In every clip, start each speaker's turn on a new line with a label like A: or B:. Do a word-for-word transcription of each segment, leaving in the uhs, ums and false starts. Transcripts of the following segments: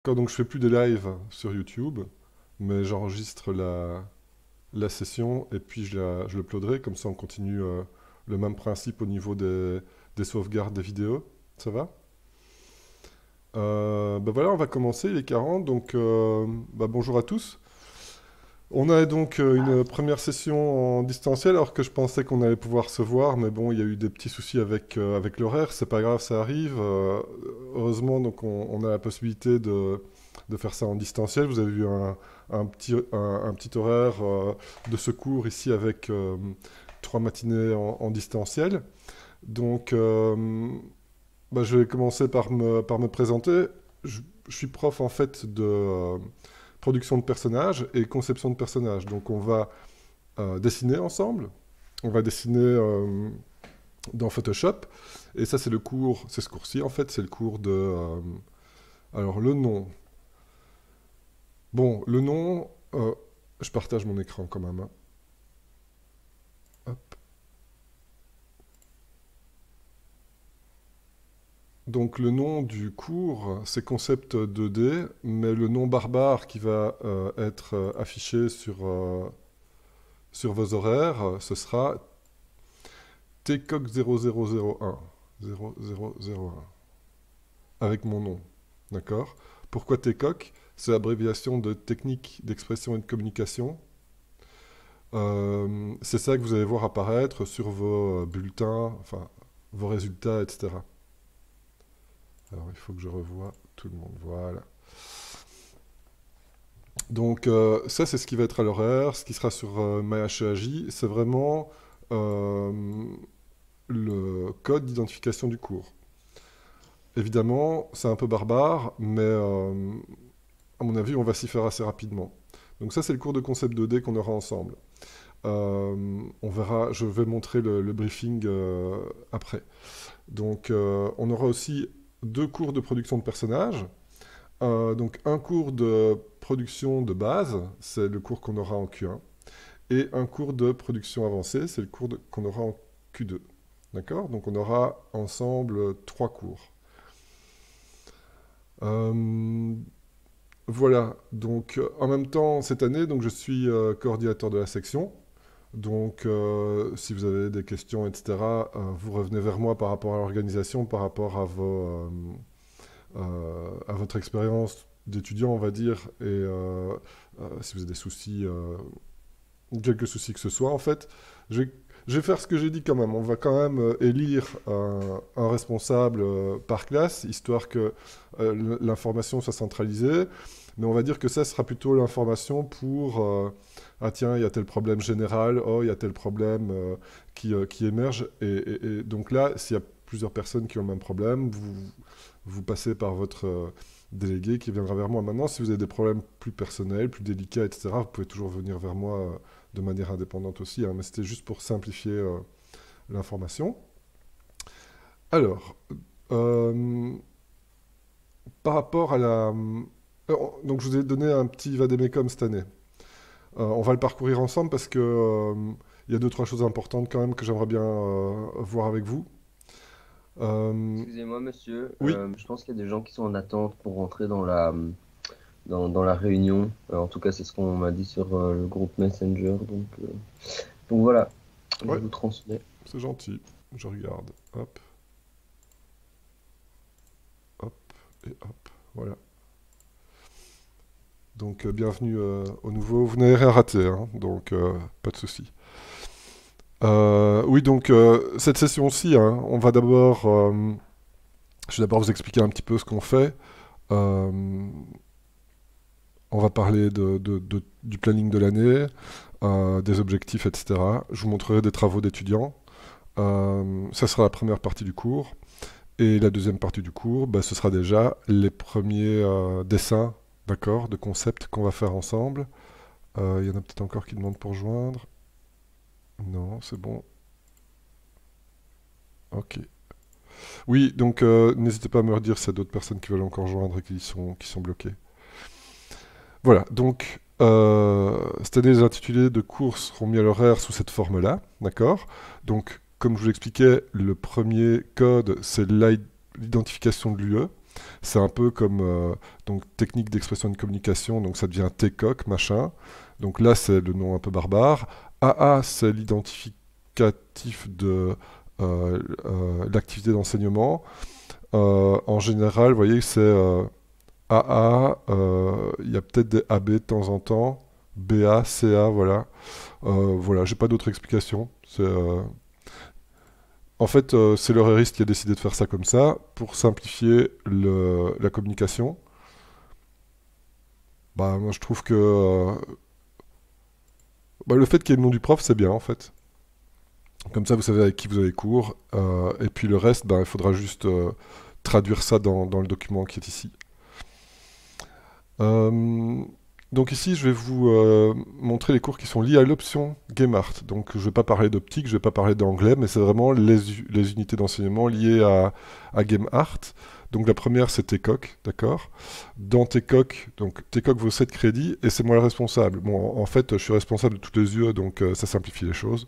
A: Quand donc je fais plus des lives sur YouTube, mais j'enregistre la, la session et puis je, la, je l'uploaderai, comme ça on continue euh, le même principe au niveau des, des sauvegardes des vidéos. Ça va? Euh, ben voilà, on va commencer, il est quarante, donc euh, bah bonjour à tous. On a donc euh, une première session en distanciel, alors que je pensais qu'on allait pouvoir se voir, mais bon, il y a eu des petits soucis avec, euh, avec l'horaire, c'est pas grave, ça arrive. Euh, heureusement, donc on, on a la possibilité de, de faire ça en distanciel. Vous avez eu un, un petit, un, un petit horaire euh, de secours ici avec euh, trois matinées en, en distanciel. Donc, euh, bah, je vais commencer par me, par me présenter. Je, je suis prof en fait de euh, production de personnages et conception de personnages. Donc on va euh, dessiner ensemble. On va dessiner euh, dans Photoshop. Et ça c'est le cours, c'est ce cours-ci en fait, c'est le cours de... euh, alors le nom. Bon, le nom, euh, je partage mon écran quand même, hein. Hop. Donc le nom du cours, c'est concept deux D, mais le nom barbare qui va euh, être euh, affiché sur, euh, sur vos horaires, euh, ce sera T C O C zéro zéro zéro un. zéro zéro zéro un. Avec mon nom. D'accord? Pourquoi T C O C? C'est l'abréviation de technique d'expression et de communication. Euh, c'est ça que vous allez voir apparaître sur vos euh, bulletins, enfin vos résultats, et cetera. Alors il faut que je revoie tout le monde. Voilà. Donc euh, ça, c'est ce qui va être à l'horaire. Ce qui sera sur euh, MyHEAJ, c'est vraiment euh, le code d'identification du cours. Évidemment, c'est un peu barbare, mais euh, à mon avis, on va s'y faire assez rapidement. Donc ça, c'est le cours de concept deux D qu'on aura ensemble. Euh, on verra, je vais montrer le, le briefing euh, après. Donc euh, on aura aussi deux cours de production de personnages. Euh, donc un cours de production de base, c'est le cours qu'on aura en Q un. Et un cours de production avancée, c'est le cours de- qu'on aura en Q deux. D'accord? Donc on aura ensemble trois cours. Euh, voilà, donc euh, en même temps, cette année, donc, je suis euh, coordinateur de la section. Donc euh, si vous avez des questions, et cetera, euh, vous revenez vers moi par rapport à l'organisation, par rapport à, vos, euh, euh, à votre expérience d'étudiant, on va dire, et euh, euh, si vous avez des soucis, euh, quelques soucis que ce soit, en fait, je vais, je vais faire ce que j'ai dit quand même. On va quand même euh, élire un, un responsable euh, par classe, histoire que euh, l'information soit centralisée. Mais on va dire que ça sera plutôt l'information pour euh, ah tiens, il y a tel problème général, oh, il y a tel problème euh, qui, euh, qui émerge. Et, et- et donc là, s'il y a plusieurs personnes qui ont le même problème, vous, vous passez par votre euh, délégué qui viendra vers moi. Maintenant, si vous avez des problèmes plus personnels, plus délicats, et cetera, vous pouvez toujours venir vers moi euh, de manière indépendante aussi, hein, mais c'était juste pour simplifier euh, l'information. Alors, euh, par rapport à la... euh, donc je vous ai donné un petit vadémécum cette année. Euh, on va le parcourir ensemble parce que euh, il y a deux, trois choses importantes quand même que j'aimerais bien euh, voir avec vous. Euh,
B: Excusez-moi, monsieur.
A: oui,
B: Euh, je pense qu'il y a des gens qui sont en attente pour rentrer dans la, dans, dans la réunion. Euh, en tout cas, c'est ce qu'on m'a dit sur euh, le groupe Messenger. Donc, euh, donc voilà, je
A: ouais,
B: vous transmets.
A: c'est gentil. Je regarde. Hop, hop et hop. Voilà. Donc euh, bienvenue euh, au nouveau. Vous n'avez rien raté, hein, donc euh, pas de souci. Euh, oui, donc euh, cette session-ci, hein, on va d'abord, euh, je vais d'abord vous expliquer un petit peu ce qu'on fait. Euh, on va parler de, de- de- du planning de l'année, euh, des objectifs, et cetera. Je vous montrerai des travaux d'étudiants. Euh, ça sera la première partie du cours. Et la deuxième partie du cours, bah, ce sera déjà les premiers euh, dessins, d'accord, de concepts qu'on va faire ensemble. Euh, Il y en a peut-être encore qui demandent pour joindre. Non, c'est bon. Ok. Oui, donc euh, n'hésitez pas à me redire s'il y a d'autres personnes qui veulent encore joindre et qui sont, qui sont bloquées. Voilà, donc euh, cette année, les intitulés de cours seront mis à l'horaire sous cette forme-là, d'accord? Donc, comme je vous l'expliquais, le premier code, c'est l'identification de l'U E. C'est un peu comme euh, donc, technique d'expression et de communication, donc ça devient T C O C, machin. Donc là, c'est le nom un peu barbare. A A, c'est l'identificatif de euh, euh, l'activité d'enseignement. Euh, en général, vous voyez, c'est euh, A A, euh, il y a peut-être des A B de temps en temps, B A, C A, voilà. Euh, voilà, j'ai pas d'autre explication. C'est, euh, En fait, euh, c'est le R R I S qui a décidé de faire ça comme ça pour simplifier le- la communication. Bah, moi, je trouve que euh, bah, le fait qu'il y ait le nom du prof, c'est bien en fait. Comme ça, vous savez avec qui vous avez cours. Euh, et puis le reste, bah, il faudra juste euh, traduire ça dans, dans le document qui est ici. Euh, donc ici, je vais vous euh, montrer les cours qui sont liés à l'option GameArt. Donc je ne vais pas parler d'optique, je ne vais pas parler d'anglais, mais c'est vraiment les, u- les unités d'enseignement liées à, à GameArt. Donc la première, c'est T C O C, d'accord. Dans T C O C, donc T C O C vaut sept crédits et c'est moi le responsable. Bon, en fait, je suis responsable de toutes les U E, donc euh, ça simplifie les choses.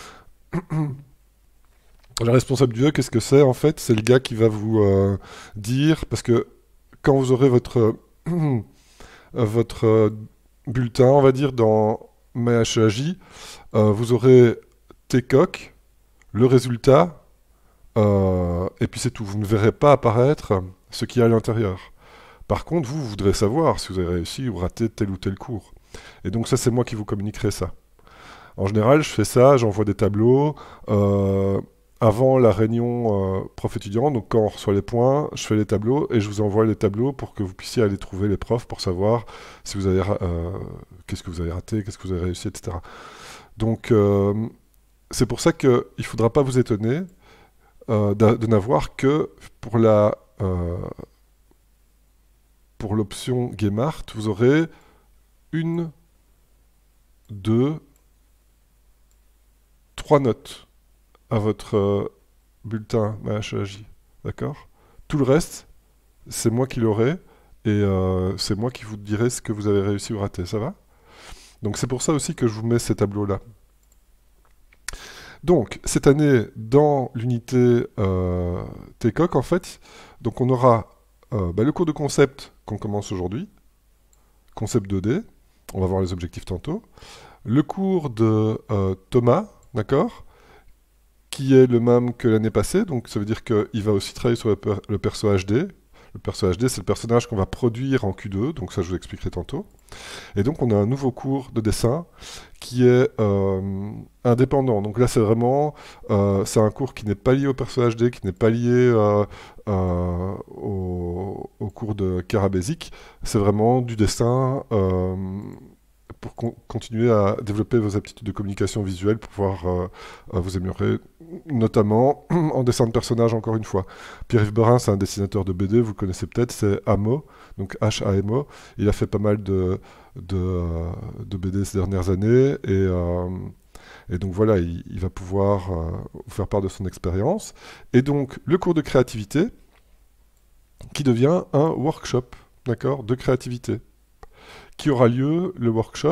A: Le responsable du E, qu'est-ce que c'est en fait? C'est le gars qui va vous euh, dire, parce que quand vous aurez votre votre euh, bulletin, on va dire, dans MyHEAJ, euh, vous aurez T C O C, le résultat, euh, et puis c'est tout. Vous ne verrez pas apparaître ce qu'il y a à l'intérieur. Par contre, vous, vous voudrez savoir si vous avez réussi ou raté tel ou tel cours. Et donc ça, c'est moi qui vous communiquerai ça. En général, je fais ça, j'envoie des tableaux. Euh, avant la réunion euh, prof-étudiant, donc quand on reçoit les points, je fais les tableaux et je vous envoie les tableaux pour que vous puissiez aller trouver les profs pour savoir si vous avez euh, qu'est-ce que vous avez raté, qu'est-ce que vous avez réussi, et cetera. Donc euh, c'est pour ça qu'il ne faudra pas vous étonner euh, de, de n'avoir que pour la euh, pour l'option GameArt, vous aurez une, deux, trois notes à votre euh, bulletin MyHEAJ. D'accord? Tout le reste, c'est moi qui l'aurai et euh, c'est moi qui vous dirai ce que vous avez réussi ou raté. Ça va? Donc c'est pour ça aussi que je vous mets ces tableaux-là. Donc, cette année, dans l'unité euh, T C O C, en fait, donc on aura euh, bah, le cours de concept qu'on commence aujourd'hui, concept deux D, on va voir les objectifs tantôt, le cours de euh, Thomas, d'accord, qui est le même que l'année passée, donc ça veut dire qu'il va aussi travailler sur le, per le perso H D. Le perso H D, c'est le personnage qu'on va produire en Q deux, donc ça je vous expliquerai tantôt. Et donc on a un nouveau cours de dessin qui est euh, indépendant. Donc là c'est vraiment, euh, c'est un cours qui n'est pas lié au perso H D, qui n'est pas lié euh, euh, au, au cours de Cara Basic. C'est vraiment du dessin euh, pour con continuer à développer vos aptitudes de communication visuelle pour pouvoir euh, euh, vous améliorer, notamment en dessin de personnages, encore une fois. Pierre-Yves Berin, c'est un dessinateur de B D, vous le connaissez peut-être, c'est Amo, donc H A M O. Il a fait pas mal de, de, euh, de B D ces dernières années, et, euh, et donc voilà, il, il va pouvoir euh, vous faire part de son expérience. Et donc, le cours de créativité, qui devient un workshop, d'accord, de créativité, qui aura lieu, le workshop,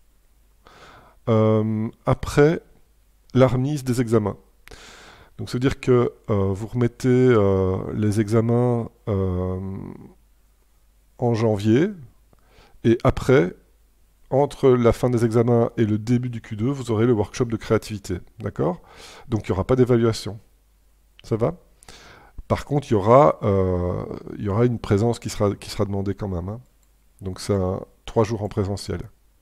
A: euh, après la remise des examens. Donc, ça veut dire que euh, vous remettez euh, les examens euh, en janvier, et après, entre la fin des examens et le début du Q deux, vous aurez le workshop de créativité, d'accord? Donc, il n'y aura pas d'évaluation. Ça va? Par contre, il y aura, euh, il y aura une présence qui sera, qui sera demandée quand même, hein. Donc, c'est un, trois jours en présentiel.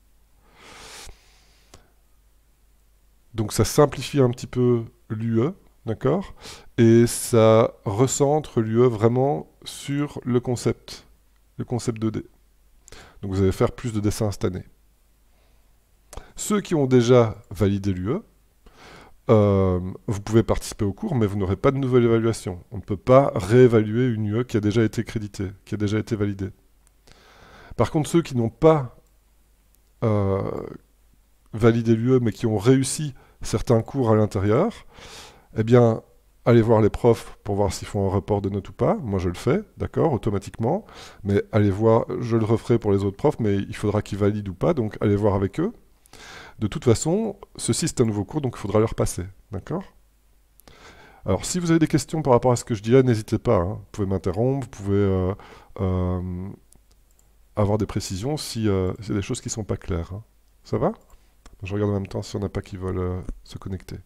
A: Donc, ça simplifie un petit peu l'U E, d'accord? Et ça recentre l'U E vraiment sur le concept, le concept deux D. Donc, vous allez faire plus de dessins cette année. Ceux qui ont déjà validé l'U E, euh, vous pouvez participer au cours, mais vous n'aurez pas de nouvelle évaluation. On ne peut pas réévaluer une U E qui a déjà été créditée, qui a déjà été validée. Par contre, ceux qui n'ont pas euh, validé l'U E, mais qui ont réussi certains cours à l'intérieur, eh bien, allez voir les profs pour voir s'ils font un report de notes ou pas. Moi, je le fais, d'accord, automatiquement. Mais allez voir, je le referai pour les autres profs, mais il faudra qu'ils valident ou pas, donc allez voir avec eux. De toute façon, ceci c'est un nouveau cours, donc il faudra leur passer, d'accord? Alors, si vous avez des questions par rapport à ce que je dis là, n'hésitez pas, hein. Vous pouvez m'interrompre, vous pouvez euh, euh, avoir des précisions si euh, s'il y a des choses qui ne sont pas claires, hein. Ça va? Je regarde en même temps s'il n'y en a pas qui veulent euh, se connecter.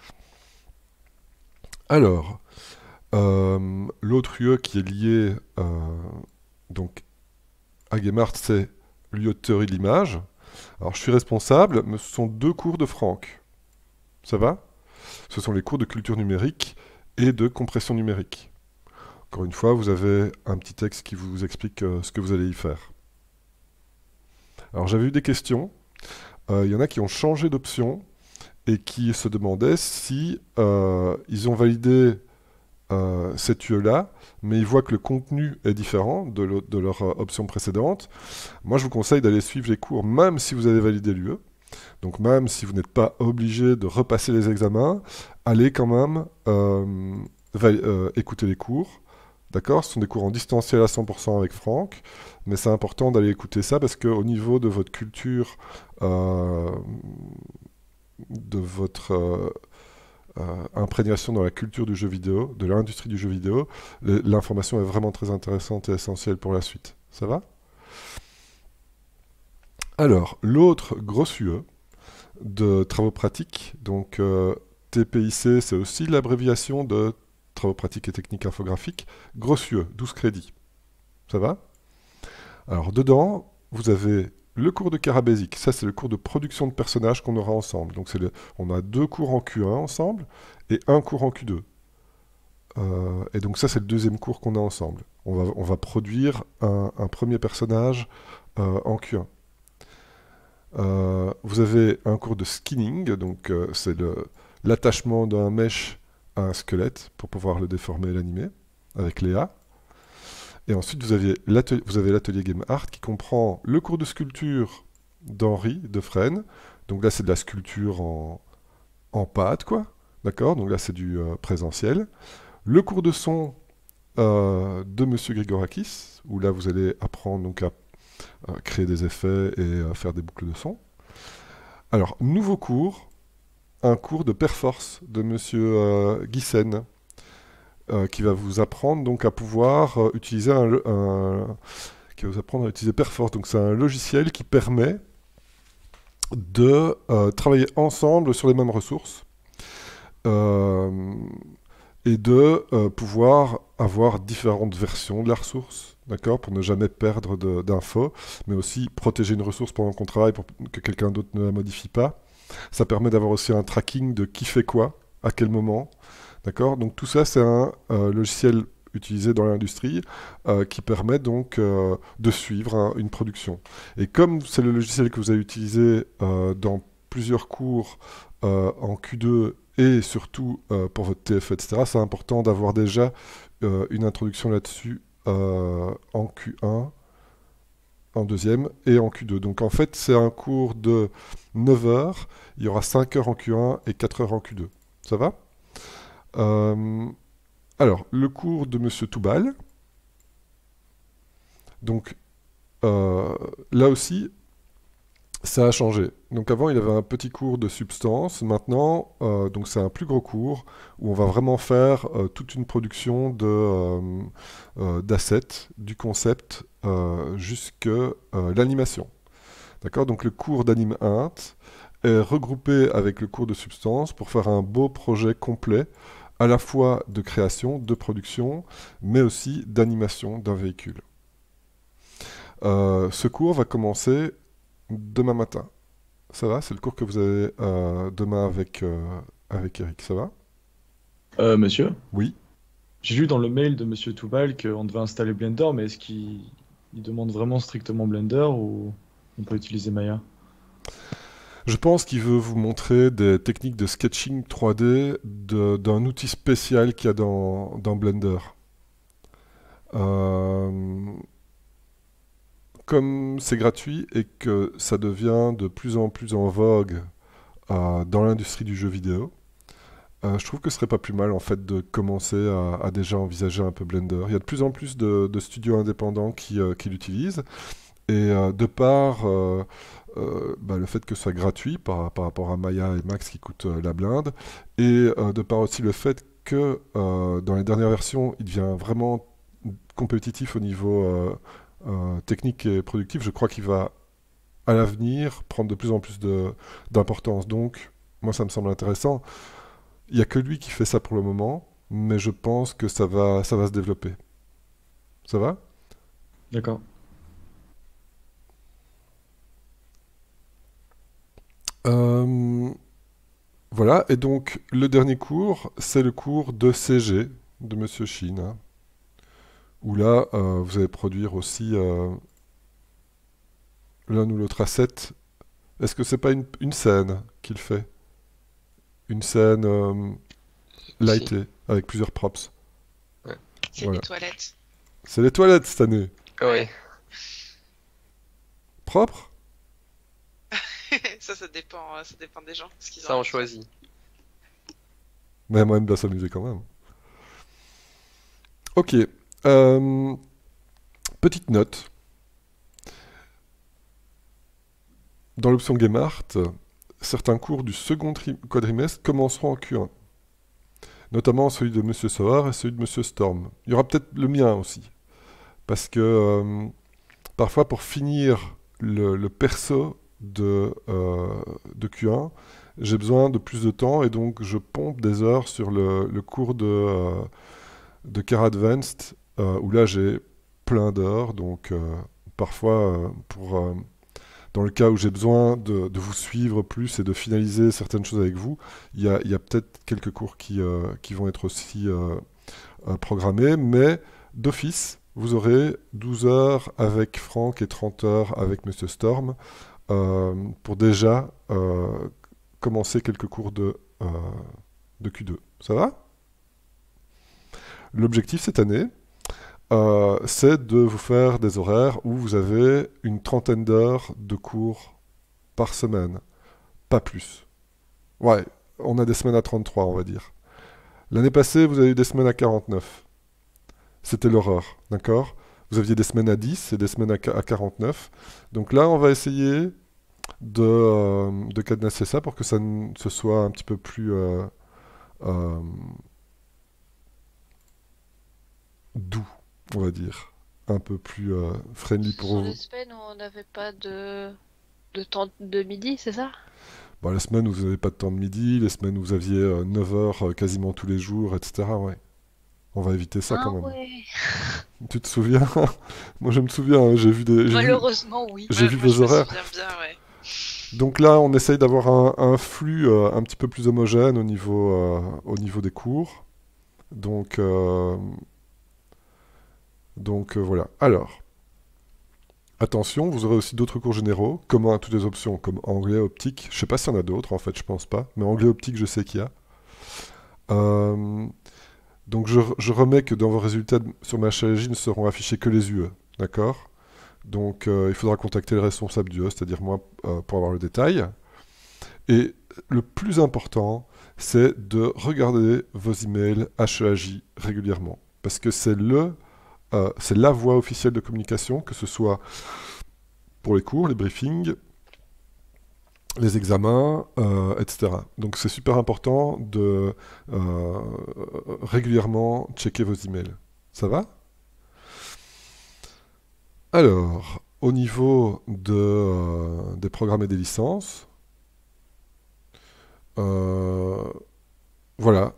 A: Alors, euh, l'autre U E qui est lié euh, donc, à GameArt, c'est l'U E de théorie de l'image. Alors, je suis responsable, mais ce sont deux cours de Franck. Ça va? Ce sont les cours de culture numérique et de compression numérique. Encore une fois, vous avez un petit texte qui vous explique euh, ce que vous allez y faire. Alors, j'avais eu des questions. Euh, Il y en a qui ont changé d'option et qui se demandaient si euh, ils ont validé euh, cette U E-là, mais ils voient que le contenu est différent de, le, de leur euh, option précédente. Moi, je vous conseille d'aller suivre les cours, même si vous avez validé l'U E. Donc même si vous n'êtes pas obligé de repasser les examens, allez quand même euh, euh, écouter les cours. D'accord? Ce sont des cours en distanciel à cent pour cent avec Franck, mais c'est important d'aller écouter ça parce qu'au niveau de votre culture, euh, de votre euh, euh, imprégnation dans la culture du jeu vidéo, de l'industrie du jeu vidéo, l'information est vraiment très intéressante et essentielle pour la suite. Ça va? Alors, l'autre grosse U E de travaux pratiques, donc euh, T P I C, c'est aussi l'abréviation de travaux pratiques et techniques infographiques, grosse U E, douze crédits. Ça va? Alors, dedans, vous avez le cours de Carabasic, ça c'est le cours de production de personnages qu'on aura ensemble. Donc le, on a deux cours en Q un ensemble et un cours en Q deux. Euh, et donc ça c'est le deuxième cours qu'on a ensemble. On va, on va produire un, un premier personnage euh, en Q un. Euh, vous avez un cours de skinning, donc euh, c'est l'attachement d'un mesh à un squelette pour pouvoir le déformer et l'animer avec Léa. Et ensuite, vous avez l'atelier Game Art qui comprend le cours de sculpture d'Henri de Fresnes. Donc là, c'est de la sculpture en, en pâte, quoi. D'accord? Donc là, c'est du euh, présentiel. Le cours de son euh, de Monsieur Grigorakis, où là, vous allez apprendre donc, à euh, créer des effets et à faire des boucles de son. Alors, nouveau cours, un cours de Perforce de Monsieur euh, Guissen. Euh, qui va vous apprendre donc à pouvoir euh, utiliser un, un qui va vous apprendre à utiliser Perforce. Donc c'est un logiciel qui permet de euh, travailler ensemble sur les mêmes ressources euh, et de euh, pouvoir avoir différentes versions de la ressource, d'accord, pour ne jamais perdre d'infos, mais aussi protéger une ressource pendant qu'on travaille pour que quelqu'un d'autre ne la modifie pas. Ça permet d'avoir aussi un tracking de qui fait quoi, à quel moment. D'accord? Donc tout ça, c'est un euh, logiciel utilisé dans l'industrie euh, qui permet donc euh, de suivre hein, une production. Et comme c'est le logiciel que vous avez utilisé euh, dans plusieurs cours euh, en Q deux et surtout euh, pour votre T F E, et cetera, c'est important d'avoir déjà euh, une introduction là-dessus euh, en Q un, en deuxième et en Q deux. Donc en fait, c'est un cours de neuf heures, il y aura cinq heures en Q un et quatre heures en Q deux. Ça va? Euh, alors, le cours de Monsieur Toubal. Donc, euh, là aussi, ça a changé. Donc avant, il avait un petit cours de substance. Maintenant, euh, donc c'est un plus gros cours où on va vraiment faire euh, toute une production de euh, euh, d'assets, du concept euh, jusque euh, l'animation. D'accord? Donc le cours d'Anime Int est regroupé avec le cours de substance pour faire un beau projet complet à la fois de création, de production, mais aussi d'animation d'un véhicule. Euh, ce cours va commencer demain matin. Ça va? C'est le cours que vous avez euh, demain avec, euh, avec Eric. Ça va?
C: Euh, monsieur,
A: Oui.
C: j'ai lu dans le mail de Monsieur Toubal qu'on devait installer Blender, mais est-ce qu'il il demande vraiment strictement Blender ou on peut utiliser Maya?
A: Je pense qu'il veut vous montrer des techniques de sketching trois D d'un outil spécial qu'il y a dans, dans Blender. Euh, comme c'est gratuit et que ça devient de plus en plus en vogue euh, dans l'industrie du jeu vidéo, euh, je trouve que ce serait pas plus mal en fait de commencer à, à déjà envisager un peu Blender. Il y a de plus en plus de, de studios indépendants qui, euh, qui l'utilisent. Et euh, de par euh, euh, bah, le fait que ce soit gratuit par, par rapport à Maya et Max qui coûtent euh, la blinde, et euh, de par aussi le fait que euh, dans les dernières versions, il devient vraiment compétitif au niveau euh, euh, technique et productif, je crois qu'il va à l'avenir prendre de plus en plus de- d'importance. Donc, moi, ça me semble intéressant. Il n'y a que lui qui fait ça pour le moment, mais je pense que ça va, ça va se développer. Ça va?
C: D'accord.
A: Euh, voilà, et donc le dernier cours, c'est le cours de C G de Monsieur Chine, hein, où là, euh, vous allez produire aussi euh, l'un ou l'autre asset. Est-ce que c'est pas une, une scène qu'il fait? Une scène euh,
D: Si.
A: lightée, avec plusieurs props.
D: Ouais.
E: C'est les
A: Voilà.
E: toilettes.
A: C'est les toilettes cette année.
D: Ouais.
A: Propre?
E: Ça, ça dépend, euh, ça dépend des gens, ce qu'ils
D: Ça,
E: ont
D: on
E: envie de faire.
D: choisit.
A: Mais moi, j'aime bien s'amuser quand même. Ok. euh, petite note. Dans l'option Gamart, certains cours du second tri- quadrimestre commenceront en Q un. Notamment celui de Monsieur Soar et celui de Monsieur Storm. Il y aura peut-être le mien aussi. Parce que euh, parfois, pour finir le, le perso de, euh, de Q un, j'ai besoin de plus de temps et donc je pompe des heures sur le, le cours de, euh, de Car Advanced euh, où là j'ai plein d'heures. Donc euh, parfois, euh, pour, euh, dans le cas où j'ai besoin de, de vous suivre plus et de finaliser certaines choses avec vous, il y a, il y a peut-être quelques cours qui, euh, qui vont être aussi euh, euh, programmés, mais d'office, vous aurez douze heures avec Franck et trente heures avec Monsieur Storm euh, pour déjà euh, commencer quelques cours de, euh, de Q deux. Ça va? L'objectif cette année, euh, c'est de vous faire des horaires où vous avez une trentaine d'heures de cours par semaine, pas plus. Ouais, on a des semaines à trente-trois, on va dire. L'année passée, vous avez eu des semaines à quarante-neuf. C'était l'horreur, d'accord? Vous aviez des semaines à dix et des semaines à qua- à quarante-neuf. Donc là, on va essayer de, euh, de cadenasser ça pour que ça ne- ce soit un petit peu plus euh, euh, doux, on va dire. Un peu plus euh, friendly
F: Ce
A: pour
F: sont
A: vous.
F: les semaines où on n'avait pas de, de temps de midi, c'est ça?
A: Bon, les semaines où vous n'avez pas de temps de midi, les semaines où vous aviez euh, neuf heures euh, quasiment tous les jours, et cetera. Ouais. On va éviter ça
F: Ah
A: quand même.
F: ouais.
A: Tu te souviens? Moi, je me souviens, hein, j'ai vu des, j'ai vu,
F: Malheureusement, oui.
A: j'ai
E: Ouais,
A: vu
E: moi, je
A: vos
E: me
A: horaires.
E: souviens bien, ouais.
A: Donc là, on essaye d'avoir un, un flux euh, un petit peu plus homogène au niveau, euh, au niveau des cours. Donc, euh, donc euh, voilà. Alors, attention, vous aurez aussi d'autres cours généraux, communs à toutes les options, comme anglais, optique. Je sais pas s'il y en a d'autres, en fait, je pense pas. Mais anglais, optique, je sais qu'il y a. Euh, donc je, je remets que dans vos résultats de- sur ma chaîne ne seront affichés que les U E. D'accord? Donc euh, il faudra contacter le responsable du E, c'est-à-dire moi, euh, pour avoir le détail. Et le plus important, c'est de regarder vos emails H E A J régulièrement. Parce que c'est le, euh, c'est la voie officielle de communication, que ce soit pour les cours, les briefings, les examens, euh, et cetera. Donc c'est super important de euh, régulièrement checker vos emails. Ça va? Alors, au niveau de, euh, des programmes et des licences, euh, voilà,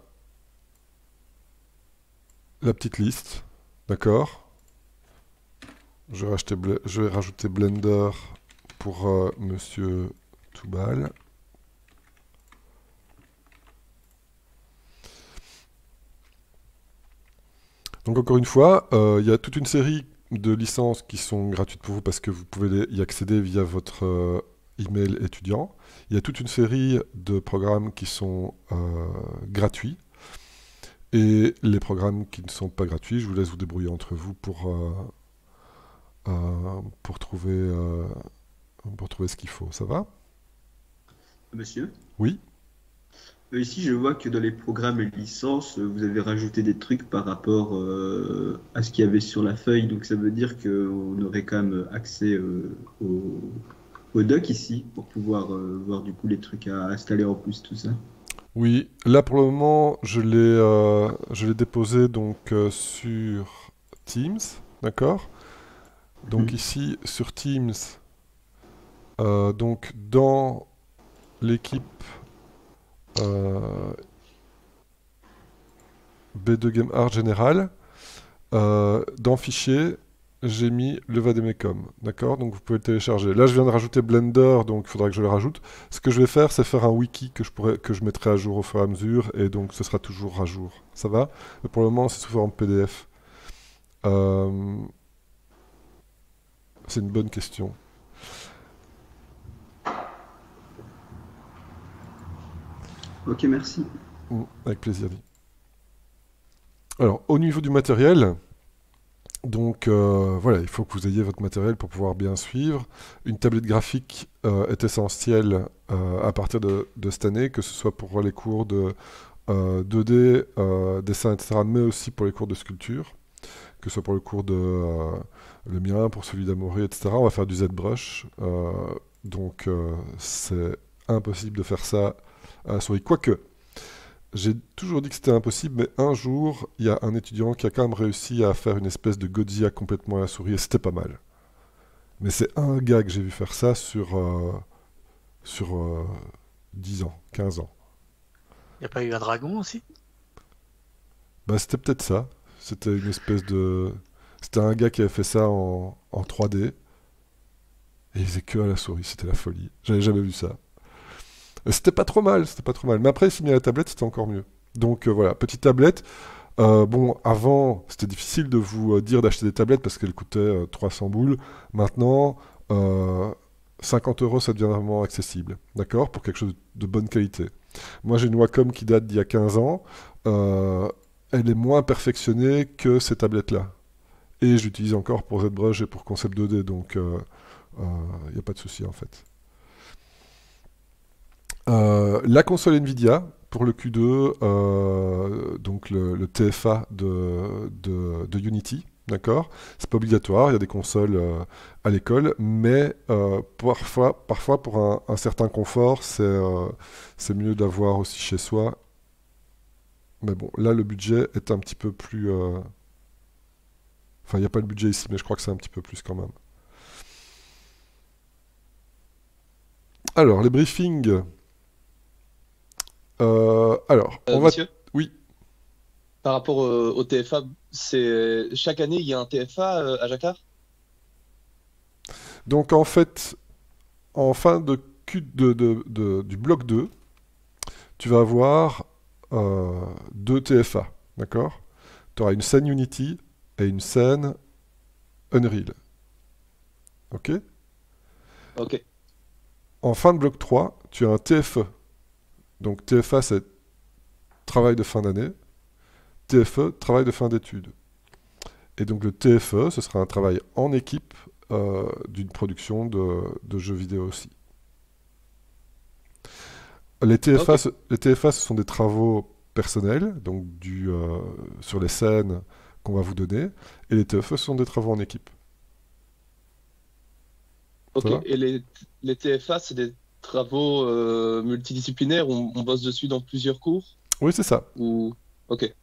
A: la petite liste, d'accord? Je vais, racheter Ble- je vais rajouter Blender pour euh, Monsieur Toubal. Donc encore une fois, euh, il y a toute une série de licences qui sont gratuites pour vous parce que vous pouvez les- y accéder via votre euh, email étudiant. Il y a toute une série de programmes qui sont euh, gratuits. Et les programmes qui ne sont pas gratuits, je vous laisse vous débrouiller entre vous pour, euh, euh, pour trouver, euh, pour trouver ce qu'il faut. Ça va?
G: Monsieur?
A: Oui?
G: Euh, Ici, je vois que dans les programmes et licences, euh, vous avez rajouté des trucs par rapport euh, à ce qu'il y avait sur la feuille. Donc, ça veut dire qu'on aurait quand même accès euh, au, au doc ici pour pouvoir euh, voir du coup les trucs à installer en plus, tout ça.
A: Oui, là pour le moment, je l'ai euh, je l'ai déposé donc euh, sur Teams, d'accord? Donc
G: Mhm.
A: ici sur Teams, euh, donc dans l'équipe euh, B deux Game Art Général, euh, dans Fichier, j'ai mis le Vademecum, d'accord? Donc vous pouvez le télécharger. Là, je viens de rajouter Blender, donc il faudra que je le rajoute. Ce que je vais faire, c'est faire un wiki que je pourrais, que je mettrai à jour au fur et à mesure, et donc ce sera toujours à jour. Ça va? Mais pour le moment, c'est sous forme P D F. Euh, c'est une bonne question.
G: Ok, merci.
A: Mm, avec plaisir. Dit. Alors, au niveau du matériel, donc euh, voilà, il faut que vous ayez votre matériel pour pouvoir bien suivre. Une tablette graphique euh, est essentielle euh, à partir de, de cette année, que ce soit pour les cours de euh, deux D, euh, dessin, et cetera, mais aussi pour les cours de sculpture, que ce soit pour le cours de euh, le mien, pour celui d'Amaury, et cetera. On va faire du ZBrush, euh, donc euh, c'est impossible de faire ça à la souris. Quoique, j'ai toujours dit que c'était impossible, mais un jour, il y a un étudiant qui a quand même réussi à faire une espèce de Godzilla complètement à la souris, et c'était pas mal. Mais c'est un gars que j'ai vu faire ça sur, euh, sur euh, dix ans, quinze ans.
H: Y a pas eu un dragon aussi?
A: Bah, c'était peut-être ça. C'était une espèce de... C'était un gars qui avait fait ça en, en trois D, et il faisait que à la souris, c'était la folie. J'avais jamais vu ça. Et c'était pas trop mal, c'était pas trop mal. Mais après, il s'est mis à la tablette, c'était encore mieux. Donc euh, voilà, petite tablette. Euh, bon, avant, c'était difficile de vous euh, dire d'acheter des tablettes parce qu'elles coûtaient euh, trois cents boules. Maintenant, euh, cinquante euros, ça devient vraiment accessible. D'accord? Pour quelque chose de bonne qualité. Moi, j'ai une Wacom qui date d'il y a quinze ans. Euh, elle est moins perfectionnée que ces tablettes-là. Et je l'utilise encore pour ZBrush et pour Concept deux D. Donc, il euh, n'y a pas de souci en fait. Euh, la console Nvidia pour le Q deux, euh, donc le, le T F A de, de, de Unity, d'accord? C'est pas obligatoire, il y a des consoles euh, à l'école, mais euh, parfois, parfois pour un, un certain confort, c'est euh, c'est mieux d'avoir aussi chez soi. Mais bon, là le budget est un petit peu plus... euh, Enfin, il n'y a pas le budget ici, mais je crois que c'est un petit peu plus quand même. Alors, les briefings. Euh, alors,
I: Euh,
A: on va...
I: monsieur,
A: Oui.
I: par rapport euh, au T F A, c'est chaque année il y a un T F A euh, à Jacquard?
A: Donc en fait, en fin de, Q de, de- de- du bloc deux, tu vas avoir euh, deux T F A, d'accord? Tu auras une scène Unity et une scène Unreal. Ok?
I: Ok,
A: En fin de bloc trois, tu as un T F E. Donc T F A, c'est travail de fin d'année. T F E, travail de fin d'études. Et donc le T F E, ce sera un travail en équipe euh, d'une production de, de jeux vidéo aussi. Les T F A,
I: ok,
A: ce, les T F A, ce sont des travaux personnels, donc du, euh, sur les scènes qu'on va vous donner, et les T F E, ce sont des travaux en équipe. Ça
I: ok.
A: va?
I: Et les, les T F A, c'est des travaux euh, multidisciplinaires, on, on bosse dessus dans plusieurs cours
A: Oui, c'est ça.
I: ou... Ok,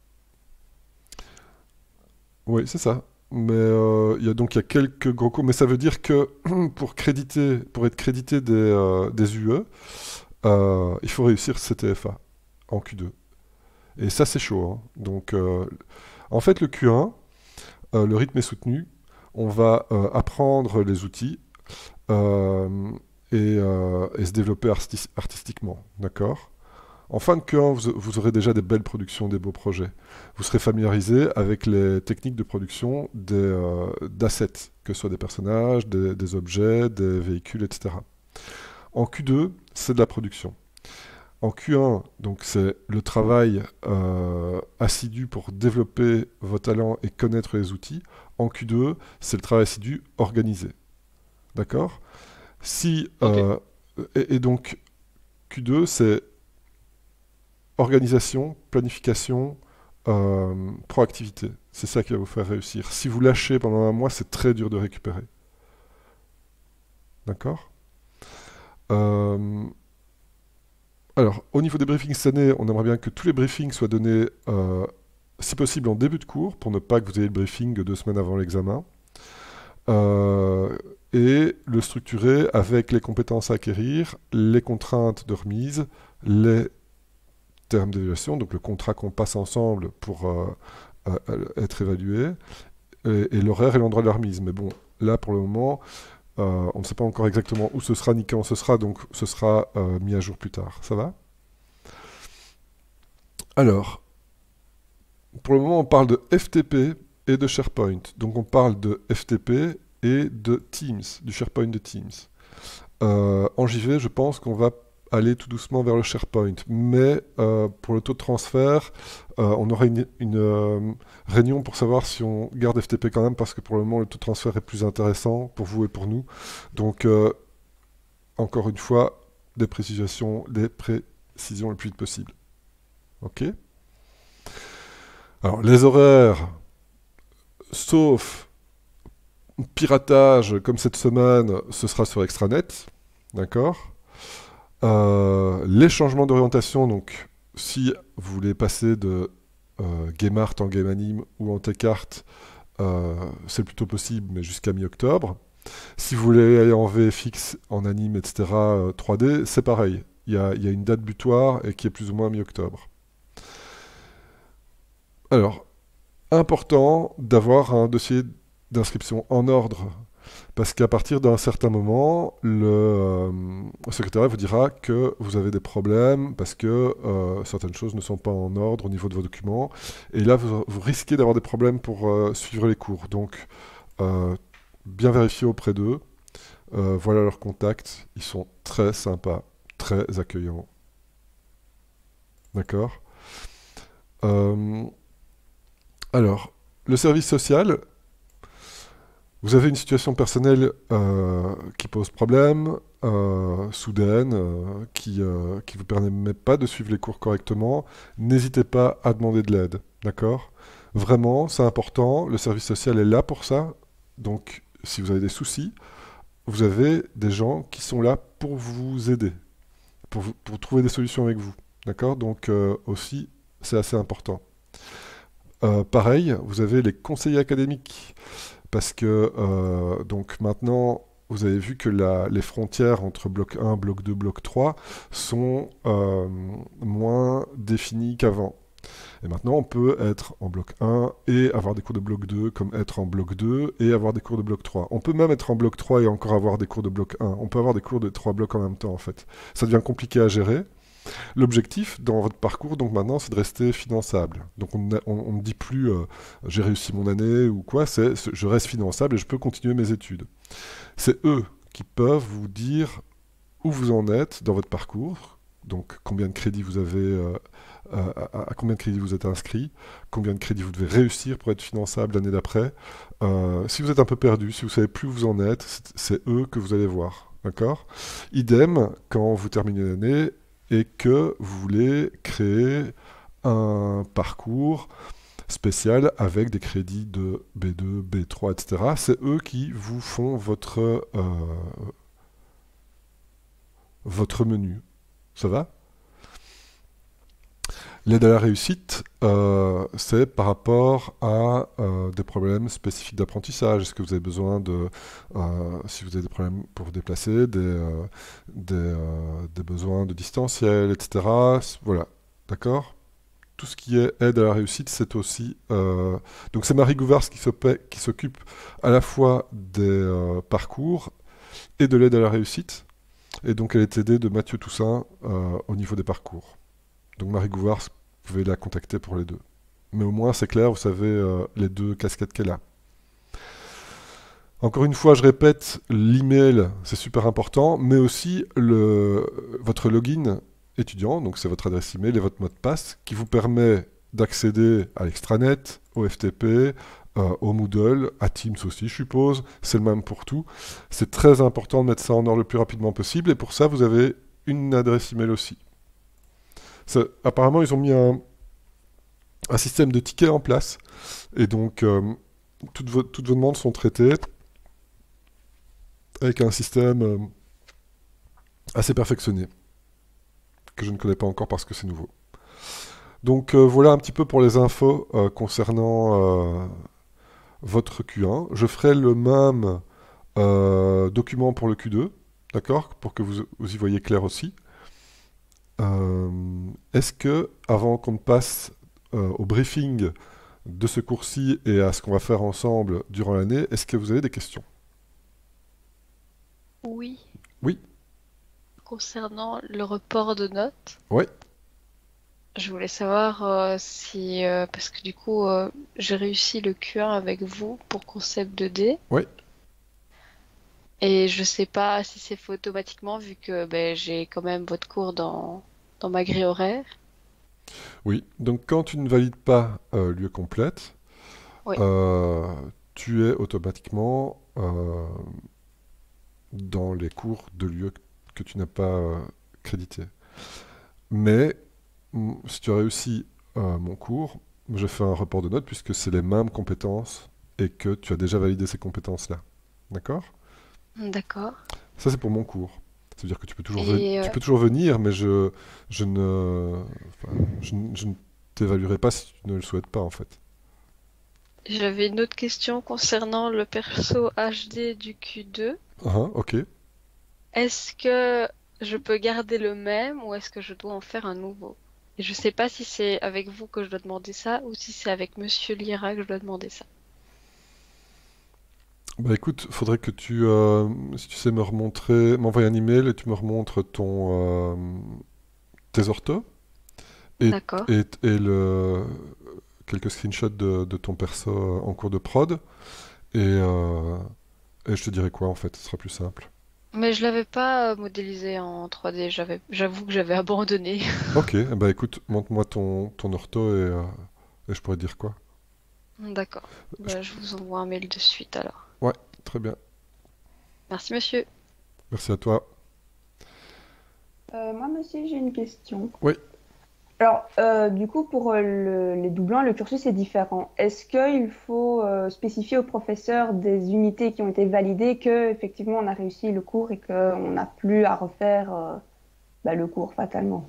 A: Oui, c'est ça. Mais euh, il y a donc il y a quelques gros cours, mais ça veut dire que pour créditer, pour être crédité des, euh, des U E, euh, il faut réussir ces T F A en Q deux. Et ça, c'est chaud, hein. Donc, euh, en fait, le Q un, euh, le rythme est soutenu. On va euh, apprendre les outils euh, et, euh, et se développer artis- artistiquement, d'accord? En fin de Q un, vous, vous aurez déjà des belles productions, des beaux projets. Vous serez familiarisé avec les techniques de production des, euh, d'assets, que ce soit des personnages, des, des objets, des véhicules, et cetera. En Q deux, c'est de la production. En Q un, donc c'est le travail euh, assidu pour développer vos talents et connaître les outils. En Q deux, c'est le travail assidu organisé. D'accord? Si,
I: ok,
A: euh, et, et donc, Q deux, c'est organisation, planification, euh, proactivité. C'est ça qui va vous faire réussir. Si vous lâchez pendant un mois, c'est très dur de récupérer. D'accord? Euh, Alors, au niveau des briefings cette année, on aimerait bien que tous les briefings soient donnés, euh, si possible, en début de cours, pour ne pas que vous ayez le briefing deux semaines avant l'examen. Euh, et le structurer avec les compétences à acquérir, les contraintes de remise, les termes d'évaluation, donc le contrat qu'on passe ensemble pour euh, euh, être évalué, et, et l'horaire et l'endroit de la remise. Mais bon, là, pour le moment, euh, on ne sait pas encore exactement où ce sera ni quand ce sera, donc ce sera euh, mis à jour plus tard. Ça va? Alors, pour le moment, on parle de F T P et de SharePoint. Donc on parle de F T P et de Teams, du SharePoint de Teams. Euh, en J V, je pense qu'on va aller tout doucement vers le SharePoint. Mais euh, pour le taux de transfert, euh, on aura une, une euh, réunion pour savoir si on garde F T P quand même, parce que pour le moment, le taux de transfert est plus intéressant pour vous et pour nous. Donc, euh, encore une fois, des précisions, des précisions le plus vite possible. OK? Alors, les horaires, sauf piratage comme cette semaine, ce sera sur Extranet. D'accord? Euh, les changements d'orientation, donc si vous voulez passer de euh, GameArt en GameAnim ou en TechArt, euh, c'est plutôt possible, mais jusqu'à mi-octobre. Si vous voulez aller en V F X, en anime, et cetera, euh, trois D, c'est pareil. Il y a, il y a une date butoir et qui est plus ou moins mi-octobre. Alors, important d'avoir un dossier d'inscription en ordre, parce qu'à partir d'un certain moment, le euh, secrétariat vous dira que vous avez des problèmes parce que euh, certaines choses ne sont pas en ordre au niveau de vos documents, et là vous, vous risquez d'avoir des problèmes pour euh, suivre les cours. Donc, euh, bien vérifier auprès d'eux. Euh, voilà leurs contacts, ils sont très sympas, très accueillants. D'accord? euh, Alors, le service social. Vous avez une situation personnelle euh, qui pose problème, euh, soudaine, euh, qui ne euh, vous permet pas de suivre les cours correctement, n'hésitez pas à demander de l'aide, d'accord? Vraiment, c'est important, le service social est là pour ça, donc si vous avez des soucis, vous avez des gens qui sont là pour vous aider, pour, vous, pour trouver des solutions avec vous, d'accord? Donc euh, aussi, c'est assez important. Euh, pareil, vous avez les conseillers académiques. Parce que euh, donc maintenant, vous avez vu que la, les frontières entre bloc un, bloc deux, bloc trois sont euh, moins définies qu'avant. Et maintenant, on peut être en bloc un et avoir des cours de bloc deux, comme être en bloc deux et avoir des cours de bloc trois. On peut même être en bloc trois et encore avoir des cours de bloc un. On peut avoir des cours de trois blocs en même temps, en fait. Ça devient compliqué à gérer. L'objectif dans votre parcours, donc maintenant, c'est de rester finançable. Donc on ne me dit plus euh, j'ai réussi mon année ou quoi, c'est je reste finançable et je peux continuer mes études. C'est eux qui peuvent vous dire où vous en êtes dans votre parcours, donc combien de crédits vous avez, euh, à, à combien de crédits vous êtes inscrit, combien de crédits vous devez réussir pour être finançable l'année d'après. Euh, si vous êtes un peu perdu, si vous ne savez plus où vous en êtes, c'est eux que vous allez voir. D'accord? Idem, quand vous terminez l'année, et que vous voulez créer un parcours spécial avec des crédits de B deux, B trois, et cetera. C'est eux qui vous font votre, euh, votre menu. Ça va? L'aide à la réussite, euh, c'est par rapport à euh, des problèmes spécifiques d'apprentissage. Est-ce que vous avez besoin de, euh, si vous avez des problèmes pour vous déplacer, des, euh, des, euh, des besoins de distanciel, et cetera. Voilà, d'accord? Tout ce qui est aide à la réussite, c'est aussi... Euh, donc c'est Marie Gouvars qui s'occupe à la fois des euh, parcours et de l'aide à la réussite. Et donc elle est aidée de Mathieu Toussaint euh, au niveau des parcours. Donc Marie Gouvars, vous pouvez la contacter pour les deux. Mais au moins, c'est clair, vous savez euh, les deux casquettes qu'elle a. Encore une fois, je répète, l'email, c'est super important, mais aussi le, votre login étudiant, donc c'est votre adresse email et votre mot de passe, qui vous permet d'accéder à l'extranet, au F T P, euh, au Moodle, à Teams aussi, je suppose. C'est le même pour tout. C'est très important de mettre ça en ordre le plus rapidement possible, et pour ça, vous avez une adresse email aussi. Ça, apparemment, ils ont mis un, un système de tickets en place, et donc euh, toutes, vos, toutes vos demandes sont traitées avec un système euh, assez perfectionné, que je ne connais pas encore parce que c'est nouveau. Donc euh, voilà un petit peu pour les infos euh, concernant euh, votre Q un. Je ferai le même euh, document pour le Q deux, d'accord, pour que vous, vous y voyez clair aussi. Euh, Est-ce que, avant qu'on ne passe euh, au briefing de ce cours-ci et à ce qu'on va faire ensemble durant l'année, est-ce que vous avez des questions?
F: Oui.
A: Oui.
F: Concernant le report de notes,
A: Oui.
F: je voulais savoir euh, si, euh, parce que du coup, euh, j'ai réussi le Q un avec vous pour concept deux D.
A: Oui.
F: Et je sais pas si c'est fait automatiquement vu que ben, j'ai quand même votre cours dans, dans ma grille horaire.
A: Oui. Donc quand tu ne valides pas euh, l'U E complète,
F: Oui.
A: euh, tu es automatiquement euh, dans les cours de l'U E que tu n'as pas euh, crédité. Mais mm, si tu as réussi euh, mon cours, je fais un report de notes puisque c'est les mêmes compétences et que tu as déjà validé ces compétences-là. D'accord?
F: D'accord.
A: Ça, c'est pour mon cours. Ça veut dire que tu peux toujours,
F: Et,
A: ven-
F: euh,
A: tu peux toujours venir, mais je, je ne, enfin, je, ne- je ne t'évaluerai pas si tu ne le souhaites pas, en fait.
F: J'avais une autre question concernant le perso H D du Q deux.
A: Ah, ok.
F: Est-ce que je peux garder le même ou est-ce que je dois en faire un nouveau? Et je sais pas si c'est avec vous que je dois demander ça ou si c'est avec Monsieur Lira que je dois demander ça.
A: Bah écoute, faudrait que tu, euh, si tu sais me remontrer, m'envoyer un email et tu me remontres ton, euh, tes orthos et,
F: D'accord.
A: et, et le, quelques screenshots de, de ton perso euh, en cours de prod et, euh, et je te dirai quoi en fait, ce sera plus simple.
F: Mais je l'avais pas euh, modélisé en trois D, j'avais, j'avoue que j'avais abandonné.
A: Ok, eh bah écoute, montre-moi ton, ton ortho et, euh, et je pourrais te dire quoi.
F: D'accord. Bah, je vous envoie un mail de suite alors.
A: Ouais, très bien.
F: Merci monsieur.
A: Merci à toi.
J: Euh, moi, monsieur, j'ai une question.
A: Oui.
J: Alors, euh, du coup, pour euh, le- les doublants, le cursus est différent. Est-ce qu'il faut euh, spécifier au professeur des unités qui ont été validées que effectivement on a réussi le cours et qu'on n'a plus à refaire euh, bah, le cours fatalement?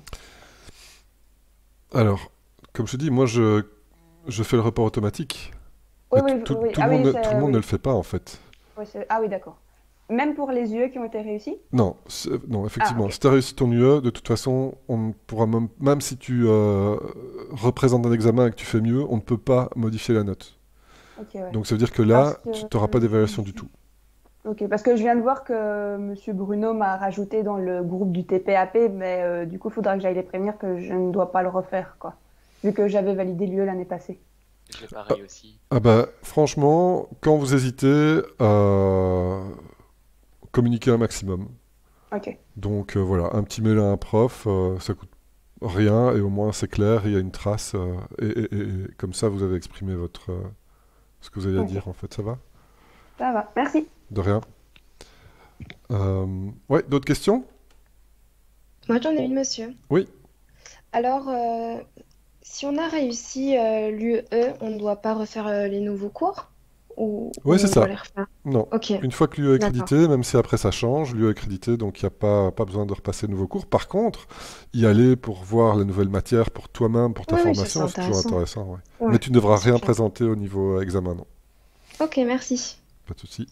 A: Alors, comme je te dis, moi je, je fais le report automatique.
J: Oui,
A: Mais
J: oui,
A: tout,
J: oui.
A: tout le
J: Ah
A: monde,
J: oui,
A: ne-
J: c'est-
A: tout le monde
J: oui.
A: ne le fait pas en fait.
J: Oui, c'est- ah oui, d'accord. Même pour les U E qui ont été réussis?
A: Non, c'est- non, effectivement,
J: Ah, ok.
A: si tu as réussi ton U E, de toute façon, on ne pourra même, même si tu euh, représentes un examen et que tu fais mieux, on ne peut pas modifier la note.
J: Ok, ouais.
A: Donc ça veut dire que là,
J: Parce
A: tu
J: que-
A: n'auras pas d'évaluation du tout.
J: Ok, parce que je viens de voir que Monsieur Bruno m'a rajouté dans le groupe du T P A P, mais euh, du coup, il faudra que j'aille les prévenir que je ne dois pas le refaire, quoi. Vu que j'avais validé l'U E l'année passée.
K: Je fais pareil aussi.
A: Ah bah, franchement, quand vous hésitez, euh, communiquez un maximum.
J: Ok.
A: Donc euh, voilà, un petit mail à un prof, euh, ça coûte rien et au moins c'est clair, il y a une trace euh, et, et- et- et comme ça vous avez exprimé votre euh, ce que vous avez à
J: Ok.
A: dire en fait, ça va?
J: Ça va, merci.
A: De rien. Euh, ouais, d'autres questions?
L: Moi, j'en ai une, monsieur.
A: Oui.
L: Alors, euh, si on a réussi euh, l'U E, on ne doit pas refaire euh, les nouveaux cours? Ou, ou
A: Oui, c'est
L: on doit
A: ça.
L: les refaire?
A: Non.
L: Ok.
A: Une fois que l'U E est
L: D'accord.
A: crédité, même si après ça change, l'U E est crédité, donc il n'y a pas, pas besoin de repasser de nouveaux cours. Par contre, y aller pour voir les nouvelles matières pour toi-même, pour ta
L: Oui, oui, ça,
A: formation,
L: c'est
A: c'est toujours
L: intéressant.
A: intéressant. Ouais.
L: Ouais,
A: Mais tu ne devras
L: c'est
A: rien
L: clair.
A: présenter au niveau euh, examen, non.
L: Ok, merci.
A: Pas de souci.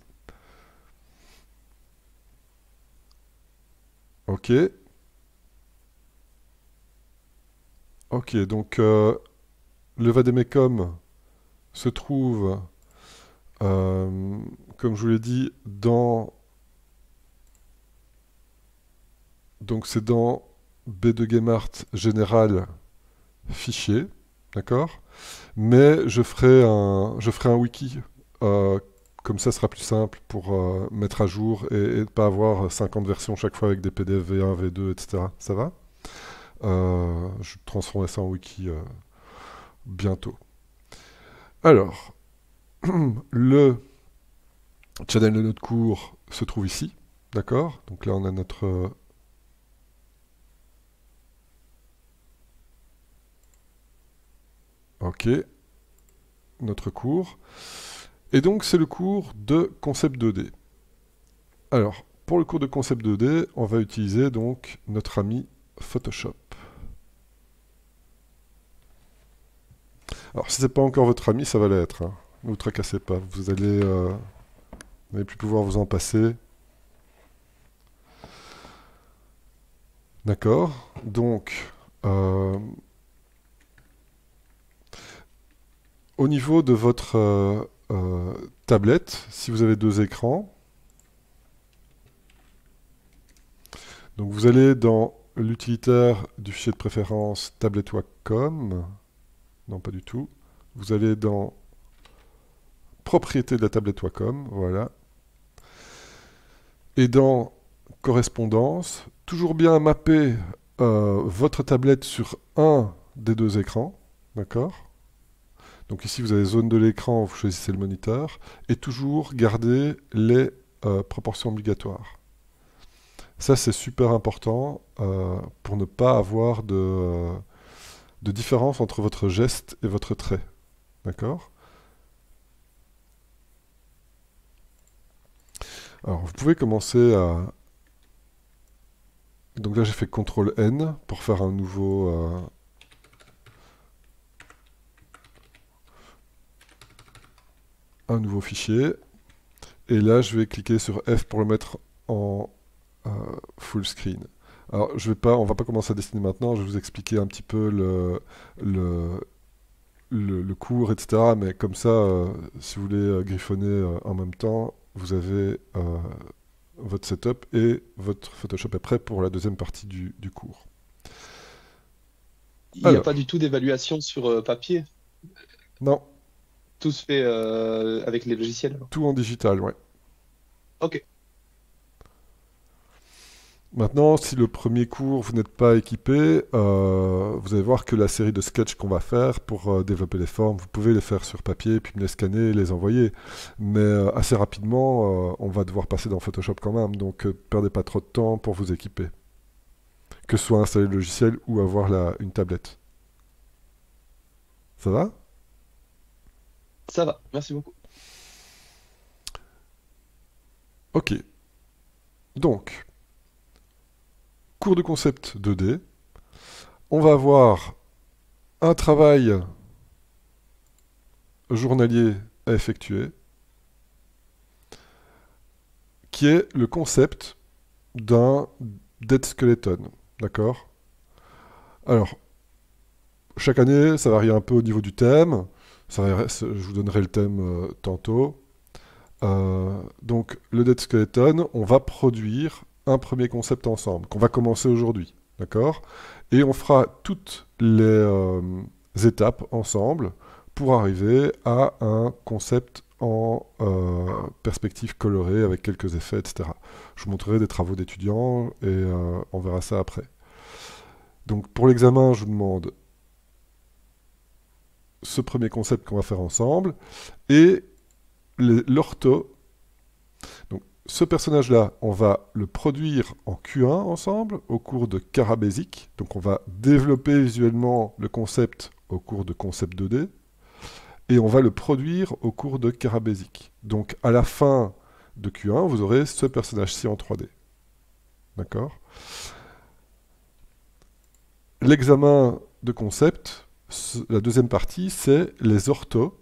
A: Ok. Ok, donc euh, le Vademecum se trouve, euh, comme je vous l'ai dit, dans... Donc c'est dans B deux Gamart général fichier, d'accord? Mais je ferai un, je ferai un wiki, euh, comme ça ce sera plus simple pour euh, mettre à jour et, et ne pas avoir cinquante versions chaque fois avec des P D F V un, V deux, et cetera. Ça va? Euh, je transformerai ça en wiki euh, bientôt. Alors, le channel de notre cours se trouve ici, d'accord? Donc là on a notre... euh, Ok, notre cours. Et donc c'est le cours de concept deux D. Alors, pour le cours de concept deux D, on va utiliser donc notre ami Photoshop. Alors, si c'est pas encore votre ami, ça va l'être. Hein. Ne vous tracassez pas. Vous allez, euh, vous n'allez plus pouvoir vous en passer. D'accord. Donc, euh, au niveau de votre euh, euh, tablette, si vous avez deux écrans, donc vous allez dans l'utilitaire du fichier de préférence tablette Wacom. Non, pas du tout. Vous allez dans propriété de la tablette Wacom, voilà. Et dans correspondance, toujours bien mapper euh, votre tablette sur un des deux écrans, d'accord? Donc ici vous avez zone de l'écran, vous choisissez le moniteur, et toujours garder les euh, proportions obligatoires. Ça c'est super important euh, pour ne pas avoir de, euh, de différence entre votre geste et votre trait, d'accord? Alors vous pouvez commencer à... Donc là j'ai fait contrôle N pour faire un nouveau... Euh, un nouveau fichier. Et là, je vais cliquer sur F pour le mettre en euh, full screen. Alors, je vais pas, on va pas commencer à dessiner maintenant, je vais vous expliquer un petit peu le, le, le, le cours, et cetera. Mais comme ça, euh, si vous voulez euh, griffonner euh, en même temps, vous avez euh, votre setup et votre Photoshop est prêt pour la deuxième partie du, du cours.
I: Il n'y a
A: Alors.
I: pas du tout d'évaluation sur euh, papier.
A: Non,
I: Tout se fait euh, avec les logiciels.
A: tout en digital, ouais.
I: Ok.
A: Maintenant, si le premier cours, vous n'êtes pas équipé, euh, vous allez voir que la série de sketchs qu'on va faire pour euh, développer les formes, vous pouvez les faire sur papier, puis me les scanner et les envoyer. Mais euh, assez rapidement, euh, on va devoir passer dans Photoshop quand même, donc euh, perdez pas trop de temps pour vous équiper. Que ce soit installer le logiciel ou avoir la, une tablette. Ça va?
I: Ça va, merci beaucoup.
A: Ok. Donc, cours de concept deux D. On va avoir un travail journalier à effectuer, qui est le concept d'un dead skeleton. D'accord? Alors, chaque année, ça varie un peu au niveau du thème. Ça varie- je vous donnerai le thème euh, tantôt. Euh, donc, le dead skeleton, on va produire un premier concept ensemble, qu'on va commencer aujourd'hui. D'accord? Et on fera toutes les euh, étapes ensemble pour arriver à un concept en euh, perspective colorée avec quelques effets, et cetera. Je vous montrerai des travaux d'étudiants et euh, on verra ça après. Donc pour l'examen, je vous demande ce premier concept qu'on va faire ensemble et les- l'ortho. Donc ce personnage-là, on va le produire en Q un ensemble au cours de Cara Basic. Donc on va développer visuellement le concept au cours de Concept deux D et on va le produire au cours de Cara Basic. Donc à la fin de Q un, vous aurez ce personnage-ci en trois D. D'accord? L'examen de concept, ce- la deuxième partie, c'est les orthos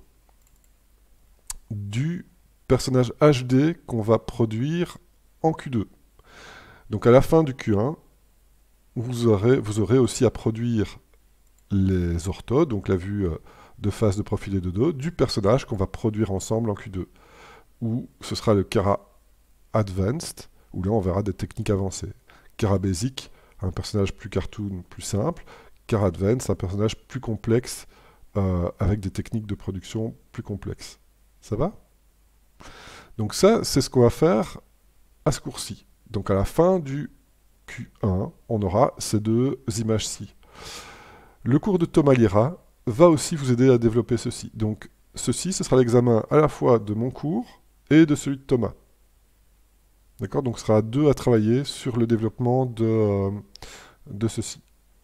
A: du personnage H D qu'on va produire en Q deux. Donc à la fin du Q un, vous aurez, vous aurez aussi à produire les orthos, donc la vue euh, de face, de profil et de dos, du personnage qu'on va produire ensemble en Q deux. Ou ce sera le Cara Advanced, où là on verra des techniques avancées. Cara Basic, un personnage plus cartoon, plus simple. Cara Advanced, un personnage plus complexe, euh, avec des techniques de production plus complexes. Ça va? Donc ça, c'est ce qu'on va faire à ce cours-ci. Donc à la fin du Q un, on aura ces deux images-ci. Le cours de Thomas Lira va aussi vous aider à développer ceci. Donc ceci, ce sera l'examen à la fois de mon cours et de celui de Thomas. D'accord? Donc ce sera à deux à travailler sur le développement de, euh, de ceci.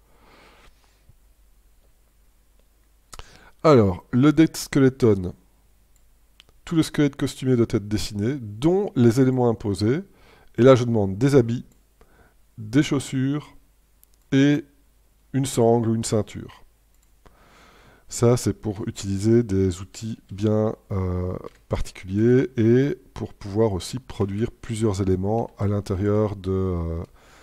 A: Alors, le dead skeleton. Tout le squelette costumé doit être dessiné, dont les éléments imposés. Et là, je demande des habits, des chaussures et une sangle ou une ceinture. Ça, c'est pour utiliser des outils bien euh, particuliers et pour pouvoir aussi produire plusieurs éléments à l'intérieur de, euh,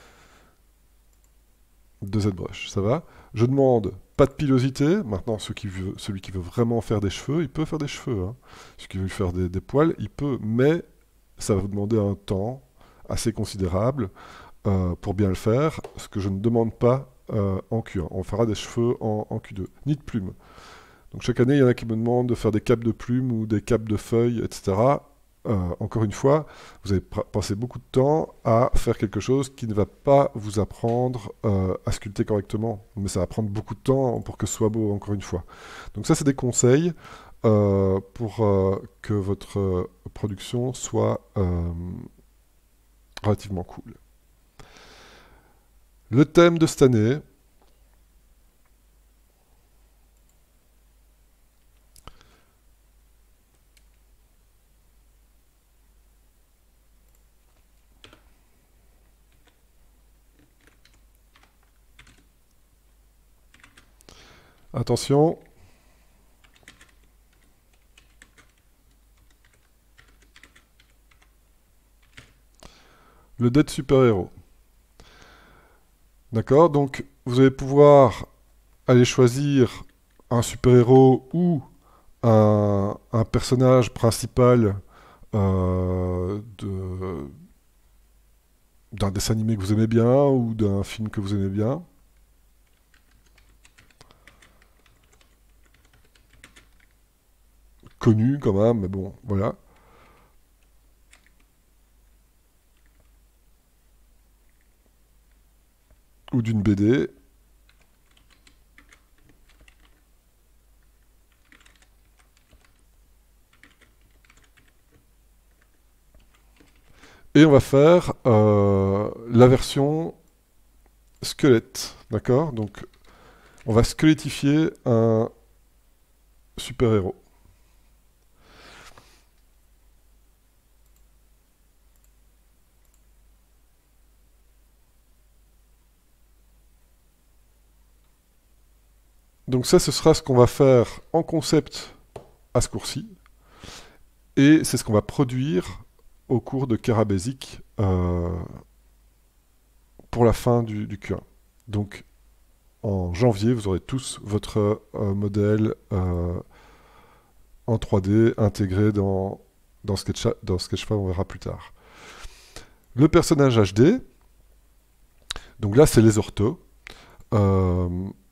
A: de ZBrush. Ça va? Je demande pas de pilosité. Maintenant, ceux qui veut- celui qui veut vraiment faire des cheveux, il peut faire des cheveux, hein. Celui qui veut faire des, des poils, il peut, mais ça va vous demander un temps assez considérable euh, pour bien le faire, ce que je ne demande pas euh, en Q un. On fera des cheveux en, en Q deux, ni de plumes. Donc chaque année, il y en a qui me demandent de faire des capes de plumes ou des capes de feuilles, et cetera. Euh, encore une fois, vous avez pr- passé beaucoup de temps à faire quelque chose qui ne va pas vous apprendre euh, à sculpter correctement. Mais ça va prendre beaucoup de temps pour que ce soit beau, encore une fois. Donc ça, c'est des conseils euh, pour euh, que votre euh, production soit euh, relativement cool. Le thème de cette année, attention, le dé de super-héros. D'accord? Donc, vous allez pouvoir aller choisir un super-héros ou un, un personnage principal euh, de- d'un dessin animé que vous aimez bien ou d'un film que vous aimez bien. Connu quand même, mais bon, voilà. Ou d'une B D. Et on va faire euh, la version squelette, d'accord? Donc, on va squelettifier un super-héros. Donc ça, ce sera ce qu'on va faire en concept à ce cours-ci. Et c'est ce qu'on va produire au cours de Kera Basic euh, pour la fin du, du Q un. Donc en janvier, vous aurez tous votre euh, modèle euh, en trois D intégré dans, dans, Sketcha- dans Sketchfab, on verra plus tard. Le personnage H D, donc là c'est les orthos. Euh,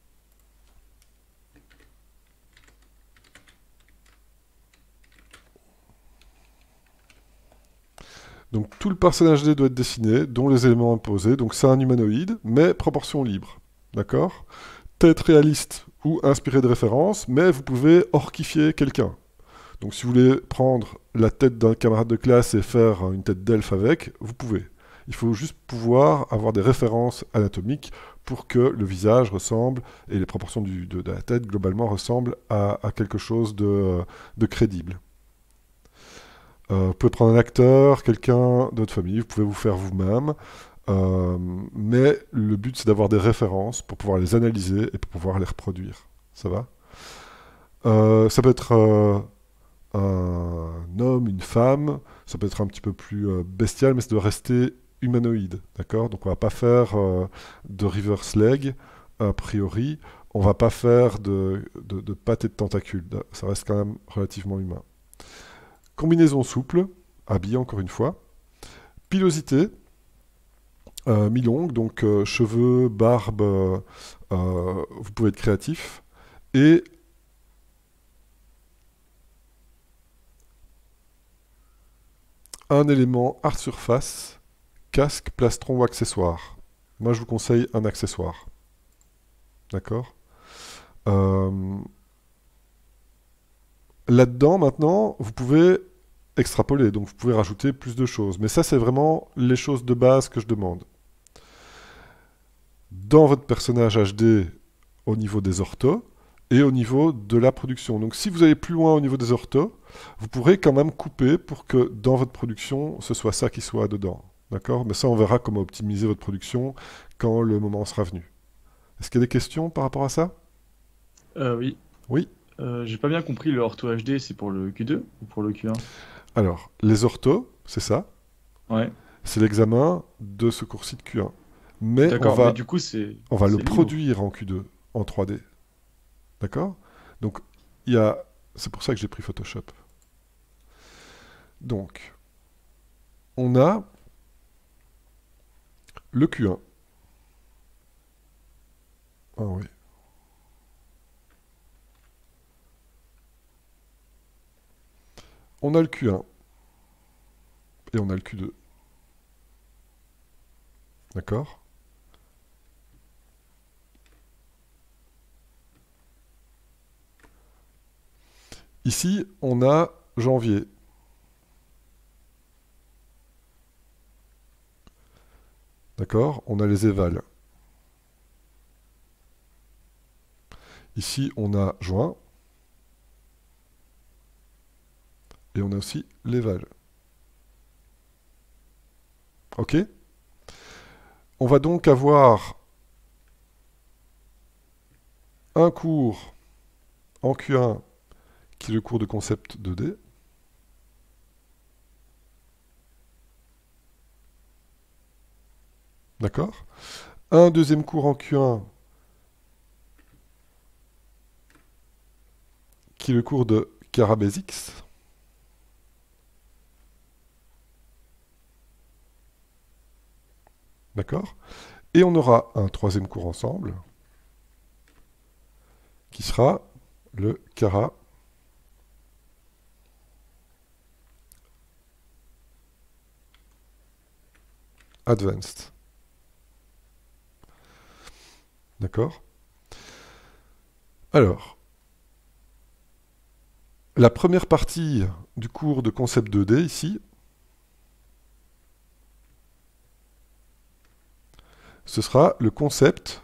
A: Donc tout le personnage D doit être dessiné, dont les éléments imposés. Donc c'est un humanoïde, mais proportion libre. D'accord? Tête réaliste ou inspirée de référence, mais vous pouvez orquifier quelqu'un. Donc si vous voulez prendre la tête d'un camarade de classe et faire une tête d'elfe avec, vous pouvez. Il faut juste pouvoir avoir des références anatomiques pour que le visage ressemble, et les proportions du- de, de la tête globalement ressemblent à, à quelque chose de, de crédible. Euh, vous pouvez prendre un acteur, quelqu'un de votre famille, vous pouvez vous faire vous-même, euh, mais le but c'est d'avoir des références pour pouvoir les analyser et pour pouvoir les reproduire. Ça va? Euh, ça peut être euh, un homme, une femme, ça peut être un petit peu plus euh, bestial, mais ça doit rester humanoïde, d'accord? Donc on va pas faire euh, de reverse leg, a priori, on va pas faire de, de, de pattes et de tentacules, ça reste quand même relativement humain. Combinaison souple, habillé encore une fois. Pilosité, euh, mi-longue, donc euh, cheveux, barbe, euh, euh, vous pouvez être créatif. Et un élément art surface, casque, plastron ou accessoire. Moi je vous conseille un accessoire. D'accord? Euh, Là-dedans, maintenant, vous pouvez extrapoler, donc vous pouvez rajouter plus de choses. Mais ça, c'est vraiment les choses de base que je demande. Dans votre personnage H D, au niveau des orthos, et au niveau de la production. Donc si vous allez plus loin au niveau des orthos, vous pourrez quand même couper pour que dans votre production, ce soit ça qui soit dedans. D'accord? Mais ça, on verra comment optimiser votre production quand le moment sera venu. Est-ce qu'il y a des questions par rapport à ça?
C: Euh, oui.
A: Oui.
C: Euh, j'ai pas bien compris, le ortho H D, c'est pour le Q deux ou pour le Q un?
A: Alors, les orthos, c'est ça.
C: Ouais.
A: C'est l'examen de ce cours-ci de Q un. Mais on
C: D'accord,
A: va,
C: mais du coup, c'est
A: on va
C: c'est
A: le
C: libre.
A: produire en Q deux, en trois D. D'accord? Donc, il y a... C'est pour ça que j'ai pris Photoshop. Donc, on a le Q un. Ah oui. On a le Q un. Et on a le Q deux. D'accord? Ici, on a janvier. D'accord? On a les évals. Ici, on a juin. Et on a aussi l'éval. OK? On va donc avoir un cours en Q un qui est le cours de concept deux D. D'accord? Un deuxième cours en Q un qui est le cours de Cara Basics. D'accord? Et on aura un troisième cours ensemble qui sera le Cara Advanced. D'accord? Alors, la première partie du cours de concept deux D ici, ce sera le concept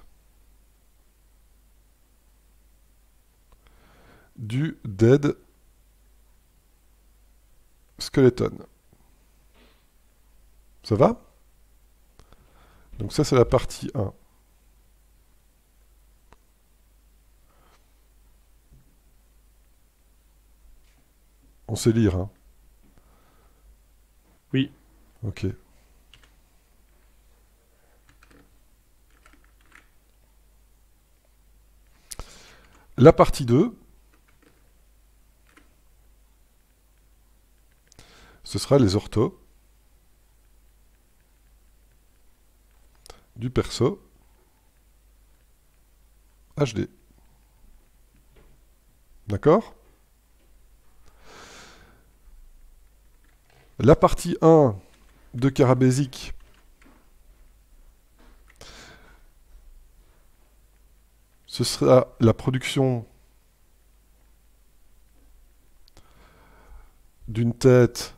A: du dead skeleton. Ça va? Donc ça, c'est la partie un. On sait lire, hein?
C: Oui.
A: Ok. La partie deux, ce sera les orthos du perso H D. D'accord? La partie un de Cara Basic, ce sera la production d'une tête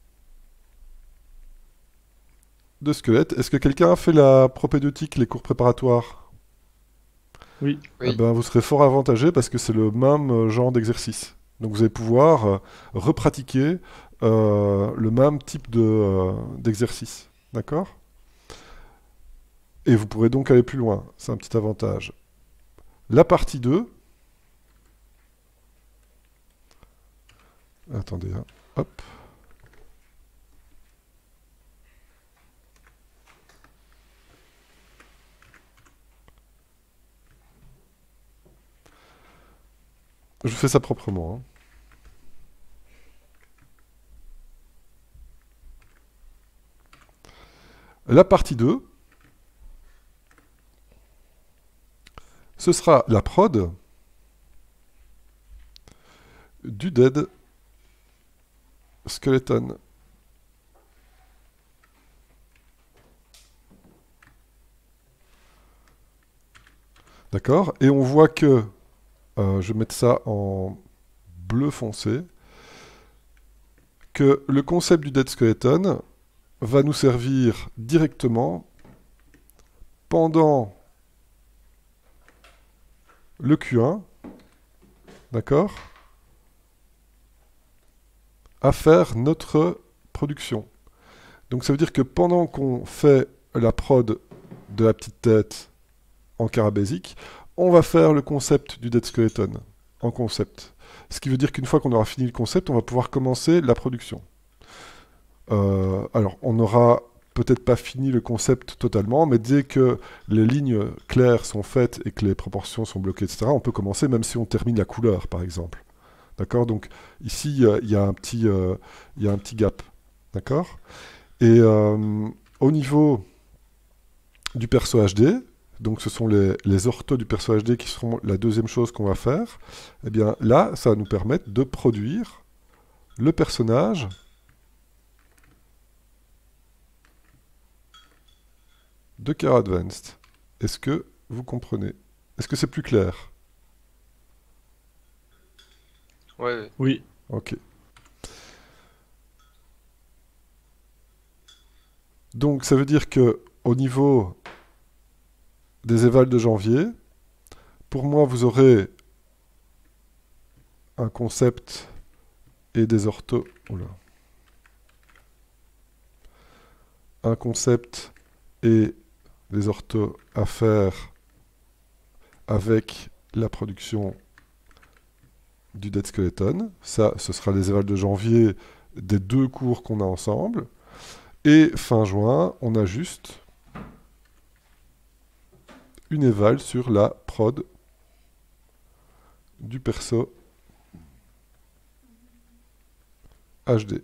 A: de squelette. Est-ce que quelqu'un a fait la propédeutique, les cours préparatoires?
C: Oui.
D: Oui.
A: Eh ben, vous serez fort avantagé parce que c'est le même euh, genre d'exercice. Donc vous allez pouvoir euh, repratiquer euh, le même type de, euh, d'exercice. D'accord? Et vous pourrez donc aller plus loin. C'est un petit avantage. La partie deux. Attendez, hein. Hop. Je fais ça proprement, hein. La partie deux, ce sera la prod du dead skeleton. D'accord? Et on voit que, euh, je vais mettre ça en bleu foncé, que le concept du dead skeleton va nous servir directement pendant le Q un, d'accord, à faire notre production. Donc ça veut dire que pendant qu'on fait la prod de la petite tête en Cara Basic, on va faire le concept du dead skeleton. en concept. Ce qui veut dire qu'une fois qu'on aura fini le concept, on va pouvoir commencer la production. Euh, alors, on n'aura peut-être pas fini le concept totalement, mais dès que les lignes claires sont faites et que les proportions sont bloquées, et cetera, on peut commencer même si on termine la couleur, par exemple. D'accord? Donc, ici, il y a un petit, euh, il y a un petit gap. D'accord? Et euh, au niveau du perso H D, donc ce sont les, les orthos du perso H D qui seront la deuxième chose qu'on va faire, eh bien là, ça va nous permettre de produire le personnage de Care Advanced. Est-ce que vous comprenez? Est-ce que c'est plus clair?
D: Ouais.
C: Oui.
A: Ok. Donc ça veut dire que au niveau des évals de janvier, pour moi vous aurez un concept et des orthos. Oula. Un concept et des orthos à faire avec la production du Dead Skeleton. Ça, ce sera les évals de janvier des deux cours qu'on a ensemble. Et fin juin, on a juste une éval sur la prod du perso H D.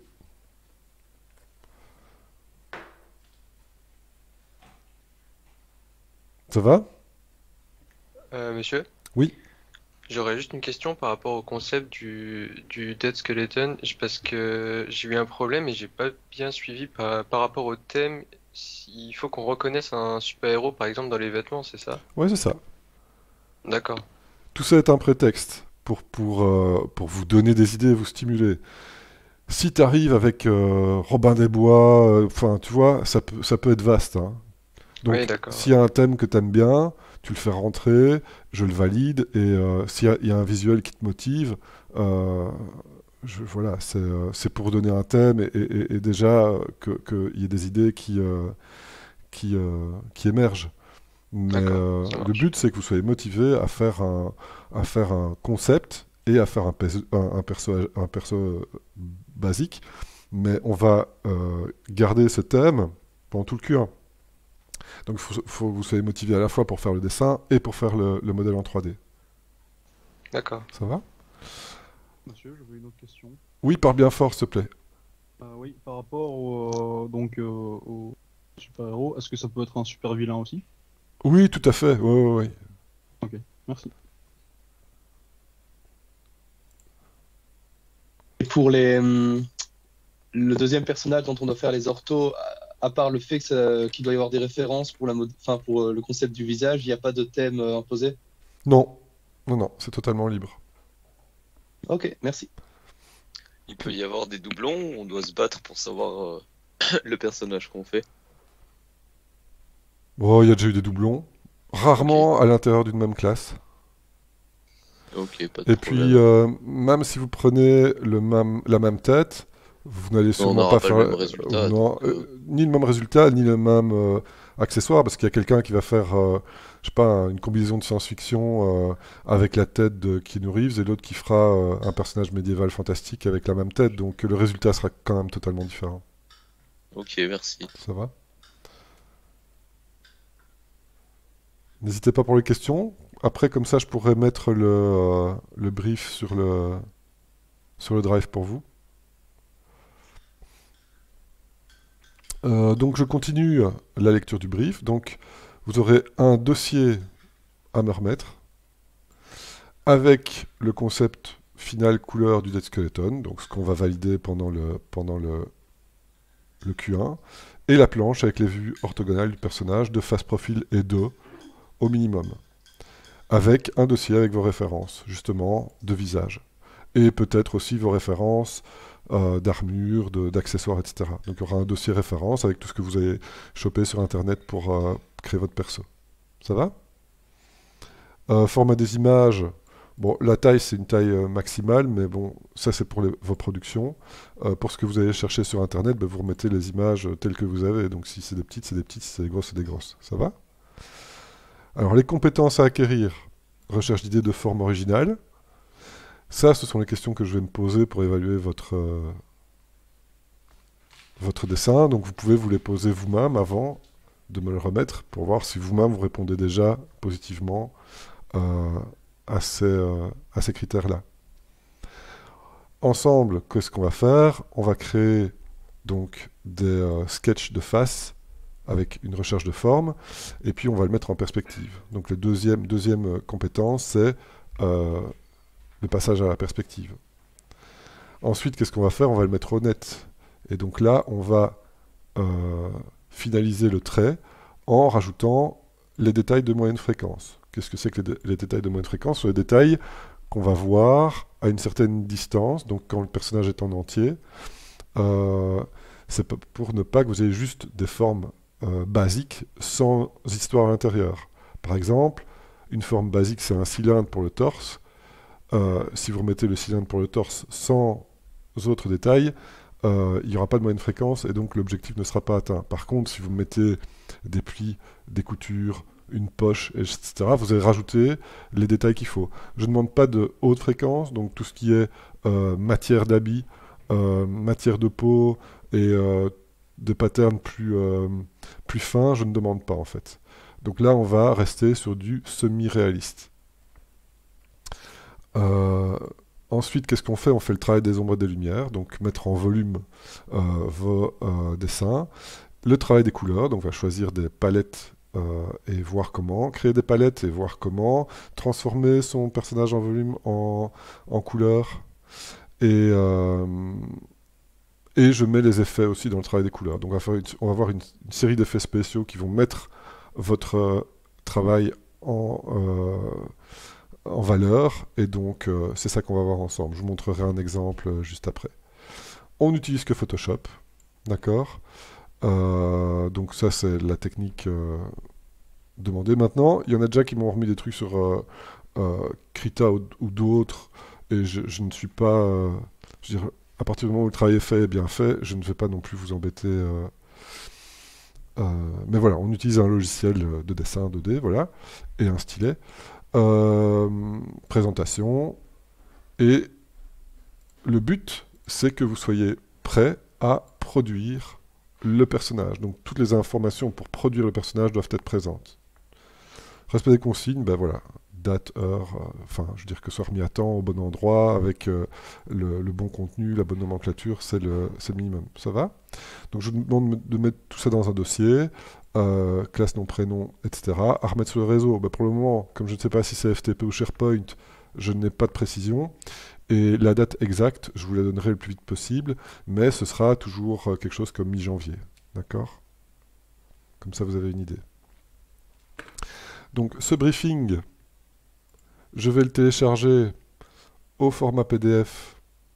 A: Ça va?
D: Euh, monsieur?
A: Oui.
D: J'aurais juste une question par rapport au concept du, du Dead Skeleton, j- parce que j'ai eu un problème et j'ai pas bien suivi par, par rapport au thème. Il faut qu'on reconnaisse un super-héros, par exemple, dans les vêtements, c'est ça?
A: Ouais, c'est ça.
D: D'accord.
A: Tout ça est un prétexte pour, pour, euh, pour vous donner des idées, vous stimuler. Si tu arrives avec euh, Robin des Bois, enfin, tu vois, ça peut, ça peut être vaste, hein. Donc,
D: Oui, d'accord.
A: s'il y a un thème que tu aimes bien, tu le fais rentrer, je le valide, et euh, s'il y a, il y a un visuel qui te motive, euh, je- voilà, c'est euh, c'est pour donner un thème et, et- et déjà euh, que, qu'il y ait des idées qui, euh, qui, euh, qui émergent. Mais
D: D'accord,
A: euh,
D: ça
A: le
D: marche.
A: but, c'est que vous soyez motivé à faire un, à faire un concept et à faire un, pes- un, un perso, un perso euh, basique. Mais on va euh, garder ce thème pendant tout le Q un. Donc il faut, faut que vous soyez motivé à la fois pour faire le dessin et pour faire le, le modèle en trois D.
D: D'accord.
A: Ça va?
K: Monsieur, j'avais une autre question.
A: Oui, parle bien fort, s'il te plaît.
K: Euh, oui, par rapport au, donc, euh, au super-héros, est-ce que ça peut être un super-vilain aussi?
A: Oui, tout à fait. Oui, oui, oui.
K: Ok, merci.
I: Et pour les, hum, le deuxième personnage dont on doit faire les orthos, à à part le fait que ça- qu'il doit y avoir des références pour, la mod- enfin, pour euh, le concept du visage, il n'y a pas de thème euh, imposé?
A: Non, non, non, c'est totalement libre.
I: Ok, merci.
M: Il peut y avoir des doublons, on doit se battre pour savoir euh, le personnage qu'on fait.
A: Bon, il y a déjà eu des doublons. Rarement à l'intérieur d'une même classe.
M: Ok, pas de
A: Et
M: problème.
A: puis, euh, même si vous prenez le même, la même tête, vous n'allez sûrement
M: n'aura
A: pas
M: pas
A: faire
M: le même résultat,
A: euh, non,
M: donc,
A: euh, ni le même résultat, ni le même euh, accessoire, parce qu'il y a quelqu'un qui va faire, euh, je sais pas, une combinaison de science-fiction euh, avec la tête de Keanu Reeves, et l'autre qui fera euh, un personnage médiéval fantastique avec la même tête, donc le résultat sera quand même totalement différent.
M: Ok, merci.
A: Ça va? N'hésitez pas pour les questions. Après, comme ça, je pourrais mettre le, euh, le brief sur le, sur le drive pour vous. Euh, donc, je continue la lecture du brief. Donc, vous aurez un dossier à me remettre avec le concept final couleur du Dead Skeleton, donc ce qu'on va valider pendant le, pendant le, le Q un, et la planche avec les vues orthogonales du personnage de face, profil et dos au minimum, avec un dossier avec vos références, justement, de visage. Et peut-être aussi vos références euh, d'armure, de- d'accessoires, et cetera. Donc il y aura un dossier référence avec tout ce que vous avez chopé sur Internet pour euh, créer votre perso. Ça va? Euh, Format des images, bon, la taille c'est une taille euh, maximale, mais bon, ça c'est pour les- vos productions. Euh, pour ce que vous allez chercher sur Internet, ben, vous remettez les images euh, telles que vous avez. Donc si c'est des petites, c'est des petites, si c'est des grosses, c'est des grosses. Ça va? Alors, les compétences à acquérir. Recherche d'idées de forme originale. Ça, ce sont les questions que je vais me poser pour évaluer votre, euh, votre dessin. Donc vous pouvez vous les poser vous-même avant de me le remettre pour voir si vous-même vous répondez déjà positivement euh, à ces, euh, à ces critères-là. Ensemble, qu'est-ce qu'on va faire? On va créer donc des euh, sketchs de face avec une recherche de forme, et puis on va le mettre en perspective. Donc la deuxième, deuxième euh, compétence, c'est euh, le passage à la perspective. Ensuite, qu'est-ce qu'on va faire? On va le mettre au net. Et donc là, on va euh, finaliser le trait en rajoutant les détails de moyenne fréquence. Qu'est-ce que c'est que les, dé les détails de moyenne fréquence? Ce sont les détails qu'on va voir à une certaine distance, donc quand le personnage est en entier. Euh, c'est pour ne pas que vous ayez juste des formes euh, basiques sans histoire à l'intérieur. Par exemple, une forme basique, c'est un cylindre pour le torse. Euh, si vous remettez le cylindre pour le torse sans autres détails, euh, il n'y aura pas de moyenne fréquence et donc l'objectif ne sera pas atteint. Par contre, si vous mettez des plis, des coutures, une poche, et cetera, vous allez rajouter les détails qu'il faut. Je ne demande pas de haute fréquence, donc tout ce qui est euh, matière d'habit, euh, matière de peau et euh, de patterns plus, euh, plus fins, je ne demande pas en fait. Donc là, on va rester sur du semi-réaliste. Euh, ensuite, qu'est-ce qu'on fait? On fait le travail des ombres et des lumières, donc mettre en volume euh, vos euh, dessins. Le travail des couleurs, donc on va choisir des palettes euh, et voir comment. Créer des palettes et voir comment. Transformer son personnage en volume en, en couleurs. Et, euh, et je mets les effets aussi dans le travail des couleurs. Donc on va, faire une, on va avoir une, une série d'effets spéciaux qui vont mettre votre euh, travail en... Euh, en valeur, et donc euh, c'est ça qu'on va voir ensemble. Je vous montrerai un exemple euh, juste après. On n'utilise que Photoshop, d'accord? euh, Donc ça c'est la technique euh, demandée. Maintenant, il y en a déjà qui m'ont remis des trucs sur euh, euh, Krita ou, ou d'autres, et je, je ne suis pas... Euh, je veux dire, à partir du moment où le travail est fait et bien fait, je ne vais pas non plus vous embêter... Euh, euh, mais voilà, on utilise un logiciel de dessin deux D, voilà, et un stylet. Euh, présentation, et le but c'est que vous soyez prêt à produire le personnage. Donc toutes les informations pour produire le personnage doivent être présentes. Respect des consignes, ben voilà, date, heure, euh, enfin je veux dire que ce soit remis à temps, au bon endroit, avec euh, le, le bon contenu, la bonne nomenclature, c'est le, le minimum. Ça va? Donc je vous demande de mettre tout ça dans un dossier. Euh, classe, nom, prénom, et cetera. À remettre sur le réseau, bah pour le moment, comme je ne sais pas si c'est F T P ou SharePoint, je n'ai pas de précision. Et la date exacte, je vous la donnerai le plus vite possible, mais ce sera toujours quelque chose comme mi-janvier. D'accord? Comme ça, vous avez une idée. Donc, ce briefing, je vais le télécharger au format P D F.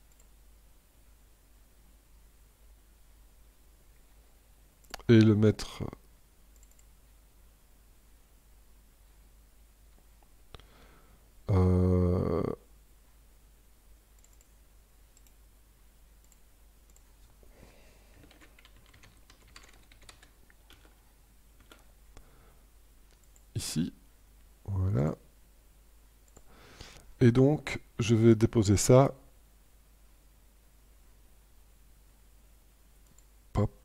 A: Et le mettre... Euh... Ici, voilà. Et donc, je vais déposer ça. Pop.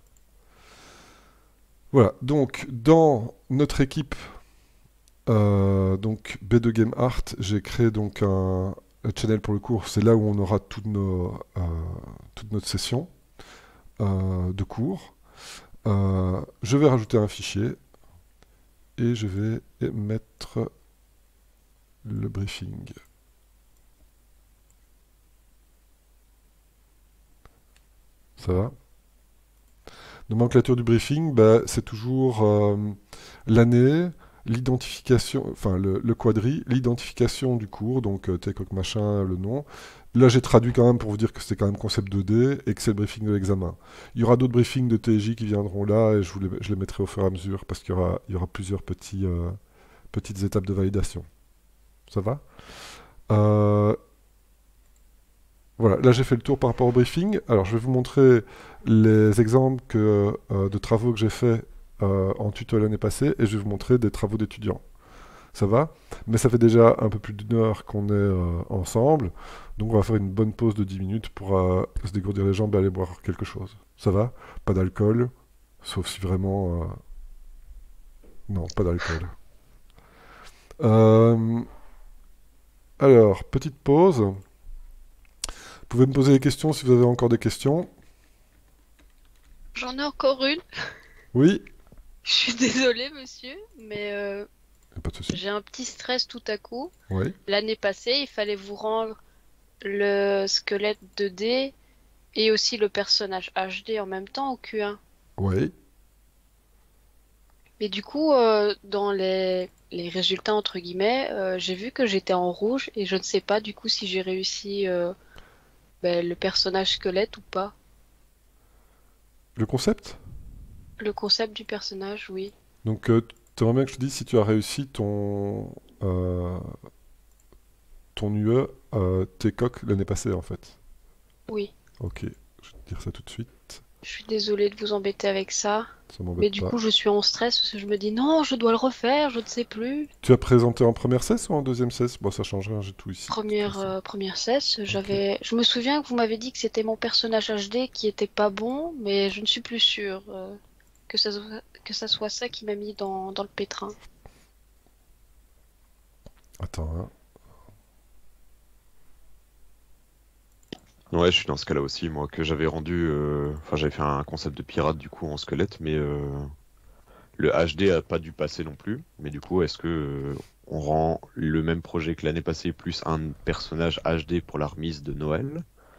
A: Voilà, donc dans notre équipe, euh, donc B deux Game Art, j'ai créé donc un, un channel pour le cours. C'est là où on aura toutes nos, euh, toute notre session euh, de cours. Euh, je vais rajouter un fichier et je vais mettre le briefing. Ça va? Nomenclature du briefing, bah, c'est toujours euh, l'année, l'identification, enfin le, le quadri, l'identification du cours, donc euh, T-Coq machin, le nom. Là, j'ai traduit quand même pour vous dire que c'était quand même concept deux D et que c'est le briefing de l'examen. Il y aura d'autres briefings de T J qui viendront là et je, vous les, je les mettrai au fur et à mesure parce qu'il y aura, il y aura plusieurs petits, euh, petites étapes de validation. Ça va? euh, Voilà, là j'ai fait le tour par rapport au briefing. Alors je vais vous montrer les exemples que, euh, de travaux que j'ai fait euh, en tuto l'année passée et je vais vous montrer des travaux d'étudiants. Ça va? Mais ça fait déjà un peu plus d'une heure qu'on est euh, ensemble, donc on va faire une bonne pause de dix minutes pour euh, se dégourdir les jambes et aller boire quelque chose. Ça va? Pas d'alcool, sauf si vraiment... euh, Non, pas d'alcool. Euh, Alors, petite pause. Vous pouvez me poser des questions si vous avez encore des questions.
F: J'en ai encore une.
A: Oui?
F: Je suis désolée, monsieur, mais euh,
A: Pas de souci.
F: j'ai un petit stress tout à coup.
A: Oui.
F: L'année passée, il fallait vous rendre le squelette deux D et aussi le personnage H D en même temps au Q un.
A: Oui.
F: Mais du coup, euh, dans les, les résultats, entre guillemets, euh, j'ai vu que j'étais en rouge et je ne sais pas du coup si j'ai réussi euh, ben, le personnage squelette ou pas.
A: Le concept?
F: Le concept du personnage, oui.
A: Donc, euh, tu aimerais bien que je te dise si tu as réussi ton, euh, ton U E, euh, tes coques l'année passée, en fait.
F: Oui.
A: Ok, je vais te dire ça tout de suite.
F: Je suis désolée de vous embêter avec ça.
A: Ça m'embête
F: Mais du
A: pas.
F: coup, je suis en stress parce que je me dis non, je dois le refaire, je ne sais plus.
A: Tu as présenté en première cesse ou en deuxième cesse? Bon, ça change rien, j'ai tout ici.
F: Première, euh, première cesse, j'avais. Je me souviens que vous m'avez dit que c'était mon personnage H D qui était pas bon, mais je ne suis plus sûre euh, que ça, soit- que ça soit ça qui m'a mis dans, dans le pétrin.
A: Attends, hein.
N: Ouais, je suis dans ce cas-là aussi, moi, que j'avais rendu... euh, Enfin, j'avais fait un concept de pirate, du coup, en squelette, mais euh, le H D a pas dû passer non plus. Mais du coup, est-ce que euh, on rend le même projet que l'année passée, plus un personnage H D pour la remise de Noël?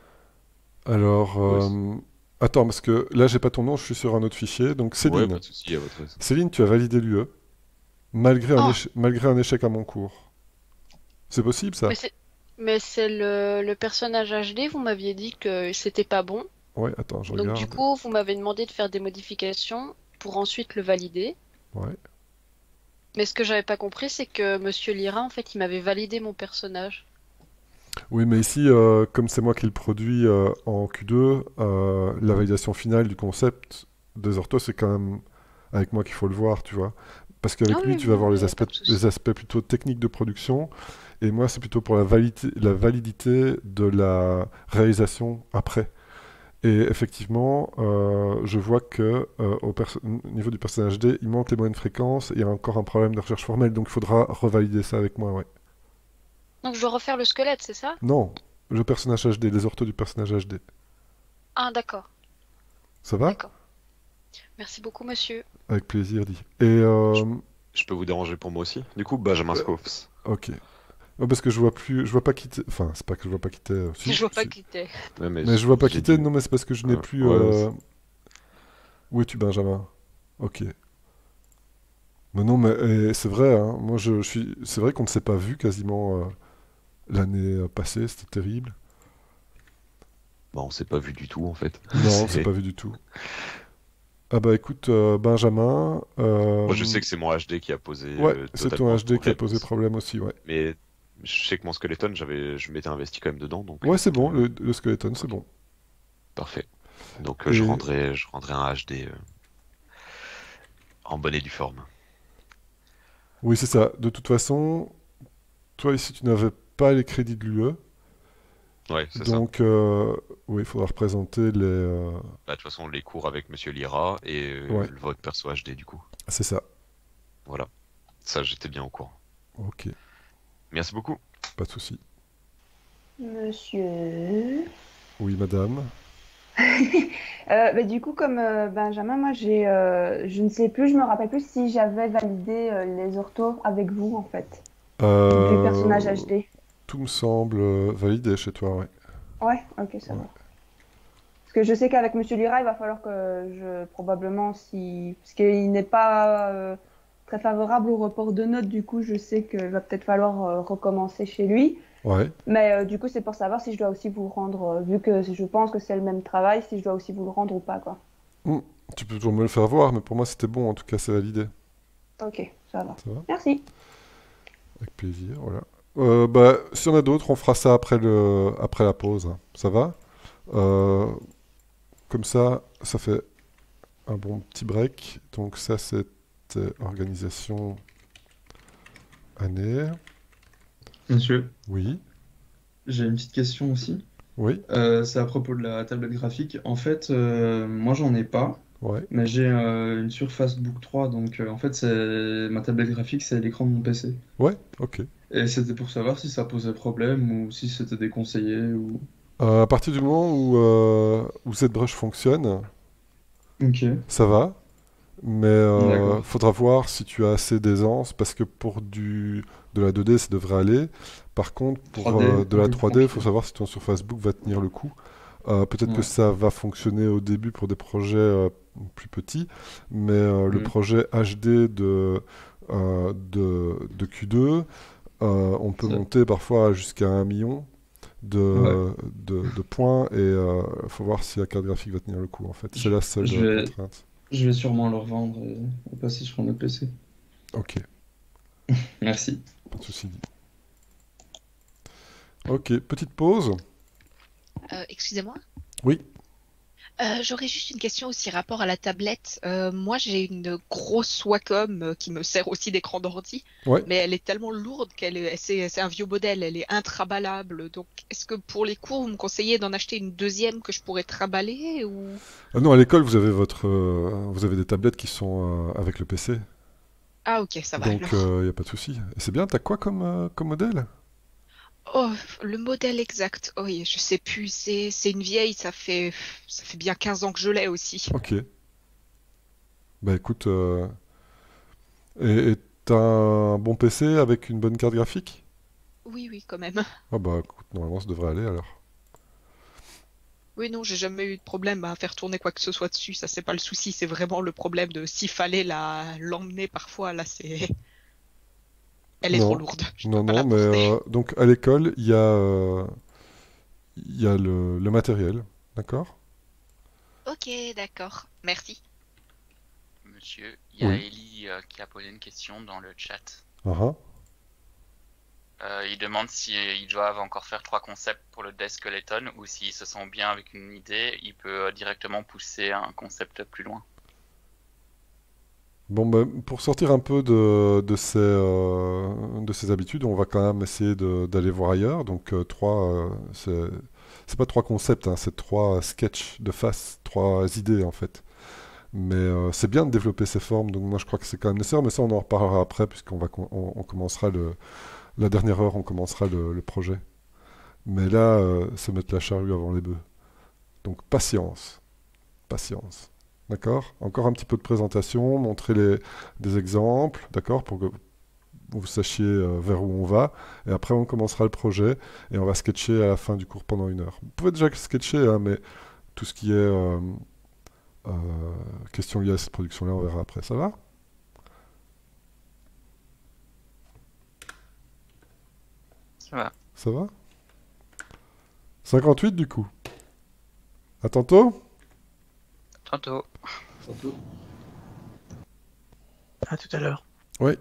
A: Alors,
N: Ouais,
A: euh, attends, parce que là, j'ai pas ton nom, je suis sur un autre fichier. Donc,
N: Ouais,
A: Céline.
N: pas de souci, à votre aise.
A: Céline, tu as validé l'U E, malgré un,
F: Oh.
A: éche- malgré un échec à mon cours. C'est possible, ça?
F: Mais c'est, mais c'est le, le personnage H D, vous m'aviez dit que c'était pas bon.
A: Ouais, attends, je
F: Donc du
A: regarde.
F: coup, vous m'avez demandé de faire des modifications pour ensuite le valider.
A: Ouais.
F: Mais ce que j'avais pas compris, c'est que Monsieur Lira, en fait, il m'avait validé mon personnage.
A: Oui, mais ici, euh, comme c'est moi qui le produis euh, en Q deux, euh, la validation finale du concept des orthos, c'est quand même avec moi qu'il faut le voir, tu vois. Parce qu'avec
F: Ah
A: lui,
F: oui,
A: tu vas
F: oui,
A: voir
F: mais
A: les
F: y a
A: aspects,
F: pas de souci.
A: les aspects plutôt techniques de production, et moi, c'est plutôt pour la validité, la validité de la réalisation après. Et effectivement, euh, je vois que euh, au, perso- au niveau du personnage D, il manque les moyennes fréquences, et il y a encore un problème de recherche formelle, donc il faudra revalider ça avec moi, ouais.
F: Donc je dois refaire le squelette, c'est ça?
A: Non, le personnage H D, les orthos du personnage H D.
F: Ah, d'accord.
A: Ça va?
F: D'accord. Merci beaucoup, monsieur.
A: Avec plaisir, dit. Et euh,
N: Je peux vous déranger pour moi aussi? Du coup, Benjamin Scopes.
A: ok. Ouais, parce que je vois plus, je vois pas quitter. Enfin, c'est pas que je vois pas quitter. euh, si,
F: Je vois pas
A: si.
F: quitter.
N: Ouais, mais
A: Mais je vois pas
N: j'ai
A: quitter.
N: dit-
A: Non, mais c'est parce que je n'ai
N: Ouais,
A: plus.
N: ouais,
A: euh, Où es-tu, Benjamin? Ok. Mais non, mais eh, c'est vrai. Hein, moi, je, je suis. C'est vrai qu'on ne s'est pas vu quasiment euh, l'année euh, passée. C'était terrible.
N: Bah, on s'est pas vu du tout, en fait.
A: Non, on
N: C'est-
A: s'est pas vu du tout. Ah bah écoute, euh, Benjamin. euh,
N: Moi, je sais que c'est mon H D qui a posé
A: Ouais,
N: euh,
A: c'est ton
N: totalement
A: H D qui a
N: problème.
A: posé problème aussi, ouais.
N: Mais je sais que mon skeleton, j'avais, je m'étais investi quand même dedans, donc
A: Ouais, c'est bon. Le, le skeleton, c'est bon.
N: parfait. Donc euh, je
A: Et-
N: rendrai, je rendrai un H D euh, en bonne et due forme.
A: Oui, c'est ça. De toute façon, toi ici, tu n'avais pas les crédits de l'U E.
N: Ouais, c'est ça.
A: Donc, euh, oui, il faudra représenter les. euh,
N: Bah, de toute façon, les cours avec Monsieur Lira et euh,
A: Ouais.
N: le vote perso H D du coup.
A: C'est ça.
N: Voilà. Ça, j'étais bien au courant.
A: Ok,
N: Merci beaucoup.
A: pas de souci.
J: Monsieur.
A: Oui, madame.
J: Euh, bah, du coup, comme euh, Benjamin, moi, j'ai, euh, je ne sais plus, je me rappelle plus si j'avais validé euh, les orthos avec vous, en fait, du
A: Euh,
J: personnage H D.
A: Tout me semble euh, validé chez toi, ouais.
J: Ouais, ok, ça
A: Ouais.
J: va. Parce que je sais qu'avec Monsieur Lira, il va falloir que je, probablement, si... Parce qu'il n'est pas euh, très favorable au report de notes, du coup, je sais qu'il va peut-être falloir euh, recommencer chez lui.
A: Ouais.
J: Mais euh, du coup, c'est pour savoir si je dois aussi vous rendre, euh, vu que je pense que c'est le même travail, si je dois aussi vous le rendre ou pas, quoi.
A: Hmm, Tu peux toujours me le faire voir, mais pour moi, c'était bon. En tout cas, c'est validé.
J: Ok, ça va.
A: Ça va?
J: Merci.
A: Avec plaisir, voilà. Euh, bah, s'il y en a d'autres, on fera ça après le, après la pause. Hein. Ça va? Euh, Comme ça, ça fait un bon petit break. Donc ça, c'était organisation année.
O: Monsieur,
A: Oui,
O: j'ai une petite question aussi.
A: oui,
O: Euh, c'est à propos de la tablette graphique. En fait, euh, moi j'en ai pas,
A: ouais.
O: mais j'ai euh, une Surface Book trois, donc euh, en fait c'est ma tablette graphique, c'est l'écran de mon P C.
A: Ouais, ok.
O: Et c'était pour savoir si ça posait problème ou si c'était déconseillé ou.
A: Euh, à partir du moment où, euh, où ZBrush fonctionne,
O: Ok,
A: ça va, mais euh,
O: d'accord.
A: faudra voir si tu as assez d'aisance, parce que pour du, de la deux D, ça devrait aller. Par contre, pour euh,
O: trois D,
A: de
O: un
A: la
O: peu plus
A: trois D, il faut
O: compliqué.
A: savoir si ton Surface Book va tenir le coup. Euh, peut-être que
O: Ouais.
A: ça va fonctionner au début pour des projets euh, plus petits, mais euh, le
O: Mm.
A: projet H D de, euh, de, de Q deux, euh, on peut
O: Ça-
A: monter parfois jusqu'à un million
O: Ouais.
A: de, de, de points, et il faut voir si la carte graphique va tenir le coup en fait. C'est
O: Je,
A: la seule
O: je
A: euh,
O: vais,
A: contrainte.
O: je vais sûrement le revendre et, et passer sur un autre P C.
A: Ok,
O: Merci.
A: pas de souci. Ok, petite pause.
P: Euh, excusez-moi.
A: Oui,
P: Euh, j'aurais juste une question aussi rapport à la tablette. Euh, moi, j'ai une grosse Wacom euh, qui me sert aussi d'écran d'ordi,
A: ouais.
P: mais elle est tellement lourde qu'elle est, c'est, c'est un vieux modèle, elle est intraballable. Donc, est-ce que pour les cours, vous me conseillez d'en acheter une deuxième que je pourrais traballer ou...
A: Ah non, à l'école, vous avez votre, euh, vous avez des tablettes qui sont euh, avec le P C,
P: Ah, ok, ça va
A: donc il
P: alors.
A: n'y a pas de souci. Et c'est bien, t'as quoi comme, euh, comme modèle?
P: Oh, le modèle exact, oh, oui, je sais plus, c'est, c'est une vieille, ça fait, ça fait bien quinze ans que je l'ai aussi.
A: Ok, bah écoute, euh, et et t'as un bon P C avec une bonne carte graphique?
P: Oui, oui, quand même.
A: Ah bah écoute, normalement ça devrait aller alors.
P: Oui, non, j'ai jamais eu de problème à faire tourner quoi que ce soit dessus. Ça, c'est pas le souci. C'est vraiment le problème de s'il fallait la l'emmener parfois. Là, c'est, elle est trop
A: Non,
P: lourde. Je peux
A: non,
P: pas
A: non,
P: la
A: mais
P: porter.
A: euh, donc à l'école, il y a, euh, il y a le, le matériel, d'accord?
P: Ok, d'accord. Merci.
Q: Monsieur, il y a
A: Oui.
Q: Ellie euh, qui a posé une question dans le chat.
A: Ah ah.
Q: Euh, il demande s'ils doivent encore faire trois concepts pour le Death Skeleton ou s'ils se sentent bien avec une idée, il peut euh, directement pousser un concept plus loin.
A: Bon, bah, pour sortir un peu de, de ces, euh, de ces habitudes, on va quand même essayer de- d'aller voir ailleurs. Donc, euh, trois, euh, c'est c'est pas trois concepts, hein, c'est trois sketchs de face, trois idées en fait. Mais euh, c'est bien de développer ces formes, donc moi je crois que c'est quand même nécessaire, mais ça on en reparlera après, puisqu'on va, com- on, on commencera le, la dernière heure, on commencera le, le projet. Mais là, euh, c'est mettre la charrue avant les bœufs. Donc, patience, patience. D'accord? Encore un petit peu de présentation, montrer les, des exemples, d'accord? Pour que vous sachiez euh, vers où on va. Et après, on commencera le projet et on va sketcher à la fin du cours pendant une heure. Vous pouvez déjà sketcher, hein, mais tout ce qui est euh, euh, question liée à cette production-là, on verra après. Ça va?
Q: Ça va.
A: Ça va? cinquante-huit du coup. À tantôt?
Q: Tantôt.
G: Tantôt.
H: À tout à l'heure.
A: Oui.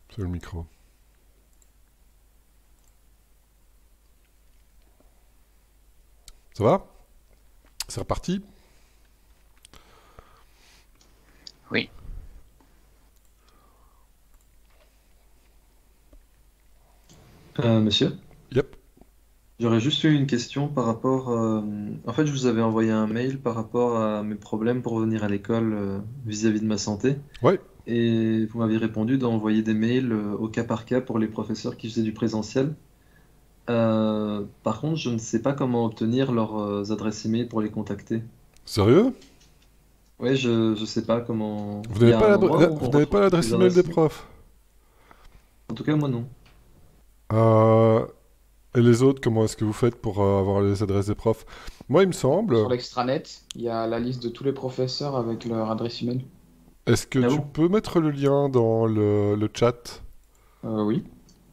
A: C'est le micro. Ça va? C'est reparti?
Q: Oui.
O: Euh, monsieur?
A: Yep.
O: J'aurais juste eu une question par rapport. euh, En fait, je vous avais envoyé un mail par rapport à mes problèmes pour venir à l'école euh, vis-à-vis de ma santé.
A: Ouais.
O: Et vous m'aviez répondu d'envoyer des mails euh, au cas par cas pour les professeurs qui faisaient du présentiel. Euh, par contre, je ne sais pas comment obtenir leurs euh, adresses email pour les contacter.
A: Sérieux?
O: Ouais, je ne sais pas comment.
A: Vous
O: Il y
A: n'avez
O: a
A: pas
O: un
A: l'adre-
O: endroit
A: la-
O: où
A: vous
O: on
A: n'avez pas
O: retrouve
A: l'adresse
O: les
A: email des
O: adresses mail.
A: profs?
O: En tout cas, moi non.
A: Euh, et les autres, comment est-ce que vous faites pour euh, avoir les adresses des profs? Moi, il me semble.
R: Sur l'extranet, il y a la liste de tous les professeurs avec leur adresse email.
A: Est-ce que
O: Ah
A: tu
O: bon?
A: peux mettre le lien dans le, le chat?
O: Euh, oui.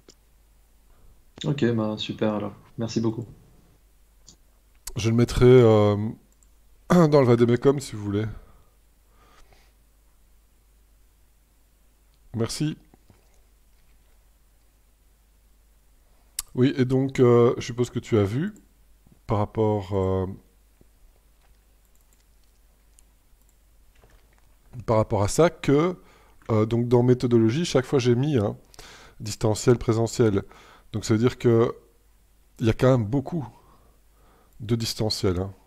O: Ok, bah super alors. Merci beaucoup.
A: Je le mettrai euh, dans le Vademecum si vous voulez. Merci. Oui, et donc, euh, je suppose que tu as vu par rapport, euh, par rapport à ça que, euh, donc dans méthodologie, chaque fois j'ai mis hein, distanciel, présentiel. Donc ça veut dire que il y a quand même beaucoup de distanciel. Hein.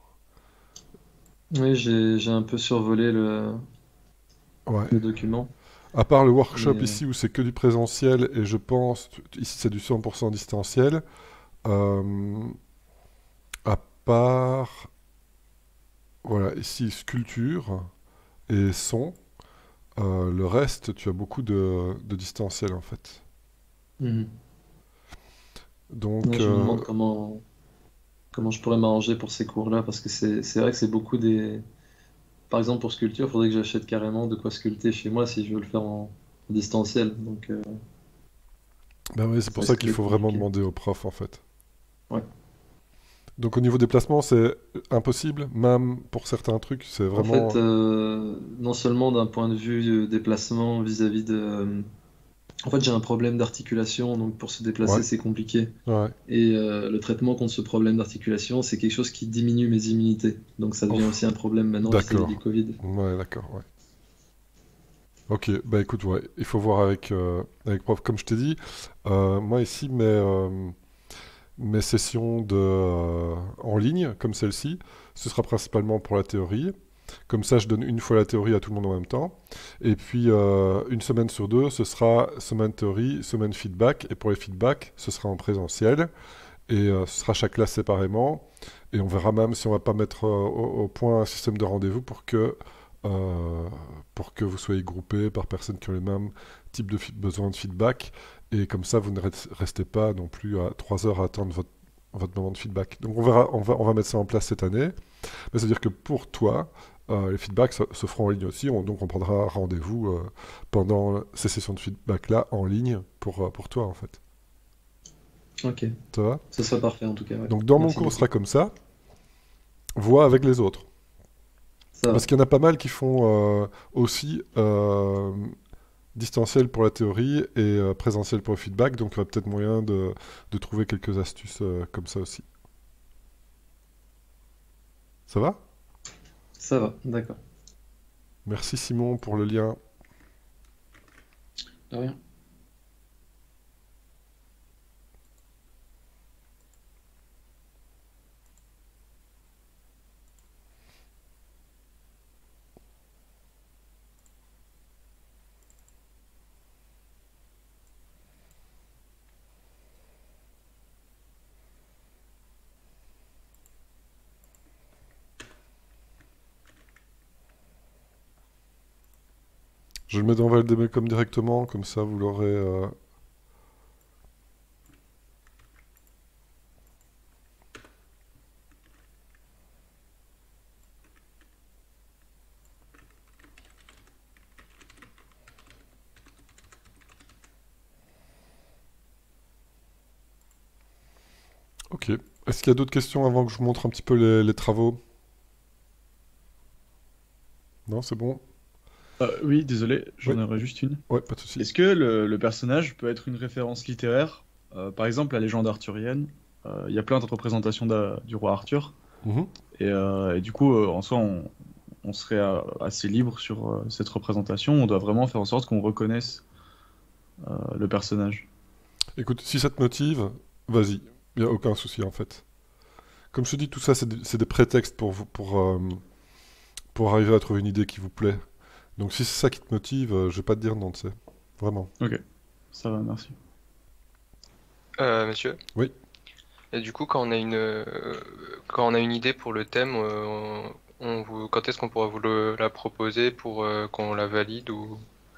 O: Oui, j'ai j'ai un peu survolé le,
A: Ouais.
O: le document.
A: À part le workshop
O: Mais, euh,
A: ici où c'est que du présentiel et je pense, ici c'est du cent pour cent distanciel, euh, à part, voilà, ici sculpture et son, euh, le reste tu as beaucoup de, de distanciel en fait.
O: mhm.
A: Donc,
O: Ouais, je me
A: euh,
O: demande comment, comment je pourrais m'arranger pour ces cours-là, parce que c'est c'est vrai que c'est beaucoup des. Par exemple, pour sculpture, il faudrait que j'achète carrément de quoi sculpter chez moi si je veux le faire en, en distanciel. Donc, euh,
A: ben oui, c'est
O: ça
A: pour ça
O: risque
A: qu'il
O: d'être
A: faut vraiment
O: compliqué.
A: demander au prof en fait.
O: Ouais.
A: Donc au niveau déplacement, c'est impossible, même pour certains trucs, c'est
O: En
A: vraiment...
O: fait, euh, non seulement d'un point de vue euh, déplacement vis-à-vis de. euh, En fait, j'ai un problème d'articulation, donc pour se déplacer,
A: Ouais,
O: c'est compliqué.
A: ouais.
O: Et euh, le traitement contre ce problème d'articulation, c'est quelque chose qui diminue mes immunités. Donc ça devient
A: Ouf.
O: aussi un problème maintenant vis-à-vis
A: D'accord.
O: du Covid.
A: Ouais, d'accord, ouais. Ok, bah écoute, ouais, il faut voir avec, euh, avec prof. Comme je t'ai dit, euh, moi ici, mes, euh, mes sessions de, euh, en ligne, comme celle-ci, ce sera principalement pour la théorie. Comme ça, je donne une fois la théorie à tout le monde en même temps. Et puis, euh, une semaine sur deux, ce sera semaine théorie, semaine feedback. Et pour les feedbacks, ce sera en présentiel. Et euh, ce sera chaque classe séparément. Et on verra même si on va pas mettre euh, au, au point un système de rendez-vous pour que, euh, pour que vous soyez groupés par personnes qui ont les mêmes types de fi- besoins de feedback. Et comme ça, vous ne res- restez pas non plus à trois heures à attendre votre, votre moment de feedback. Donc on verra, on va, on va mettre ça en place cette année. Mais c'est-à-dire que pour toi, euh, les feedbacks se, se feront en ligne aussi. On- donc on prendra rendez-vous euh, pendant ces sessions de feedback-là en ligne pour, euh, pour toi en fait.
O: Ok,
A: Ça va?
O: ça serait parfait en tout cas. Ouais.
A: Donc dans mon
O: Merci
A: cours, ce
O: beaucoup.
A: sera comme ça. Vois avec les autres.
O: Ça va.
A: Parce qu'il y en a pas mal qui font euh, aussi euh, distanciel pour la théorie et euh, présentiel pour le feedback. Donc il y aura peut-être moyen de, de trouver quelques astuces euh, comme ça aussi. Ça va?
O: Ça va, d'accord.
A: Merci Simon pour le lien.
R: De rien.
A: Je le mets dans Valdemecum directement, comme ça vous l'aurez. euh, Ok. Est-ce qu'il y a d'autres questions avant que je vous montre un petit peu les, les travaux? Non, c'est bon.
C: Euh, oui, désolé, j'en
A: Oui.
C: aurais juste une.
A: Ouais, pas de souci.
C: Est-ce que le, le personnage peut être une référence littéraire? Euh, par exemple, la légende arthurienne, euh, il y a plein de représentations d'a- du roi Arthur.
A: Mhm.
C: Et, euh, et du coup, euh, en soi, on, on serait euh, assez libre sur euh, cette représentation. On doit vraiment faire en sorte qu'on reconnaisse euh, le personnage.
A: Écoute, si ça te motive, vas-y. Il n'y a aucun souci en fait. Comme je te dis, tout ça, c'est des, c'est des prétextes pour, vous- pour, euh, pour arriver à trouver une idée qui vous plaît. Donc si c'est ça qui te motive, euh, je vais pas te dire non, tu sais. Vraiment.
C: Ok, ça va, merci.
D: Euh, monsieur?
A: Oui.
D: Et du coup, quand on a une, euh, quand on a une idée pour le thème, euh, on vous, quand est-ce qu'on pourra vous le- la proposer pour euh, qu'on la valide ou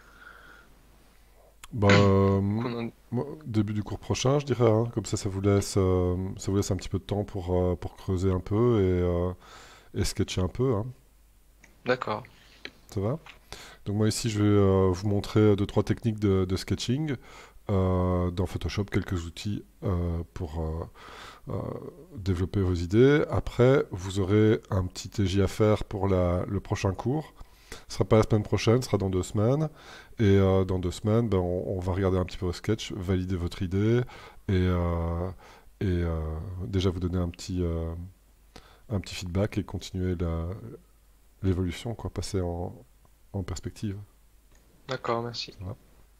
A: Bah, euh,
D: qu'on en-
A: moi, début du cours prochain, je dirais, hein. Comme ça, ça vous laisse, euh, ça vous laisse un petit peu de temps pour, euh, pour creuser un peu et, euh, et sketcher un peu, hein.
D: D'accord.
A: Ça va? Donc moi ici, je vais euh, vous montrer deux, trois techniques de, de sketching. Euh, dans Photoshop, quelques outils euh, pour euh, euh, développer vos idées. Après, vous aurez un petit T J à faire pour la- le prochain cours. Ce sera pas la semaine prochaine, ce sera dans deux semaines. Et euh, dans deux semaines, ben, on, on va regarder un petit peu vos sketchs, valider votre idée et, euh, et euh, déjà vous donner un petit, euh, un petit feedback et continuer la- l'évolution, quoi, passer en, en perspective.
D: D'accord, merci.
A: Voilà.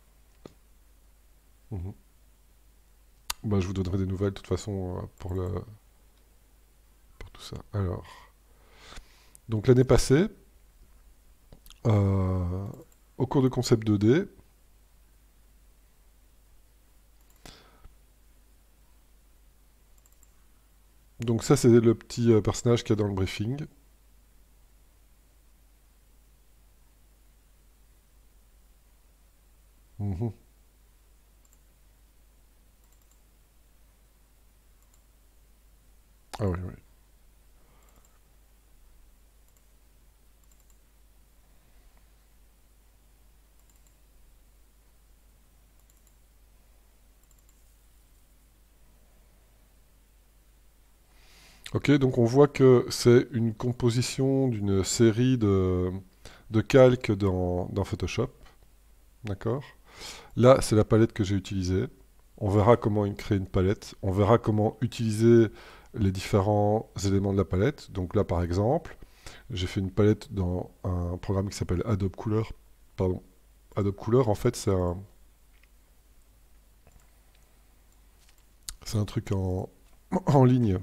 A: Mhm. Bah, je vous donnerai des nouvelles de toute façon euh, pour le pour tout ça. Alors, donc l'année passée, euh, au cours de concept deux D, donc ça c'est le petit euh, personnage qu'il y a dans le briefing. Mhm. Ah oui, oui. Ok, donc on voit que c'est une composition d'une série de, de calques dans, dans Photoshop. D'accord? Là, c'est la palette que j'ai utilisée. On verra comment une- créer une palette. On verra comment utiliser les différents éléments de la palette. Donc là, par exemple, j'ai fait une palette dans un programme qui s'appelle Adobe Couleur. Pardon. Adobe Couleur, en fait, c'est un, c'est un truc en, en ligne.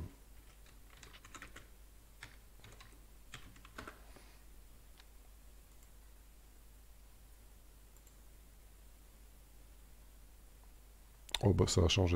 A: Oh bah ça a changé.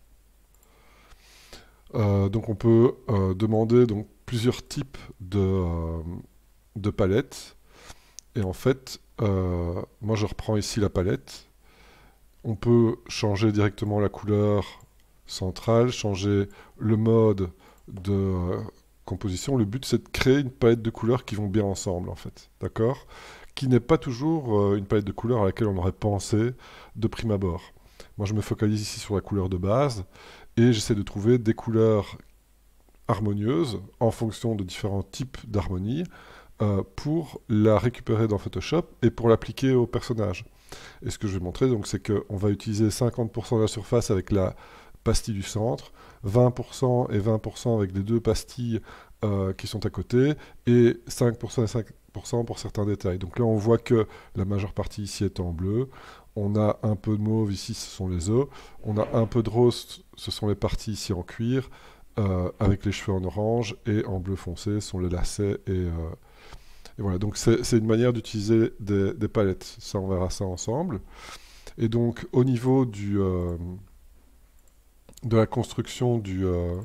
A: Euh, donc on peut euh, demander donc, plusieurs types de, euh, de palettes. Et en fait, euh, moi je reprends ici la palette. On peut changer directement la couleur centrale, changer le mode de euh, composition. Le but c'est de créer une palette de couleurs qui vont bien ensemble en fait. D'accord? Qui n'est pas toujours euh, une palette de couleurs à laquelle on aurait pensé de prime abord. Moi je me focalise ici sur la couleur de base et j'essaie de trouver des couleurs harmonieuses en fonction de différents types d'harmonie euh, pour la récupérer dans Photoshop et pour l'appliquer au personnage. Et ce que je vais montrer, donc, c'est qu'on va utiliser cinquante pour cent de la surface avec la pastille du centre, vingt pour cent et vingt pour cent avec les deux pastilles euh, qui sont à côté, et cinq pour cent et cinq pour cent pour certains détails. Donc là, on voit que la majeure partie ici est en bleu. On a un peu de mauve ici, ce sont les os. On a un peu de rose, ce sont les parties ici en cuir, euh, avec les cheveux en orange, et en bleu foncé, ce sont les lacets et... euh, et voilà, donc c'est c'est une manière d'utiliser des, des palettes. Ça, on verra ça ensemble. Et donc, au niveau du, euh, de la construction du, euh,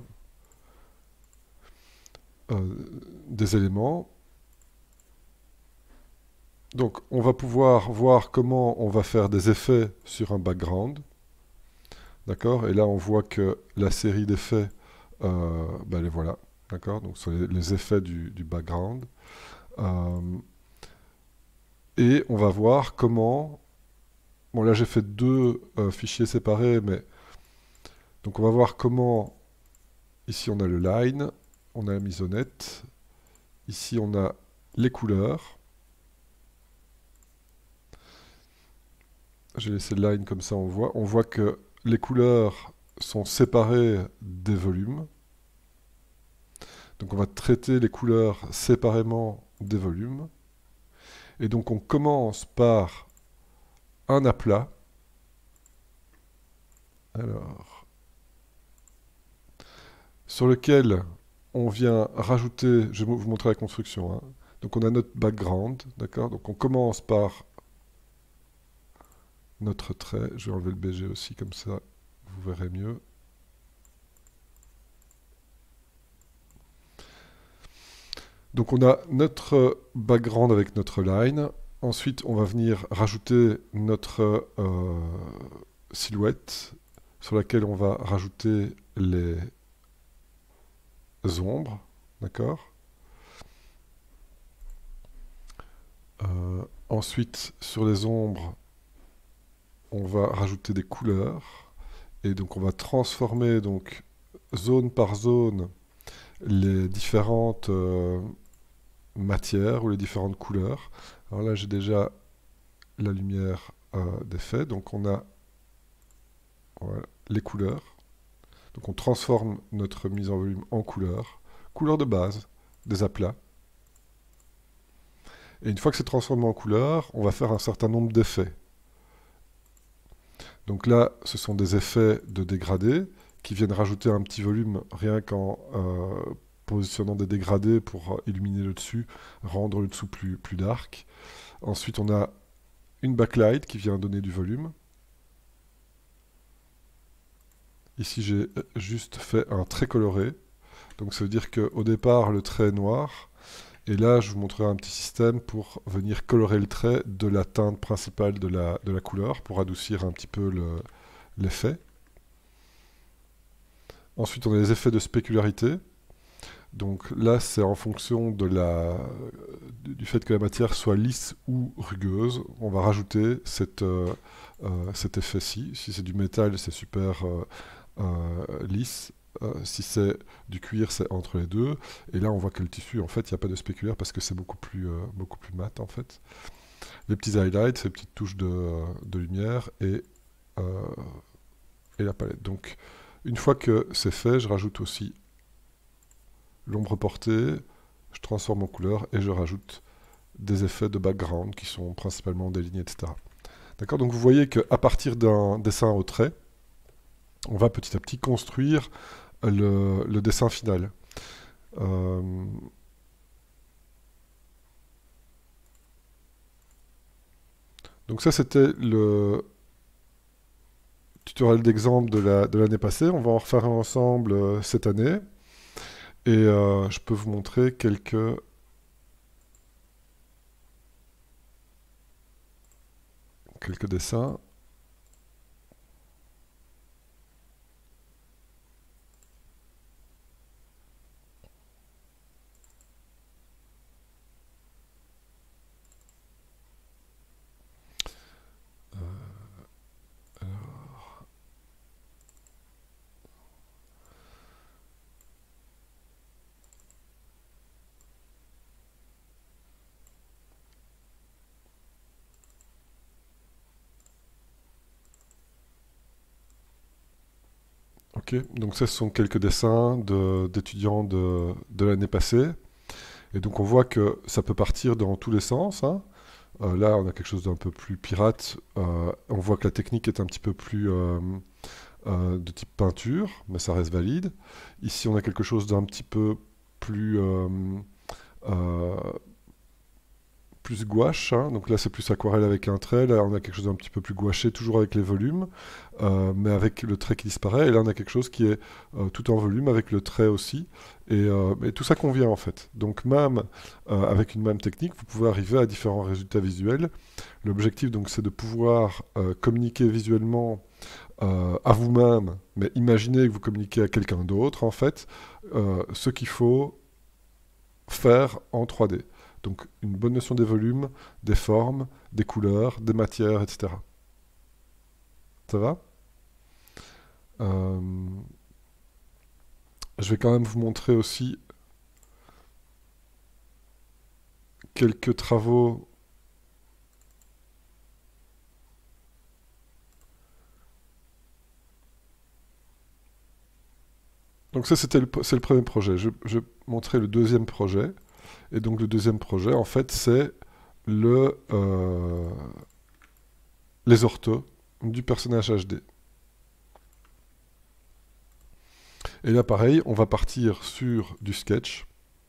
A: euh, des éléments, donc on va pouvoir voir comment on va faire des effets sur un background. D'accord? Et là, on voit que la série d'effets, euh, ben les voilà. D'accord? Donc, ce sont les, les effets du, du background. Euh, et on va voir comment... Bon, là, j'ai fait deux euh, fichiers séparés, mais... Donc, on va voir comment... Ici, on a le line, on a la maisonnette. Ici, on a les couleurs. j'ai laissé line comme ça, on voit. On voit que les couleurs sont séparées des volumes. Donc on va traiter les couleurs séparément des volumes. Et donc on commence par un aplat. Alors, sur lequel on vient rajouter, je vais vous montrer la construction, hein. Donc on a notre background, d'accord? Donc on commence par notre trait. Je vais enlever le B G aussi, comme ça vous verrez mieux. Donc on a notre background avec notre line. Ensuite, on va venir rajouter notre euh, silhouette sur laquelle on va rajouter les ombres, d'accord? Euh, ensuite, sur les ombres, on va rajouter des couleurs. Et donc, on va transformer donc zone par zone les différentes euh, matières ou les différentes couleurs. Alors là, j'ai déjà la lumière euh, d'effet. Donc, on a voilà, les couleurs. Donc, on transforme notre mise en volume en couleurs. Couleurs de base, des aplats. Et une fois que c'est transformé en couleur, on va faire un certain nombre d'effets. Donc là, ce sont des effets de dégradés qui viennent rajouter un petit volume rien qu'en euh, positionnant des dégradés pour illuminer le dessus, rendre le dessous plus, plus dark. Ensuite, on a une backlight qui vient donner du volume. Ici, j'ai juste fait un trait coloré. Donc ça veut dire qu'au départ, le trait est noir. Et là, je vous montrerai un petit système pour venir colorer le trait de la teinte principale de la, de la couleur, pour adoucir un petit peu l'effet. Ensuite, on a les effets de spécularité. Donc là, c'est en fonction de la, du fait que la matière soit lisse ou rugueuse. On va rajouter cette, euh, euh, cet effet-ci. Si c'est du métal, c'est super euh, euh, lisse. Euh, si c'est du cuir, c'est entre les deux. Et là, on voit que le tissu, en fait, il n'y a pas de spéculaire parce que c'est beaucoup plus, euh, beaucoup plus mat, en fait. Les petits highlights, ces petites touches de, de lumière et, euh, et la palette. Donc, une fois que c'est fait, je rajoute aussi l'ombre portée, je transforme en couleur et je rajoute des effets de background qui sont principalement des lignes, et cetera. D'accord? Donc, vous voyez qu'à partir d'un dessin au trait, on va petit à petit construire le, le dessin final. Euh, donc ça, c'était le tutoriel d'exemple de la, de l'année passée. On va en refaire un ensemble euh, cette année. Et euh, je peux vous montrer quelques... quelques dessins. Ok, donc ça, ce sont quelques dessins d'étudiants de, de, de l'année passée. Et donc on voit que ça peut partir dans tous les sens, hein. Euh, là, on a quelque chose d'un peu plus pirate. Euh, on voit que la technique est un petit peu plus euh, euh, de type peinture, mais ça reste valide. Ici, on a quelque chose d'un petit peu plus... Euh, euh, plus gouache, hein. Donc là c'est plus aquarelle avec un trait, là on a quelque chose d'un petit peu plus gouaché, toujours avec les volumes, euh, mais avec le trait qui disparaît, et là on a quelque chose qui est euh, tout en volume avec le trait aussi, et, euh, et tout ça convient en fait. Donc même euh, avec une même technique, vous pouvez arriver à différents résultats visuels. L'objectif donc c'est de pouvoir euh, communiquer visuellement euh, à vous-même, mais imaginez que vous communiquez à quelqu'un d'autre en fait, euh, ce qu'il faut faire en trois D. Donc une bonne notion des volumes, des formes, des couleurs, des matières, et cetera. Ça va? euh, Je vais quand même vous montrer aussi quelques travaux Donc ça, c'était le, c'est le premier projet. Je, je montrais le deuxième projet. Et donc le deuxième projet, en fait, c'est le, euh, les orthos du personnage H D. Et là, pareil, on va partir sur du sketch,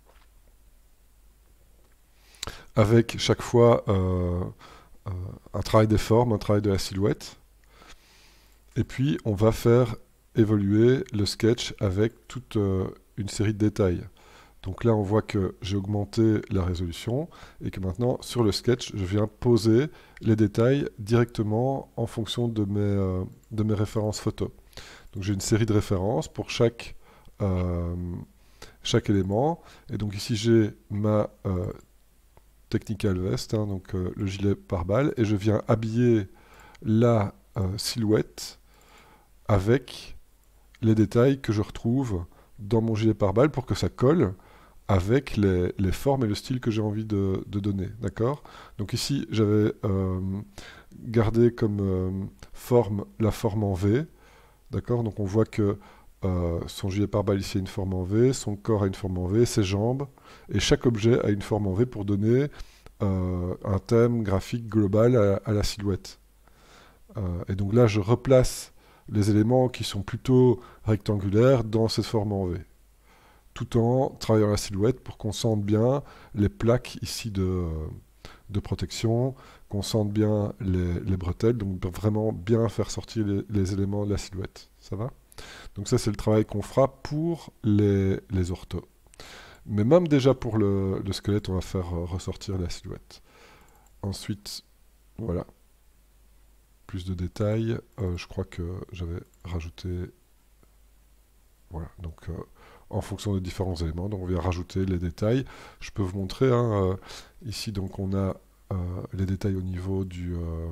A: avec chaque fois euh, euh, un travail des formes, un travail de la silhouette. Et puis, on va faire évoluer le sketch avec toute euh, une série de détails. Donc là, on voit que j'ai augmenté la résolution et que maintenant, sur le sketch, je viens poser les détails directement en fonction de mes, euh, de mes références photos. Donc j'ai une série de références pour chaque, euh, chaque élément. Et donc ici, j'ai ma euh, technical vest, hein, donc euh, le gilet pare-balles, et je viens habiller la euh, silhouette avec les détails que je retrouve dans mon gilet pare-balles pour que ça colle avec les, les formes et le style que j'ai envie de, de donner, d'accord? Donc ici, j'avais euh, gardé comme euh, forme la forme en V, d'accord? Donc on voit que euh, son gilet pare-balles ici a une forme en V, son corps a une forme en V, ses jambes, et chaque objet a une forme en V pour donner euh, un thème graphique global à, à la silhouette. Euh, et donc là, je replace les éléments qui sont plutôt rectangulaires dans cette forme en V, tout en travaillant la silhouette pour qu'on sente bien les plaques ici de, de protection, qu'on sente bien les, les bretelles, donc vraiment bien faire sortir les, les éléments de la silhouette. Ça va? Donc ça, c'est le travail qu'on fera pour les, les orthos. Mais même déjà pour le, le squelette, on va faire ressortir la silhouette. Ensuite, voilà. Plus de détails. Euh, je crois que j'avais rajouté... Voilà, donc... Euh, en fonction de différents éléments, donc on vient rajouter les détails. Je peux vous montrer, hein, euh, ici donc on a euh, les détails au niveau du, euh,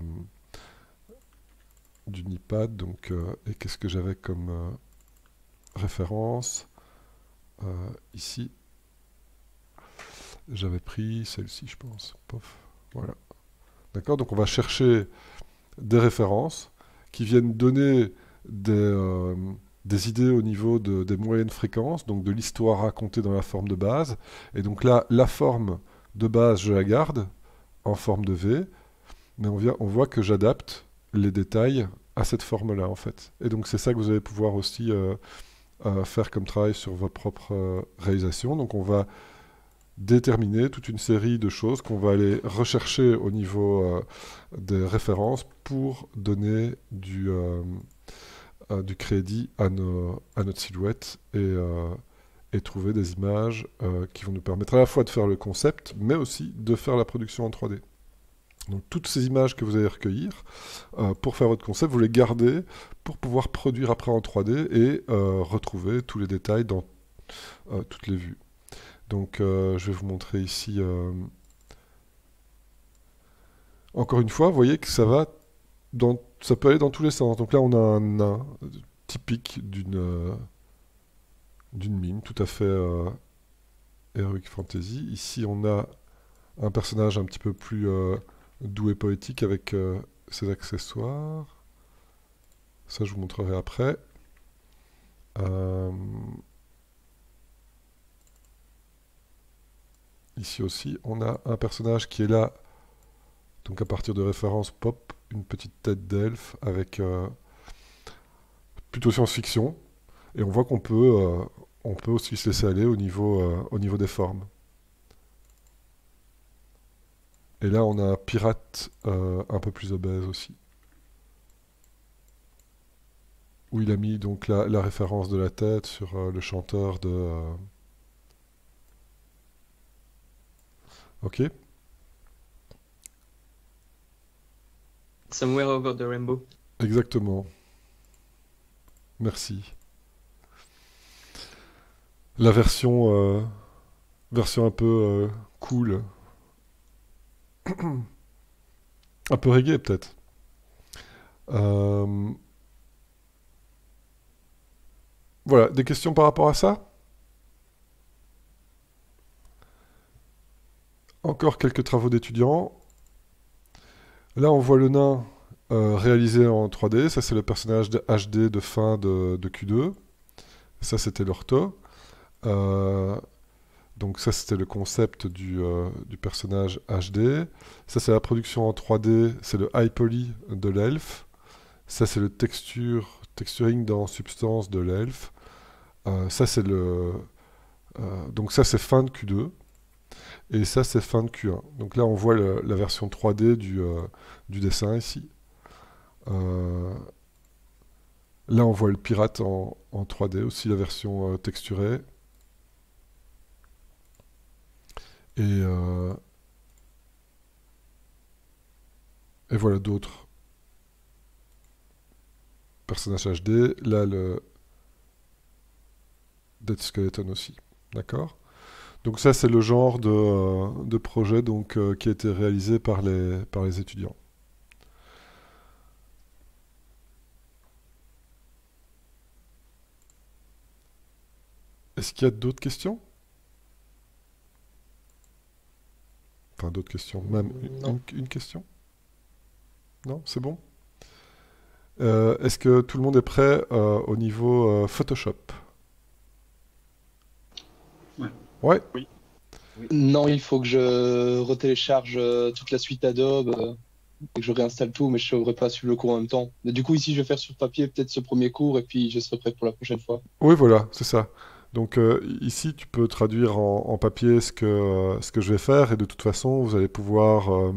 A: du Nipad, donc, euh, et qu'est-ce que j'avais comme euh, référence euh, ici. J'avais pris celle-ci, je pense. Pof, voilà. D'accord, donc on va chercher des références qui viennent donner des... Euh, des idées au niveau de, des moyennes fréquences, donc de l'histoire racontée dans la forme de base. Et donc là, la forme de base, je la garde en forme de V, mais on, vient, on voit que j'adapte les détails à cette forme-là, en fait. Et donc c'est ça que vous allez pouvoir aussi euh, euh, faire comme travail sur vos propres euh, réalisations. Donc on va déterminer toute une série de choses qu'on va aller rechercher au niveau euh, des références pour donner du... Euh, du crédit à, nos, à notre silhouette et, euh, et trouver des images euh, qui vont nous permettre à la fois de faire le concept, mais aussi de faire la production en trois D. Donc toutes ces images que vous allez recueillir, euh, pour faire votre concept, vous les gardez pour pouvoir produire après en trois D et euh, retrouver tous les détails dans euh, toutes les vues. Donc euh, je vais vous montrer ici... Euh... Encore une fois, vous voyez que ça va... Dans, ça peut aller dans tous les sens. Donc là, on a un nain typique d'une euh, d'une mime, tout à fait euh, Heroic Fantasy. Ici, on a un personnage un petit peu plus euh, doux et poétique avec euh, ses accessoires. Ça, je vous montrerai après. Euh, ici aussi, on a un personnage qui est là, donc à partir de références pop, une petite tête d'elfe avec euh, plutôt science-fiction, et on voit qu'on peut, euh, on peut aussi se laisser aller au niveau, euh, au niveau des formes. Et là, on a un pirate euh, un peu plus obèse aussi, où il a mis donc la, la référence de la tête sur euh, le chanteur de... Euh... Ok.
S: Somewhere Over the Rainbow.
A: Exactement. Merci. La version, euh, version un peu euh, cool. Un peu reggae peut-être. Euh... Voilà, des questions par rapport à ça? Encore quelques travaux d'étudiants. Là, on voit le nain euh, réalisé en trois D. Ça, c'est le personnage de H D de fin de, de Q deux. Ça, c'était l'ortho. Euh, donc ça, c'était le concept du, euh, du personnage H D. Ça, c'est la production en trois D. C'est le high poly de l'elfe. Ça, c'est le texture, texturing dans substance de l'elfe. Euh, ça, c'est le... euh, donc ça, c'est fin de Q deux. Et ça, c'est fin de Q un. Donc là, on voit le- la version trois D du, euh, du dessin ici. Euh, là, on voit le pirate en, en trois D, aussi la version euh, texturée. Et, euh, et voilà d'autres personnages H D. Là, le Dead Skeleton aussi. D'accord? Donc ça, c'est le genre de, euh, de projet donc, euh, qui a été réalisé par les, par les étudiants. Est-ce qu'il y a d'autres questions? Enfin, d'autres questions. Même une,
I: Non.
A: une- une question? Non, c'est bon? Euh, est-ce que tout le monde est prêt euh, au niveau euh, Photoshop?
G: Ouais.
A: Ouais.
C: Oui.
I: Non, il faut que je retélécharge euh, toute la suite Adobe euh, et que je réinstalle tout, mais je ne saurais pas suivre le cours en même temps. Mais du coup, ici, je vais faire sur papier peut-être ce premier cours et puis je serai prêt pour la prochaine fois.
A: Oui, voilà, c'est ça. Donc euh, ici, tu peux traduire en, en papier ce que, euh, ce que je vais faire et de toute façon, vous allez pouvoir euh,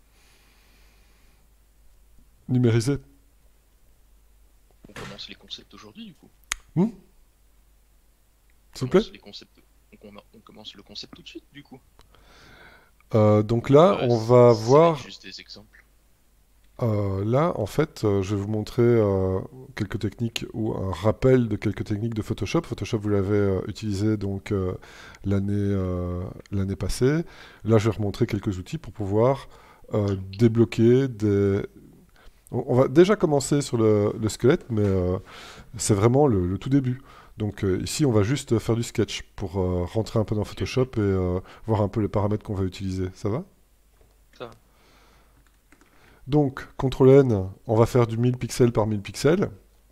A: numériser.
M: On commence les concepts aujourd'hui, du coup.
A: Hmm S'il vous
M: On
A: plaît?
M: commence les concepts... on, com- on commence le concept tout de suite, du coup.
A: Euh, donc là,
M: Ouais,
A: on
M: c-
A: va
M: ça va être
A: voir...
M: juste des exemples.
A: Euh, là, en fait, euh, je vais vous montrer euh, quelques techniques ou un rappel de quelques techniques de Photoshop. Photoshop, vous l'avez euh, utilisé donc euh, l'année euh, l'année passée. Là, je vais remontrer quelques outils pour pouvoir euh, débloquer des... On, on va déjà commencer sur le, le squelette, mais euh, c'est vraiment le, le tout début. Donc euh, ici, on va juste faire du sketch pour euh, rentrer un peu dans Photoshop et euh, voir un peu les paramètres qu'on va utiliser. Ça va?
D: Ça va.
A: Donc, contrôle N, on va faire du mille pixels par mille pixels.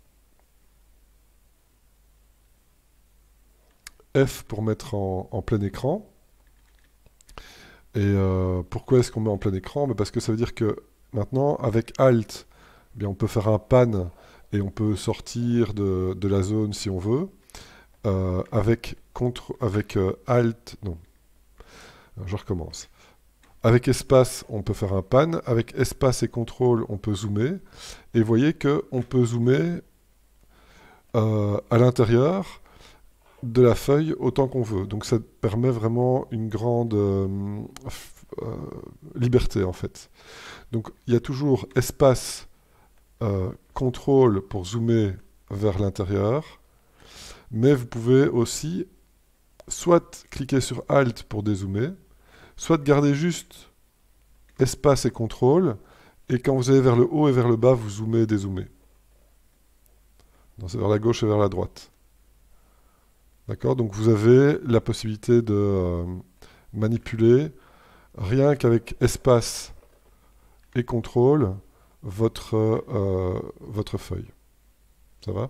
A: F pour mettre en, en plein écran. Et euh, pourquoi est-ce qu'on met en plein écran? Ben parce que ça veut dire que maintenant, avec Alt, eh bien, on peut faire un pan et on peut sortir de, de la zone si on veut. Euh, avec contre, avec euh, Alt, non, je recommence. Avec espace, on peut faire un pan. Avec espace et contrôle, on peut zoomer. Et vous voyez qu'on peut zoomer euh, à l'intérieur de la feuille autant qu'on veut. Donc ça permet vraiment une grande euh, euh, liberté en fait. Donc il y a toujours espace, euh, contrôle pour zoomer vers l'intérieur. Mais vous pouvez aussi soit cliquer sur Alt pour dézoomer, soit garder juste espace et contrôle, et quand vous allez vers le haut et vers le bas, vous zoomez et dézoomez. Donc c'est vers la gauche et vers la droite. D'accord? Donc vous avez la possibilité de euh, manipuler, rien qu'avec espace et contrôle, votre, euh, votre feuille. Ça va?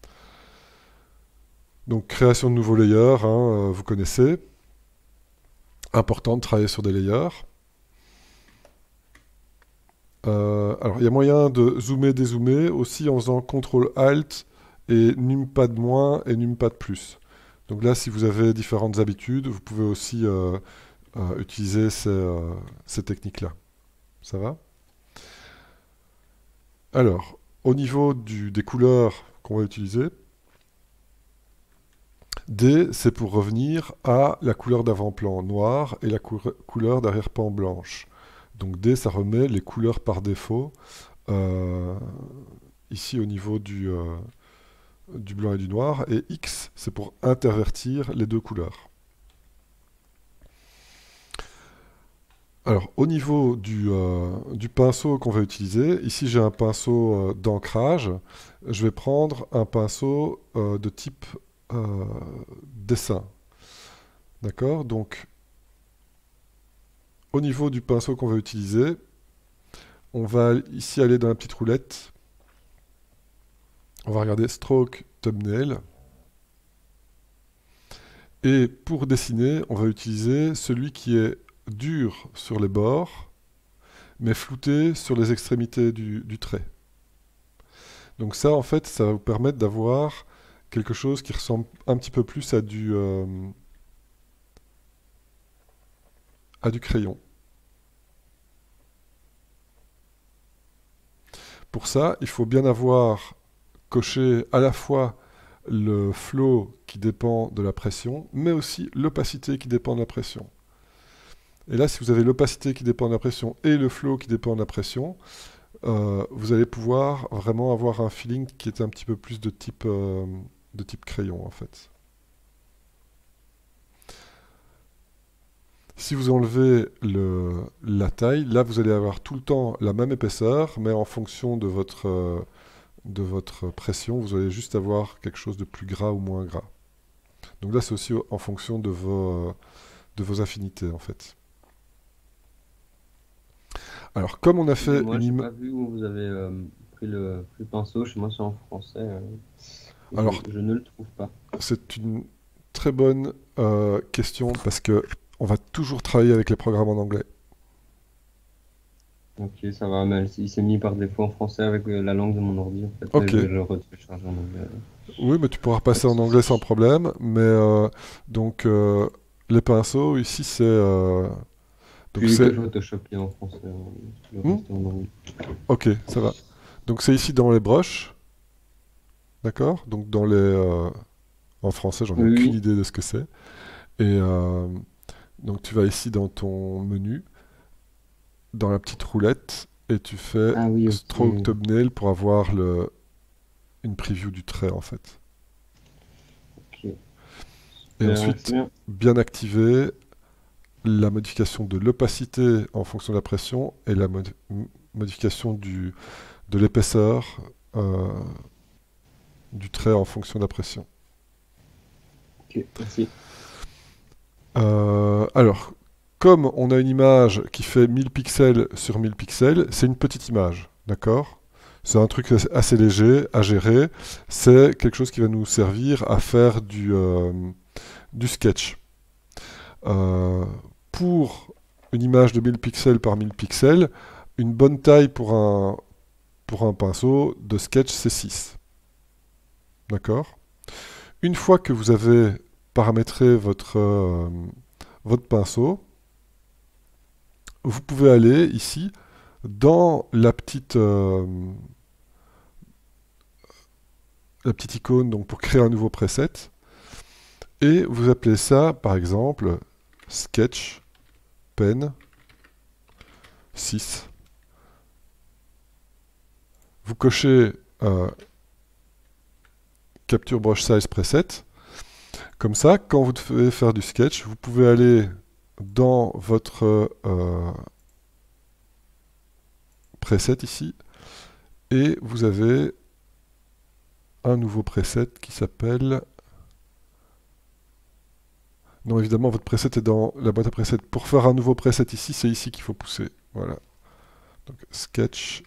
A: Donc création de nouveaux layers, hein, euh, vous connaissez. Important de travailler sur des layers. Euh, alors, il y a moyen de zoomer, dézoomer aussi en faisant contrôle alt et numpad moins et numpad plus. Donc là, si vous avez différentes habitudes, vous pouvez aussi euh, euh, utiliser ces, euh, ces techniques-là. Ça va? Alors, au niveau du, des couleurs qu'on va utiliser, D, c'est pour revenir à la couleur d'avant-plan noir et la cou couleur d'arrière-plan blanche. Donc D, ça remet les couleurs par défaut euh, ici au niveau du, euh, du blanc et du noir. Et X, c'est pour intervertir les deux couleurs. Alors, au niveau du, euh, du pinceau qu'on va utiliser, ici j'ai un pinceau euh, d'ancrage. Je vais prendre un pinceau euh, de type euh, dessin. D'accord? Donc, au niveau du pinceau qu'on va utiliser, on va ici aller dans la petite roulette. On va regarder Stroke Thumbnail. Et pour dessiner, on va utiliser celui qui est dur sur les bords, mais flouté sur les extrémités du, du trait. Donc ça, en fait, ça va vous permettre d'avoir quelque chose qui ressemble un petit peu plus à du, euh, à du crayon. Pour ça, il faut bien avoir coché à la fois le flow qui dépend de la pression, mais aussi l'opacité qui dépend de la pression. Et là, si vous avez l'opacité qui dépend de la pression et le flow qui dépend de la pression, euh, vous allez pouvoir vraiment avoir un feeling qui est un petit peu plus de type, euh, de type crayon, en fait. Si vous enlevez le, la taille, là, vous allez avoir tout le temps la même épaisseur, mais en fonction de votre... Euh, de votre pression, vous allez juste avoir quelque chose de plus gras ou moins gras. Donc là, c'est aussi en fonction de vos, euh, de vos affinités, en fait. Alors, comme on a fait
B: Moi,
A: une
B: j'ai
A: ima-
B: pas vu où vous avez euh, pris le, pris le pinceau. Chez moi, c'est en français. euh, je-
A: Alors,
B: je ne le trouve pas.
A: c'est une très bonne euh, question parce que on va toujours travailler avec les programmes en anglais.
B: Ok, ça va, mais il s'est mis par défaut en français avec euh, la langue de mon ordi, en fait.
A: Ok.
B: Mais je le retélécharge en anglais.
A: Oui, mais tu pourras repasser en anglais sans problème. Mais euh, donc, euh, les pinceaux, ici, c'est... euh, donc
B: Puis
A: c'est...
B: que Photoshop est en français. hein, Le
A: Hmm
B: reste est en anglais.
A: Ok, ça va. Donc c'est ici dans les broches. D'accord? Donc dans les... euh, en français, j'en ai
B: Oui,
A: aucune
B: oui.
A: idée de ce que c'est. Et euh, donc tu vas ici dans ton menu, dans la petite roulette, et tu fais
B: Ah oui, ok.
A: Stroke Thumbnail pour avoir le, une preview du trait, en fait.
B: Ok.
A: Et
B: Super,
A: ensuite,
B: merci bien.
A: bien activer la modification de l'opacité en fonction de la pression et la mod- m- modification du, de l'épaisseur euh, du trait en fonction de la pression.
B: Ok, merci.
A: Euh, alors, comme on a une image qui fait mille pixels sur mille pixels, c'est une petite image, d'accord? C'est un truc assez- assez léger à gérer. C'est quelque chose qui va nous servir à faire du, euh, du sketch. Euh, pour une image de mille pixels par mille pixels, une bonne taille pour un, pour un pinceau de sketch, c'est six. D'accord? Une fois que vous avez paramétré votre, euh, votre pinceau, vous pouvez aller ici dans la petite, euh, la petite icône donc pour créer un nouveau preset et vous appelez ça par exemple Sketch Pen six. Vous cochez euh, Capture Brush Size Preset. Comme ça, quand vous devez faire du sketch, vous pouvez aller dans votre euh, preset ici, et vous avez un nouveau preset qui s'appelle... Non, évidemment, votre preset est dans la boîte à presets. Pour faire un nouveau preset ici, c'est ici qu'il faut pousser. Voilà. Donc, Sketch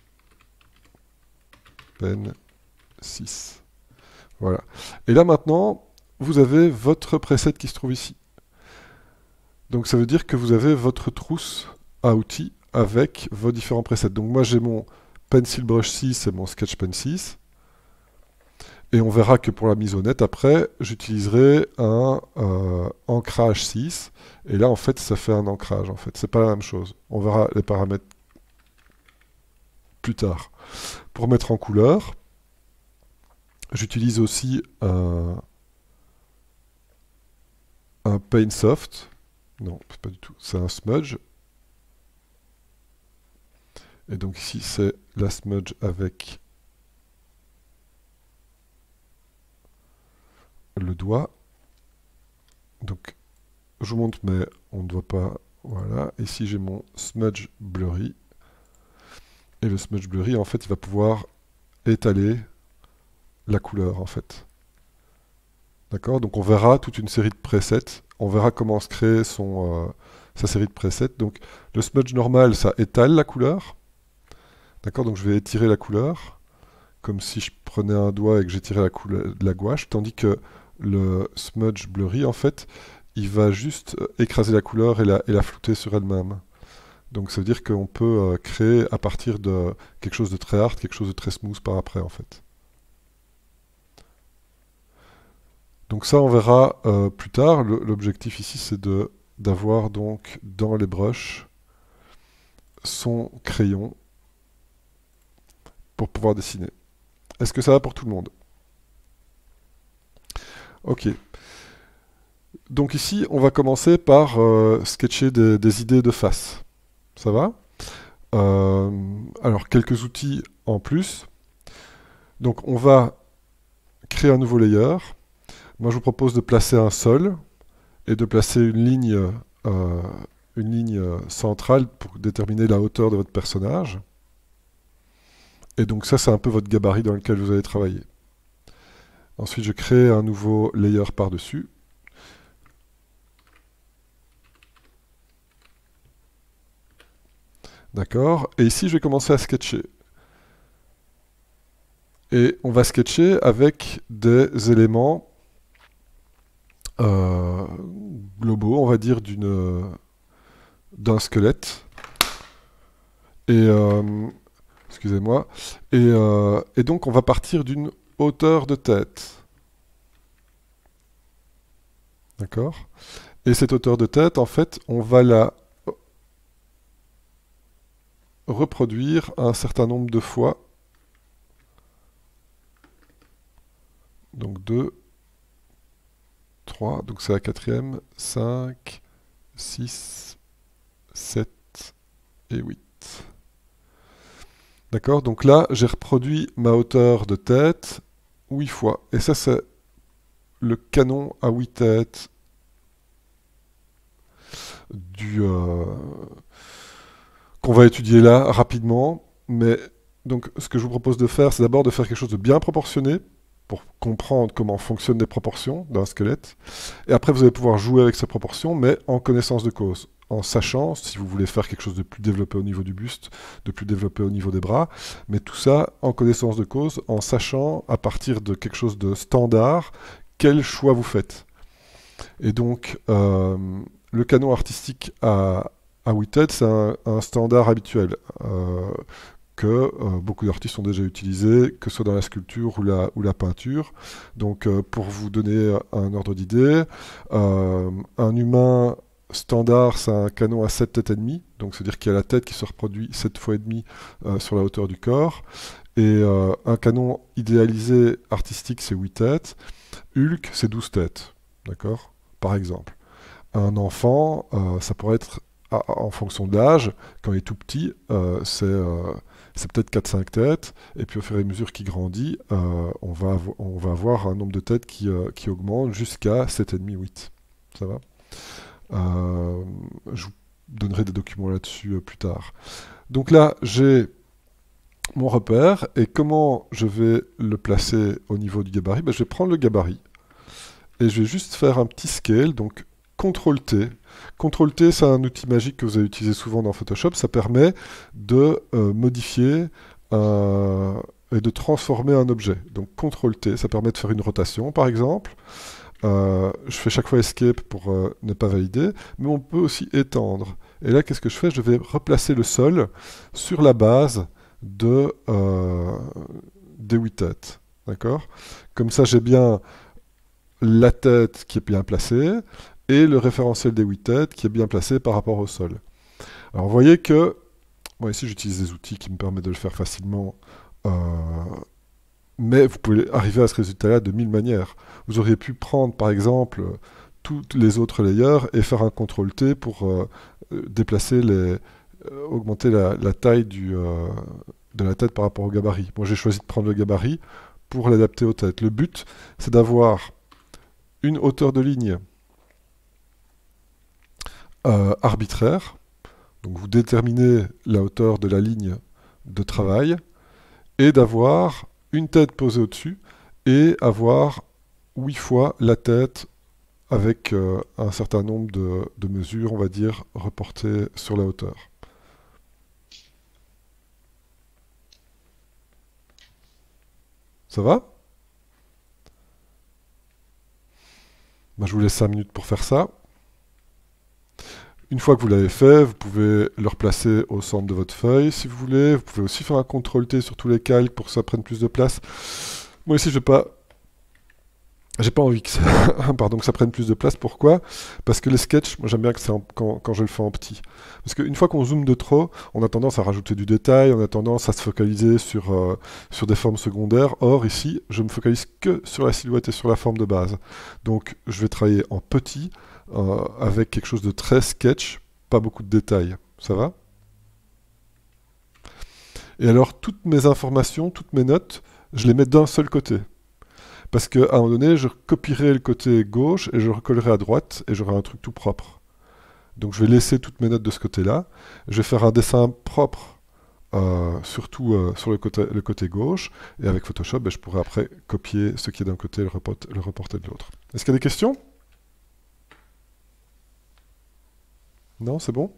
A: Pen six. Voilà. Et là, maintenant, vous avez votre preset qui se trouve ici. Donc ça veut dire que vous avez votre trousse à outils avec vos différents presets. Donc moi j'ai mon Pencil Brush six et mon Sketch Pen six. Et on verra que pour la mise au net, après, j'utiliserai un euh, ancrage six. Et là, en fait, ça fait un ancrage. En fait, c'est pas la même chose. On verra les paramètres plus tard. Pour mettre en couleur, j'utilise aussi un, un Paint Soft. Non, c'est pas du tout. C'est un smudge. Et donc ici, c'est la smudge avec le doigt. Donc, je vous montre, mais on ne doit pas... Voilà. Ici, j'ai mon smudge blurry. Et le smudge blurry, en fait, il va pouvoir étaler la couleur, en fait. D'accord? Donc, on verra toute une série de presets. On verra comment se créer son, euh, sa série de presets. Donc, le smudge normal, ça étale la couleur. D'accord? Donc, je vais étirer la couleur, comme si je prenais un doigt et que j'étirais la, couleur- la gouache. Tandis que le smudge blurry, en fait, il va juste euh, écraser la couleur et la, et la flouter sur elle-même. Donc ça veut dire qu'on peut euh, créer à partir de quelque chose de très hard, quelque chose de très smooth par après, en fait. Donc ça, on verra euh, plus tard. Le- L'objectif ici, c'est de d'avoir donc dans les brushes son crayon pour pouvoir dessiner. Est-ce que ça va pour tout le monde? Ok. Donc ici, on va commencer par euh, sketcher des, des idées de face. Ça va? Euh, alors, quelques outils en plus. Donc, on va créer un nouveau layer. Moi, je vous propose de placer un sol et de placer une ligne, euh, une ligne euh, centrale pour déterminer la hauteur de votre personnage. Et donc ça, c'est un peu votre gabarit dans lequel vous allez travailler. Ensuite, je crée un nouveau layer par-dessus. D'accord? Et ici, je vais commencer à sketcher. Et on va sketcher avec des éléments euh, globaux, on va dire, d'une, d'un squelette. Et, euh, excusez-moi. Et, euh, et donc, on va partir d'une hauteur de tête. D'accord? Et cette hauteur de tête, en fait, on va la reproduire un certain nombre de fois. Donc deux, trois, donc c'est la quatrième, cinq, six, sept et huit. D'accord? Donc là, j'ai reproduit ma hauteur de tête huit fois. Et ça, c'est le canon à huit têtes du, euh, qu'on va étudier là rapidement. Mais donc, ce que je vous propose de faire, c'est d'abord de faire quelque chose de bien proportionné pour comprendre comment fonctionnent les proportions d'un squelette. Et après, vous allez pouvoir jouer avec ces proportions, mais en connaissance de cause, en sachant si vous voulez faire quelque chose de plus développé au niveau du buste, de plus développé au niveau des bras, mais tout ça en connaissance de cause, en sachant à partir de quelque chose de standard, quel choix vous faites. Et donc, euh, le canon artistique à, à huit têtes, c'est un, un standard habituel. Euh, que euh, beaucoup d'artistes ont déjà utilisé, que ce soit dans la sculpture ou la, ou la peinture. Donc, euh, pour vous donner un ordre d'idée, euh, un humain standard, c'est un canon à sept têtes et demie, donc c'est-à-dire qu'il y a la tête qui se reproduit sept fois et demi euh, sur la hauteur du corps. Et euh, un canon idéalisé artistique, c'est huit têtes. Hulk, c'est douze têtes, d'accord? Par exemple. Un enfant, euh, ça pourrait être, à- en fonction de l'âge, quand il est tout petit, euh, c'est... euh, c'est peut-être quatre cinq têtes, et puis au fur et à mesure qu'il grandit, euh, on, va avo- on va avoir un nombre de têtes qui, euh, qui augmente jusqu'à sept virgule cinq huit. Ça va? Euh, je vous donnerai des documents là-dessus euh, plus tard. Donc là, j'ai mon repère, et comment je vais le placer au niveau du gabarit? Ben, je vais prendre le gabarit, et je vais juste faire un petit scale, donc contrôle T. contrôle T, c'est un outil magique que vous allez utiliser souvent dans Photoshop. Ça permet de euh, modifier euh, et de transformer un objet. Donc contrôle T, ça permet de faire une rotation, par exemple. Euh, je fais chaque fois Escape pour euh, ne pas valider, mais on peut aussi étendre. Et là, qu'est-ce que je fais? Je vais replacer le sol sur la base de, euh, des huit têtes. D'accord? Comme ça, j'ai bien la tête qui est bien placée, et le référentiel des huit têtes qui est bien placé par rapport au sol. Alors vous voyez que, moi ici j'utilise des outils qui me permettent de le faire facilement, euh, mais vous pouvez arriver à ce résultat-là de mille manières. Vous auriez pu prendre par exemple toutes les autres layers et faire un contrôle T pour euh, déplacer les, euh, augmenter la, la taille du, euh, de la tête par rapport au gabarit. Moi j'ai choisi de prendre le gabarit pour l'adapter aux têtes. Le but c'est d'avoir une hauteur de ligne Euh, arbitraire. Donc vous déterminez la hauteur de la ligne de travail et d'avoir une tête posée au-dessus et avoir huit fois la tête avec euh, un certain nombre de, de mesures, on va dire, reportées sur la hauteur. Ça va? Ben, je vous laisse cinq minutes pour faire ça. Une fois que vous l'avez fait, vous pouvez le replacer au centre de votre feuille si vous voulez. Vous pouvez aussi faire un contrôle T sur tous les calques pour que ça prenne plus de place. Moi ici, je vais pas... J'ai pas envie que ça... Pardon, que ça prenne plus de place. Pourquoi? Parce que les sketchs, moi j'aime bien que c'est en... quand, quand je le fais en petit. Parce qu'une fois qu'on zoome de trop, on a tendance à rajouter du détail, on a tendance à se focaliser sur, euh, sur des formes secondaires. Or, ici, je me focalise que sur la silhouette et sur la forme de base. Donc, je vais travailler en petit, euh, avec quelque chose de très sketch, pas beaucoup de détails. Ça va? Et alors, toutes mes informations, toutes mes notes, je les mets d'un seul côté. Parce qu'à un moment donné, je copierai le côté gauche et je le recollerai à droite et j'aurai un truc tout propre. Donc je vais laisser toutes mes notes de ce côté-là. Je vais faire un dessin propre, euh, surtout euh, sur le côté, le côté gauche. Et avec Photoshop, ben, je pourrai après copier ce qui est d'un côté et le, report, le reporter de l'autre. Est-ce qu'il y a des questions? Non, c'est bon?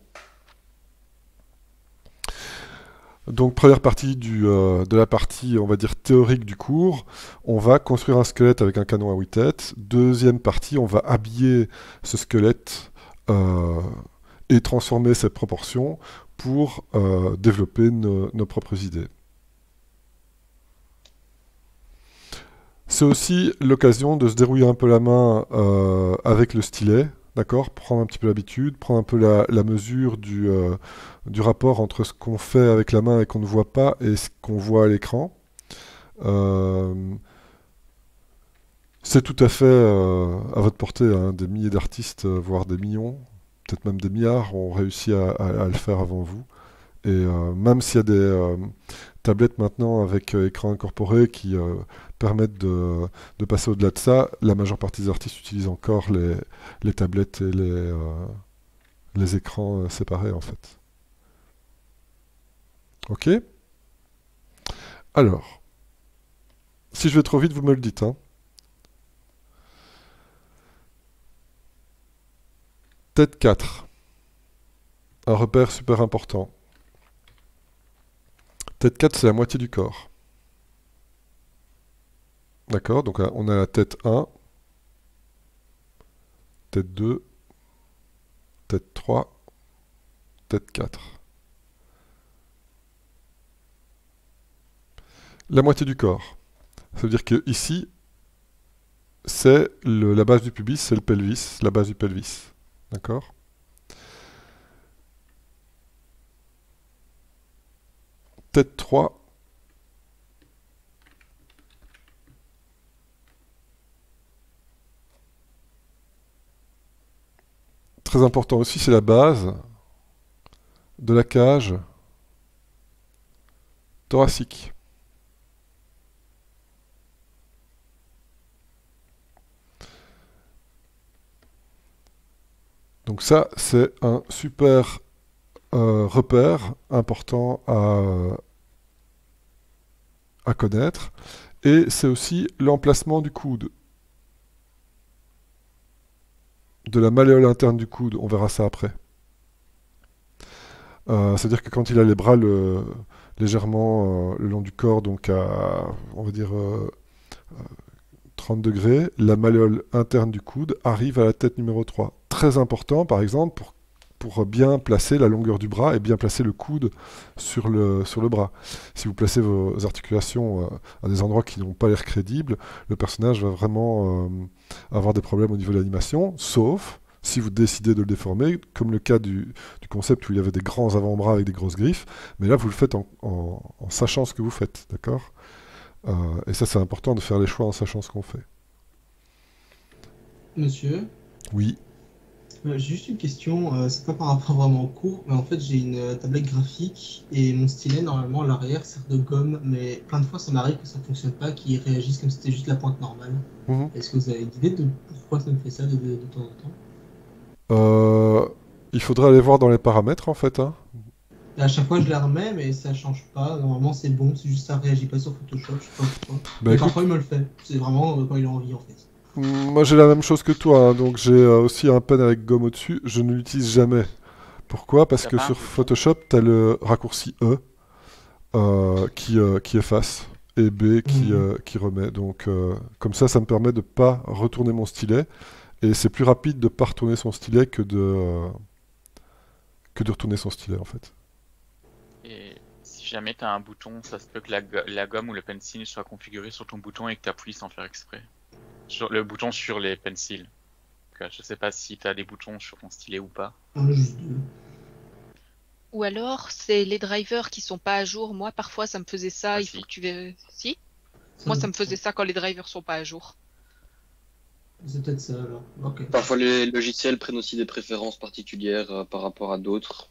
A: Donc, première partie du, euh, de la partie, on va dire, théorique du cours, on va construire un squelette avec un canon à huit têtes. Deuxième partie, on va habiller ce squelette euh, et transformer ses proportions pour euh, développer nos, nos propres idées. C'est aussi l'occasion de se dérouiller un peu la main euh, avec le stylet, d'accord? Prendre un petit peu l'habitude, prendre un peu la, la mesure du... Euh, du rapport entre ce qu'on fait avec la main et qu'on ne voit pas et ce qu'on voit à l'écran. Euh, c'est tout à fait euh, à votre portée, hein. Des milliers d'artistes, euh, voire des millions, peut-être même des milliards, ont réussi à, à, à le faire avant vous. Et euh, même s'il y a des euh, tablettes maintenant avec euh, écran incorporé qui euh, permettent de, de passer au-delà de ça, la majeure partie des artistes utilisent encore les, les tablettes et les, euh, les écrans euh, séparés en fait. Ok? Alors, si je vais trop vite, vous me le dites, hein. Tête quatre. Un repère super important. Tête quatre, c'est la moitié du corps. D'accord? Donc on a la tête un, tête deux, tête trois, tête quatre. La moitié du corps. Ça veut dire que ici, c'est la base du pubis, c'est le pelvis, la base du pelvis. D'accord? Tête trois. Très important aussi, c'est la base de la cage thoracique. Donc ça, c'est un super euh, repère important à, à connaître. Et c'est aussi l'emplacement du coude. De la malléole interne du coude, on verra ça après. Euh, C'est-à-dire que quand il a les bras le, légèrement euh, le long du corps, donc à, on va dire, euh, trente degrés, la malléole interne du coude arrive à la tête numéro trois. Très important, par exemple, pour, pour bien placer la longueur du bras et bien placer le coude sur le, sur le bras. Si vous placez vos articulations euh, à des endroits qui n'ont pas l'air crédibles, le personnage va vraiment euh, avoir des problèmes au niveau de l'animation, sauf si vous décidez de le déformer, comme le cas du, du concept où il y avait des grands avant-bras avec des grosses griffes, mais là vous le faites en, en, en sachant ce que vous faites, d'accord? euh, Et ça c'est important de faire les choix en sachant ce qu'on fait.
S: Monsieur?
A: Oui.
S: Euh, j'ai juste une question, euh, c'est pas par rapport vraiment au cours, mais en fait j'ai une euh, tablette graphique et mon stylet normalement à l'arrière sert de gomme, mais plein de fois ça m'arrive que ça fonctionne pas, qu'il réagisse comme si c'était juste la pointe normale.
A: Mhm.
S: Est-ce que vous avez une idée de pourquoi ça me fait ça de, de, de temps en temps?
A: Euh, il faudrait aller voir dans les paramètres en fait, hein.
S: Et à chaque fois je la remets, mais ça change pas, normalement c'est bon, c'est juste ça réagit pas sur Photoshop, je sais pas pourquoi.
A: Bah,
S: mais
A: écoute-
S: parfois il me le fait, c'est vraiment euh, quand il a envie en fait.
A: Moi j'ai la même chose que toi, hein, donc j'ai euh, aussi un pen avec gomme au-dessus, je ne l'utilise jamais. Pourquoi? Parce
Q: T'as
A: que
Q: pas un
A: sur
Q: bouton.
A: Photoshop, tu as le raccourci E euh, qui, euh, qui efface et B qui,
S: Mhm.
A: euh, qui remet. Donc euh, comme ça, ça me permet de pas retourner mon stylet Et c'est plus rapide de ne pas retourner son stylet que de, euh, que de retourner son stylet, en fait.
Q: Et si jamais tu as un bouton, ça se peut que la, go- la gomme ou le pencil soit configuré sur ton bouton et que tu appuies sans faire exprès. Sur le bouton sur les pencils. Donc, euh, je sais pas si tu as des boutons sur ton stylet ou pas.
S: Ah, juste deux.
P: Ou alors, c'est les drivers qui sont pas à jour. Moi, parfois, ça me faisait ça.
Q: Ah,
P: il
Q: si.
P: faut que tu vérifies. Si
S: Ça,
P: Moi, ça me faisait ça quand les drivers sont pas à jour.
S: C'est peut-être ça alors. Ok.
T: Parfois, les logiciels prennent aussi des préférences particulières euh, par rapport à d'autres.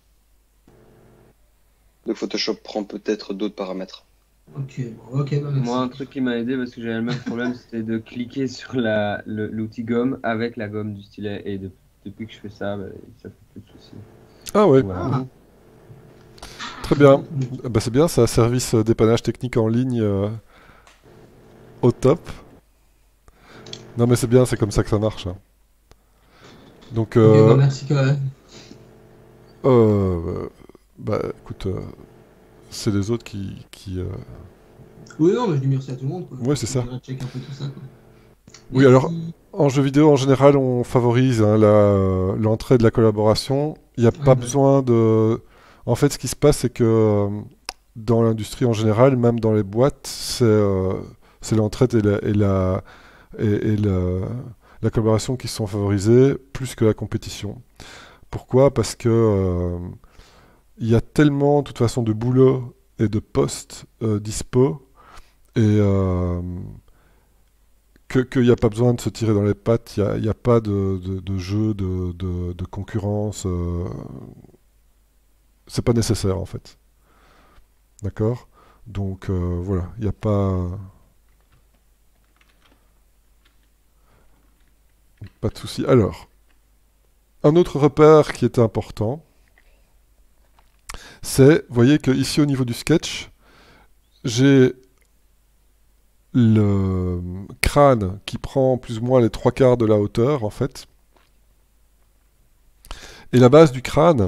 T: Donc Photoshop prend peut-être d'autres paramètres.
S: Ok, bon, ok, bah, merci.
B: Moi, un truc qui m'a aidé parce que j'avais le même problème, c'était de cliquer sur la, le- l'outil gomme avec la gomme du stylet. Et de- depuis que je fais ça, bah, ça fait plus de soucis.
A: Ah ouais.
B: Voilà.
S: Ah.
A: Très bien. Ah bah, c'est bien, c'est un service euh, dépannage technique en ligne euh, au top. Non mais c'est bien, c'est comme ça que ça marche, hein. Donc,
S: Ok, bah,
A: euh,
S: merci quand même.
A: euh, bah écoute, euh, c'est les autres qui... qui euh,
S: Oui, non, mais je dis merci à tout le monde, quoi.
A: Ouais, c'est ça.
S: On check un peu tout ça, quoi.
A: Oui,
S: Merci.
A: alors, en jeu vidéo, en général, on favorise hein, la- l'entrée de la collaboration. Il n'y a
S: Ouais,
A: pas
S: bah.
A: besoin de... En fait, ce qui se passe, c'est que euh, dans l'industrie en général, même dans les boîtes, c'est euh, c'est l'entraide et la, et la, et, et la, la collaboration qui sont favorisées plus que la compétition. Pourquoi? Parce que euh, il y a tellement, de toute façon, de boulot et de postes euh, dispo, et euh, que qu'il n'y a pas besoin de se tirer dans les pattes, il n'y a, il y a pas de, de, de jeu, de, de, de concurrence. Euh, c'est pas nécessaire, en fait. D'accord? Donc, euh, voilà, il n'y a pas... Pas de souci. Alors, un autre repère qui est important, c'est, vous voyez que ici au niveau du sketch, j'ai le crâne qui prend plus ou moins les trois quarts de la hauteur, en fait. Et la base du crâne,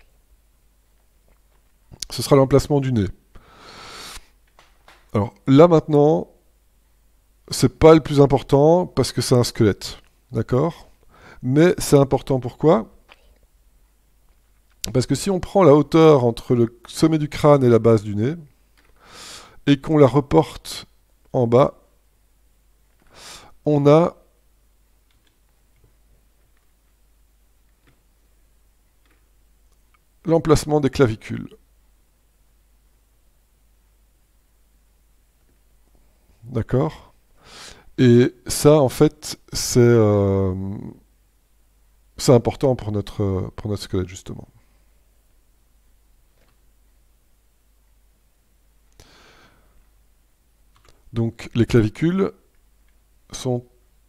A: ce sera l'emplacement du nez. Alors là maintenant, c'est pas le plus important parce que c'est un squelette. D'accord? Mais c'est important pourquoi? Parce que si on prend la hauteur entre le sommet du crâne et la base du nez, et qu'on la reporte en bas, on a l'emplacement des clavicules. D'accord? Et ça, en fait, c'est euh, c'est important pour notre, pour notre squelette, justement. Donc, les clavicules sont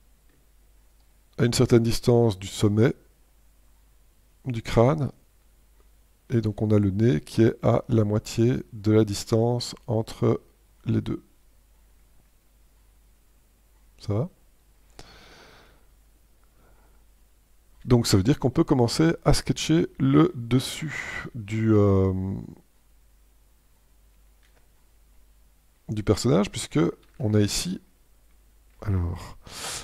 A: à une certaine distance du sommet du crâne. Et donc, on a le nez qui est à la moitié de la distance entre les deux. Ça va? Donc ça veut dire qu'on peut commencer à sketcher le dessus du, euh, du personnage, puisque on a ici alors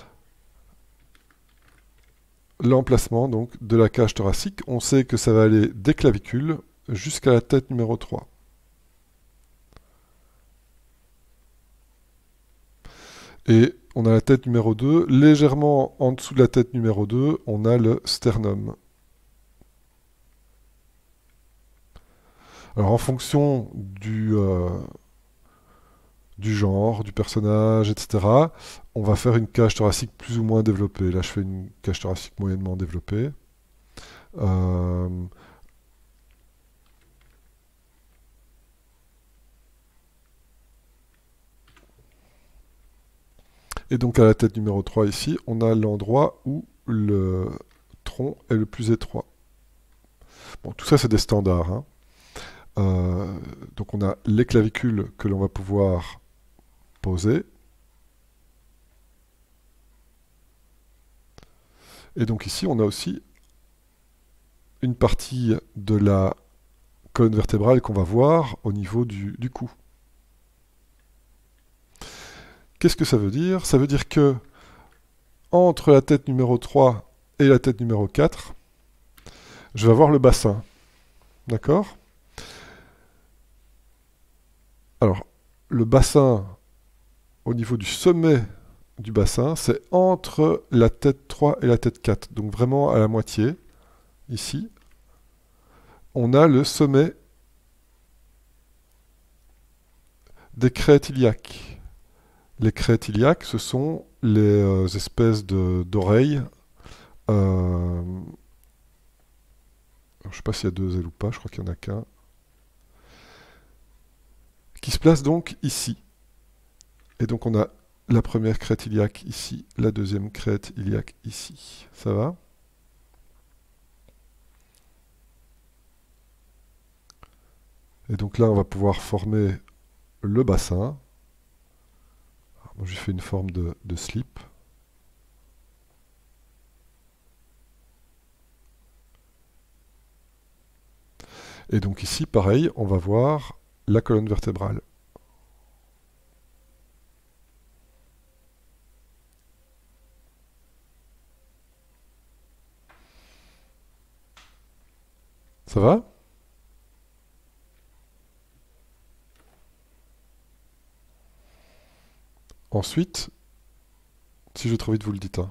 A: l'emplacement donc de la cage thoracique. On sait que ça va aller des clavicules jusqu'à la tête numéro trois. Et on a la tête numéro deux. Légèrement en dessous de la tête numéro deux, on a le sternum. Alors en fonction du, euh, du genre, du personnage, et cetera, on va faire une cage thoracique plus ou moins développée. Là, je fais une cage thoracique moyennement développée. Euh, Et donc à la tête numéro trois ici, on a l'endroit où le tronc est le plus étroit. Bon, tout ça c'est des standards, hein. Euh, donc on a les clavicules que l'on va pouvoir poser. Et donc ici on a aussi une partie de la colonne vertébrale qu'on va voir au niveau du, du cou. Qu'est-ce que ça veut dire? Ça veut dire que entre la tête numéro trois et la tête numéro quatre, je vais avoir le bassin. D'accord? Alors, le bassin, au niveau du sommet du bassin, c'est entre la tête trois et la tête quatre. Donc vraiment à la moitié, ici, on a le sommet des crêtes iliaques. Les crêtes iliaques, ce sont les euh, espèces de- d'oreilles. euh, Je ne sais pas s'il y a deux ailes ou pas, je crois qu'il n'y en a qu'un. Qui se place donc ici. Et donc on a la première crête iliaque ici, la deuxième crête iliaque ici. Ça va? Et donc là, on va pouvoir former le bassin. Alors, moi, j'ai fait une forme de, de slip. Et donc ici, pareil, on va voir la colonne vertébrale. Ça va? Ensuite, si je vais trop vite, vous le dites, hein.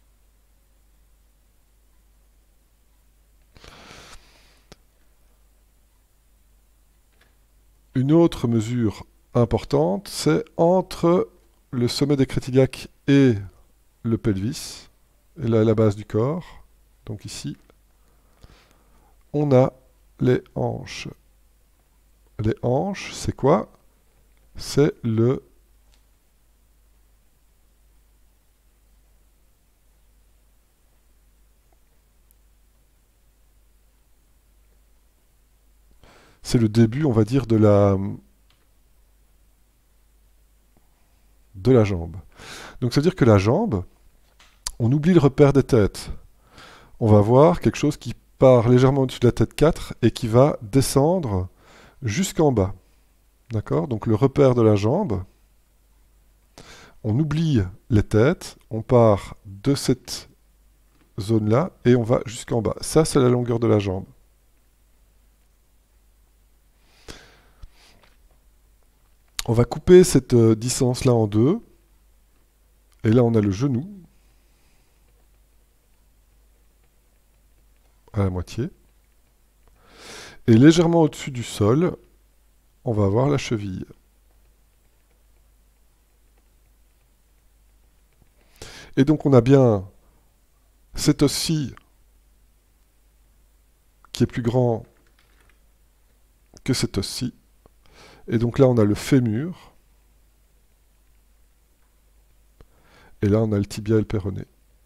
A: Une autre mesure importante, c'est entre le sommet des crêtes iliaques et le pelvis, et là, la base du corps. Donc ici, on a les hanches. Les hanches, c'est quoi? C'est le c'est le début, on va dire, de la de la jambe. Donc, c'est-à-dire que la jambe, on oublie le repère des têtes. On va voir quelque chose qui part légèrement au-dessus de la tête quatre et qui va descendre jusqu'en bas. D'accord? Donc, le repère de la jambe, on oublie les têtes, on part de cette zone-là et on va jusqu'en bas. Ça, c'est la longueur de la jambe. On va couper cette euh, distance-là en deux. Et là, on a le genou à la moitié. Et légèrement au-dessus du sol, on va avoir la cheville. Et donc, on a bien cet os-ci qui est plus grand que cet os-ci. Et donc là, on a le fémur. Et là, on a le tibia et le péroné.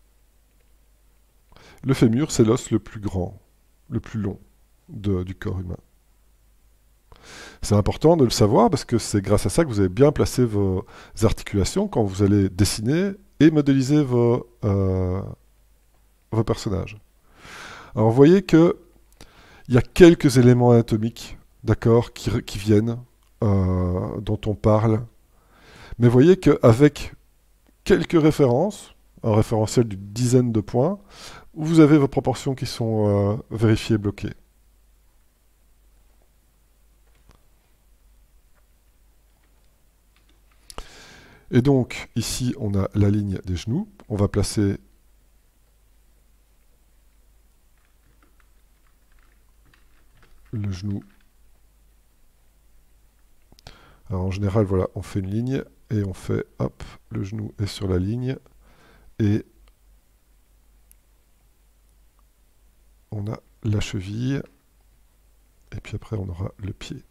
A: Le fémur, c'est l'os le plus grand, le plus long de- du corps humain. C'est important de le savoir parce que c'est grâce à ça que vous avez bien placé vos articulations quand vous allez dessiner et modéliser vos, euh, vos personnages. Alors, vous voyez qu'il y a quelques éléments anatomiques, d'accord, qui, qui viennent, euh, dont on parle. Mais vous voyez qu'avec quelques références, un référentiel d'une dizaine de points, vous avez vos proportions qui sont euh, vérifiées et bloquées. Et donc, ici, on a la ligne des genoux. On va placer le genou. Alors, en général, voilà, on fait une ligne et on fait, hop, le genou est sur la ligne et on a la cheville et puis après, on aura le pied.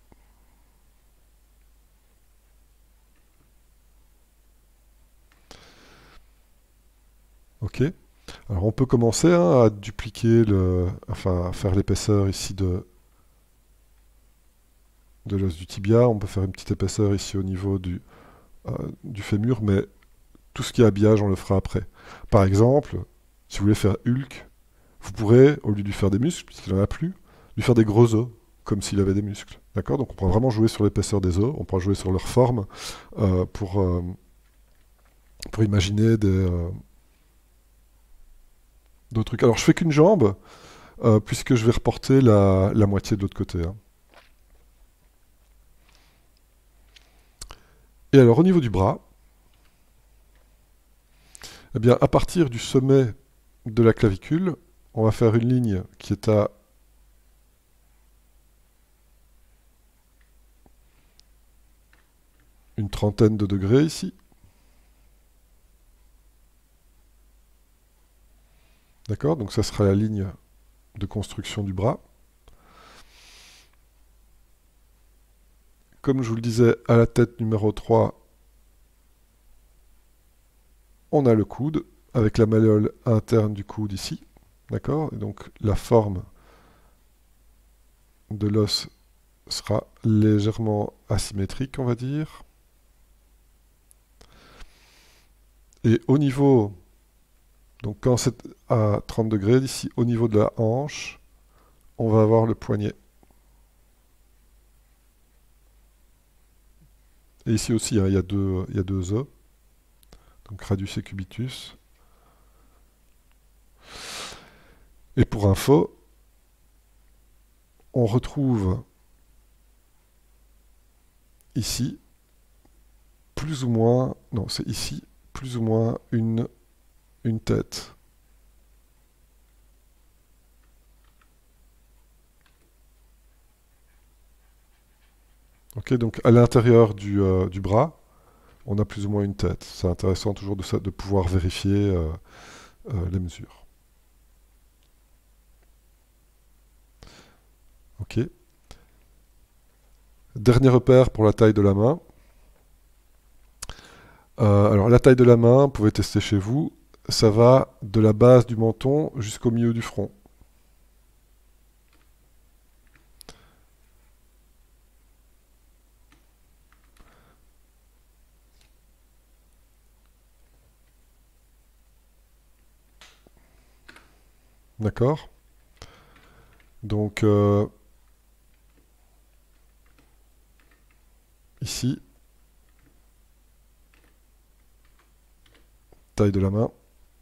A: Ok. Alors on peut commencer hein, à dupliquer le, enfin à faire l'épaisseur ici de, de l'os du tibia. On peut faire une petite épaisseur ici au niveau du, euh, du fémur, mais tout ce qui est habillage, on le fera après. Par exemple, si vous voulez faire Hulk, vous pourrez, au lieu de lui faire des muscles, puisqu'il n'en a plus, lui faire des gros os, comme s'il avait des muscles. D'accord? Donc on pourra vraiment jouer sur l'épaisseur des os, on pourra jouer sur leur forme euh, pour, euh, pour imaginer des... Euh, d'autres trucs. Alors je fais qu'une jambe, euh, puisque je vais reporter la, la moitié de l'autre côté. Hein. Et alors au niveau du bras, eh bien à partir du sommet de la clavicule, on va faire une ligne qui est à une trentaine de degrés ici. D'accord? Donc ça sera la ligne de construction du bras. Comme je vous le disais, à la tête numéro trois, on a le coude, avec la malléole interne du coude ici. D'accord? Et donc la forme de l'os sera légèrement asymétrique, on va dire. Et au niveau, donc quand c'est à trente degrés, d'ici au niveau de la hanche, on va avoir le poignet. Et ici aussi, hein, il y a deux, il y a deux os. Donc radius et cubitus. Et pour info, on retrouve ici, plus ou moins, non, c'est ici, plus ou moins une, une tête. Ok, donc à l'intérieur du, euh, du bras, on a plus ou moins une tête. C'est intéressant toujours de, de pouvoir vérifier euh, euh, les mesures. Ok. Dernier repère pour la taille de la main. Euh, alors la taille de la main, vous pouvez tester chez vous, ça va de la base du menton jusqu'au milieu du front. D'accord? Donc euh, ici, taille de la main.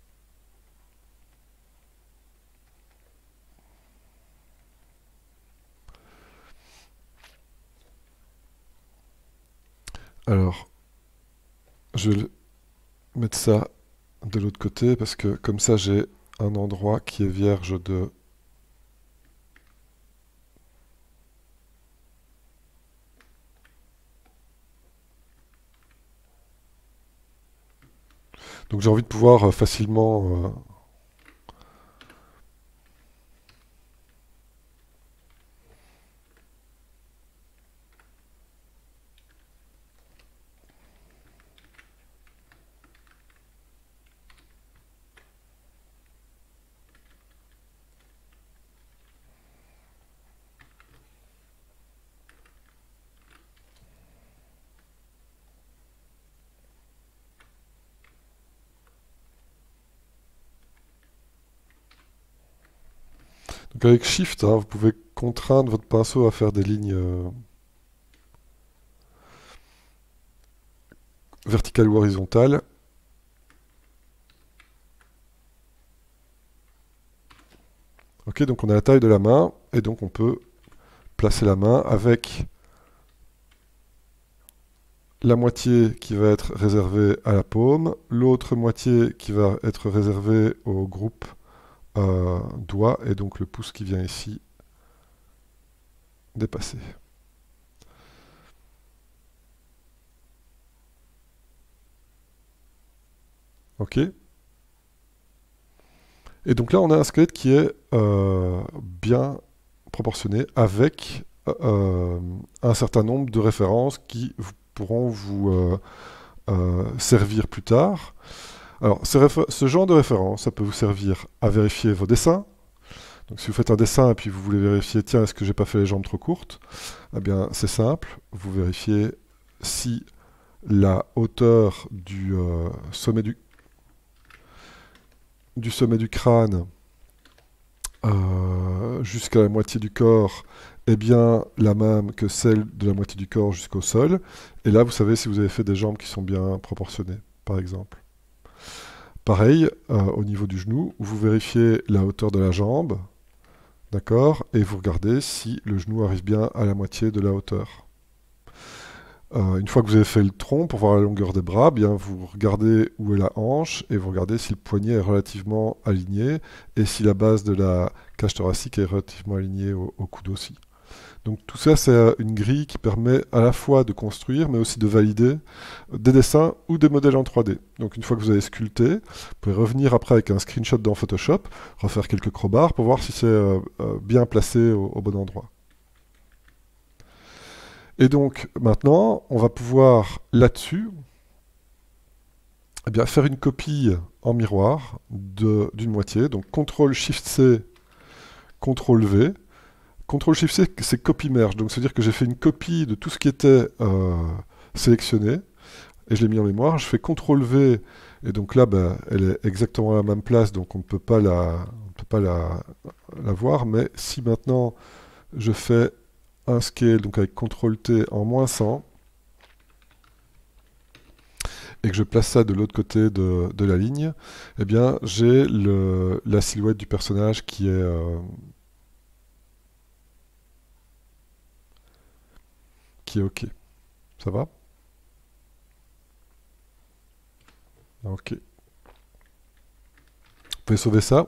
A: Alors, je vais mettre ça de l'autre côté parce que comme ça j'ai un endroit qui est vierge de donc j'ai envie de pouvoir euh, facilement euh, donc avec Shift, hein, vous pouvez contraindre votre pinceau à faire des lignes euh, verticales ou horizontales. Ok, donc on a la taille de la main, et donc on peut placer la main avec la moitié qui va être réservée à la paume, l'autre moitié qui va être réservée au groupe euh, doigt, et donc le pouce qui vient ici dépasser. Ok. Et donc là, on a un squelette qui est euh, bien proportionné avec euh, un certain nombre de références qui vous, pourront vous euh, euh, servir plus tard. Alors, ce, ce genre de référence, ça peut vous servir à vérifier vos dessins. Donc, si vous faites un dessin et puis vous voulez vérifier, tiens, est-ce que j'ai pas fait les jambes trop courtes? Eh bien, c'est simple. Vous vérifiez si la hauteur du euh, sommet du du sommet du crâne euh, jusqu'à la moitié du corps est bien la même que celle de la moitié du corps jusqu'au sol. Et là, vous savez si vous avez fait des jambes qui sont bien proportionnées, par exemple. pareil, euh, au niveau du genou, vous vérifiez la hauteur de la jambe, d'accord, et vous regardez si le genou arrive bien à la moitié de la hauteur. Euh, une fois que vous avez fait le tronc, pour voir la longueur des bras, bien vous regardez où est la hanche et vous regardez si le poignet est relativement aligné et si la base de la cage thoracique est relativement alignée au, au coude aussi. Donc tout ça, c'est une grille qui permet à la fois de construire, mais aussi de valider des dessins ou des modèles en trois D. Donc une fois que vous avez sculpté, vous pouvez revenir après avec un screenshot dans Photoshop, refaire quelques crowbars pour voir si c'est euh, euh, bien placé au, au bon endroit. Et donc maintenant, on va pouvoir là-dessus eh bien, faire une copie en miroir d'une moitié. Donc contrôle shift C, contrôle V. contrôle shift C, c'est copy merge. Donc c'est-à-dire que j'ai fait une copie de tout ce qui était euh, sélectionné et je l'ai mis en mémoire. Je fais contrôle V et donc là, ben, elle est exactement à la même place, donc on ne peut pas la, on ne peut pas la, la voir. Mais si maintenant je fais un scale, donc avec contrôle T en moins cent, et que je place ça de l'autre côté de, de la ligne, eh bien j'ai la silhouette du personnage qui est, euh, qui est OK. Ça va? OK. Vous pouvez sauver ça.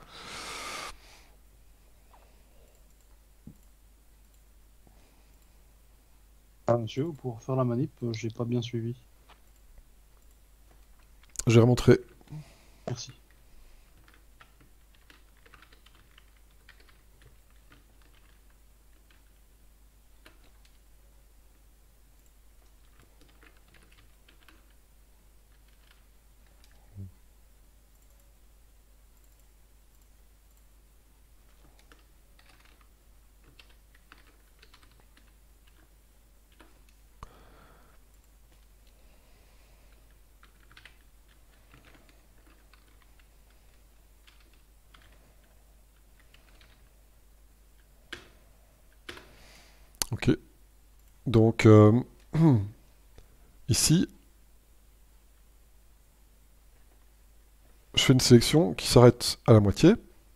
K: Ah, monsieur, pour faire la manip, euh, j'ai pas bien suivi.
A: Je vais remontrer.
K: Merci.
A: Ok. Donc, euh, ici, je fais une sélection qui s'arrête à la moitié.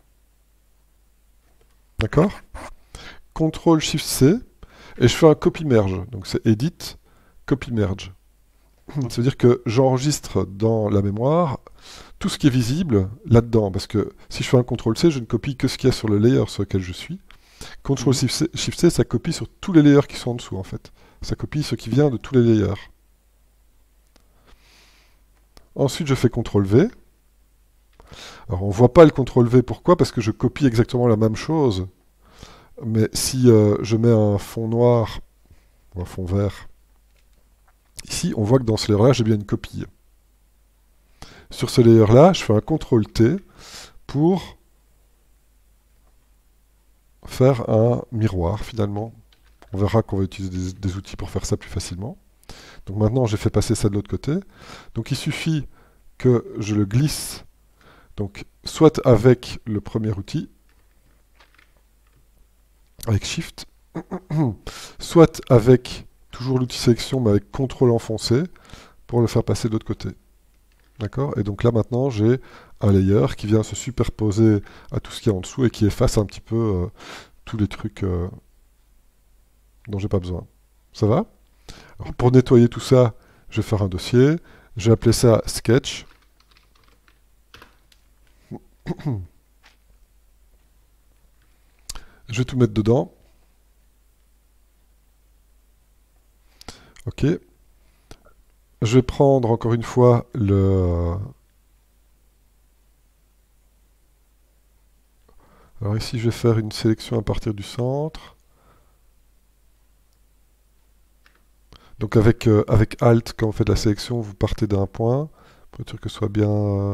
A: D'accord? contrôle shift C, et je fais un copy merge. Donc c'est edit, copy merge. Ça veut dire que j'enregistre dans la mémoire tout ce qui est visible là-dedans. Parce que si je fais un contrôle C, je ne copie que ce qu'il y a sur le layer sur lequel je suis. contrôle shift C, ça copie sur tous les layers qui sont en dessous, en fait. Ça copie ce qui vient de tous les layers. Ensuite, je fais contrôle V. Alors, on ne voit pas le contrôle V. Pourquoi? Parce que je copie exactement la même chose. Mais si euh, je mets un fond noir ou un fond vert, ici, on voit que dans ce layer-là, j'ai bien une copie. Sur ce layer-là, je fais un contrôle T pour faire un miroir, finalement. On verra qu'on va utiliser des, des outils pour faire ça plus facilement. Donc maintenant, j'ai fait passer ça de l'autre côté. Donc il suffit que je le glisse, donc soit avec le premier outil, avec Shift, soit avec toujours l'outil sélection, mais avec contrôle enfoncé, pour le faire passer de l'autre côté. D'accord? Et donc là, maintenant, j'ai un layer qui vient se superposer à tout ce qu'il y a en dessous et qui efface un petit peu euh, tous les trucs euh, dont j'ai pas besoin. Ça va? Alors, pour nettoyer tout ça, je vais faire un dossier. Je vais appeler ça Sketch. Je vais tout mettre dedans. OK. Je vais prendre encore une fois le... Alors ici, je vais faire une sélection à partir du centre. Donc avec, euh, avec Alt, quand on fait de la sélection, vous partez d'un point, pour être sûr que ce soit bien, euh,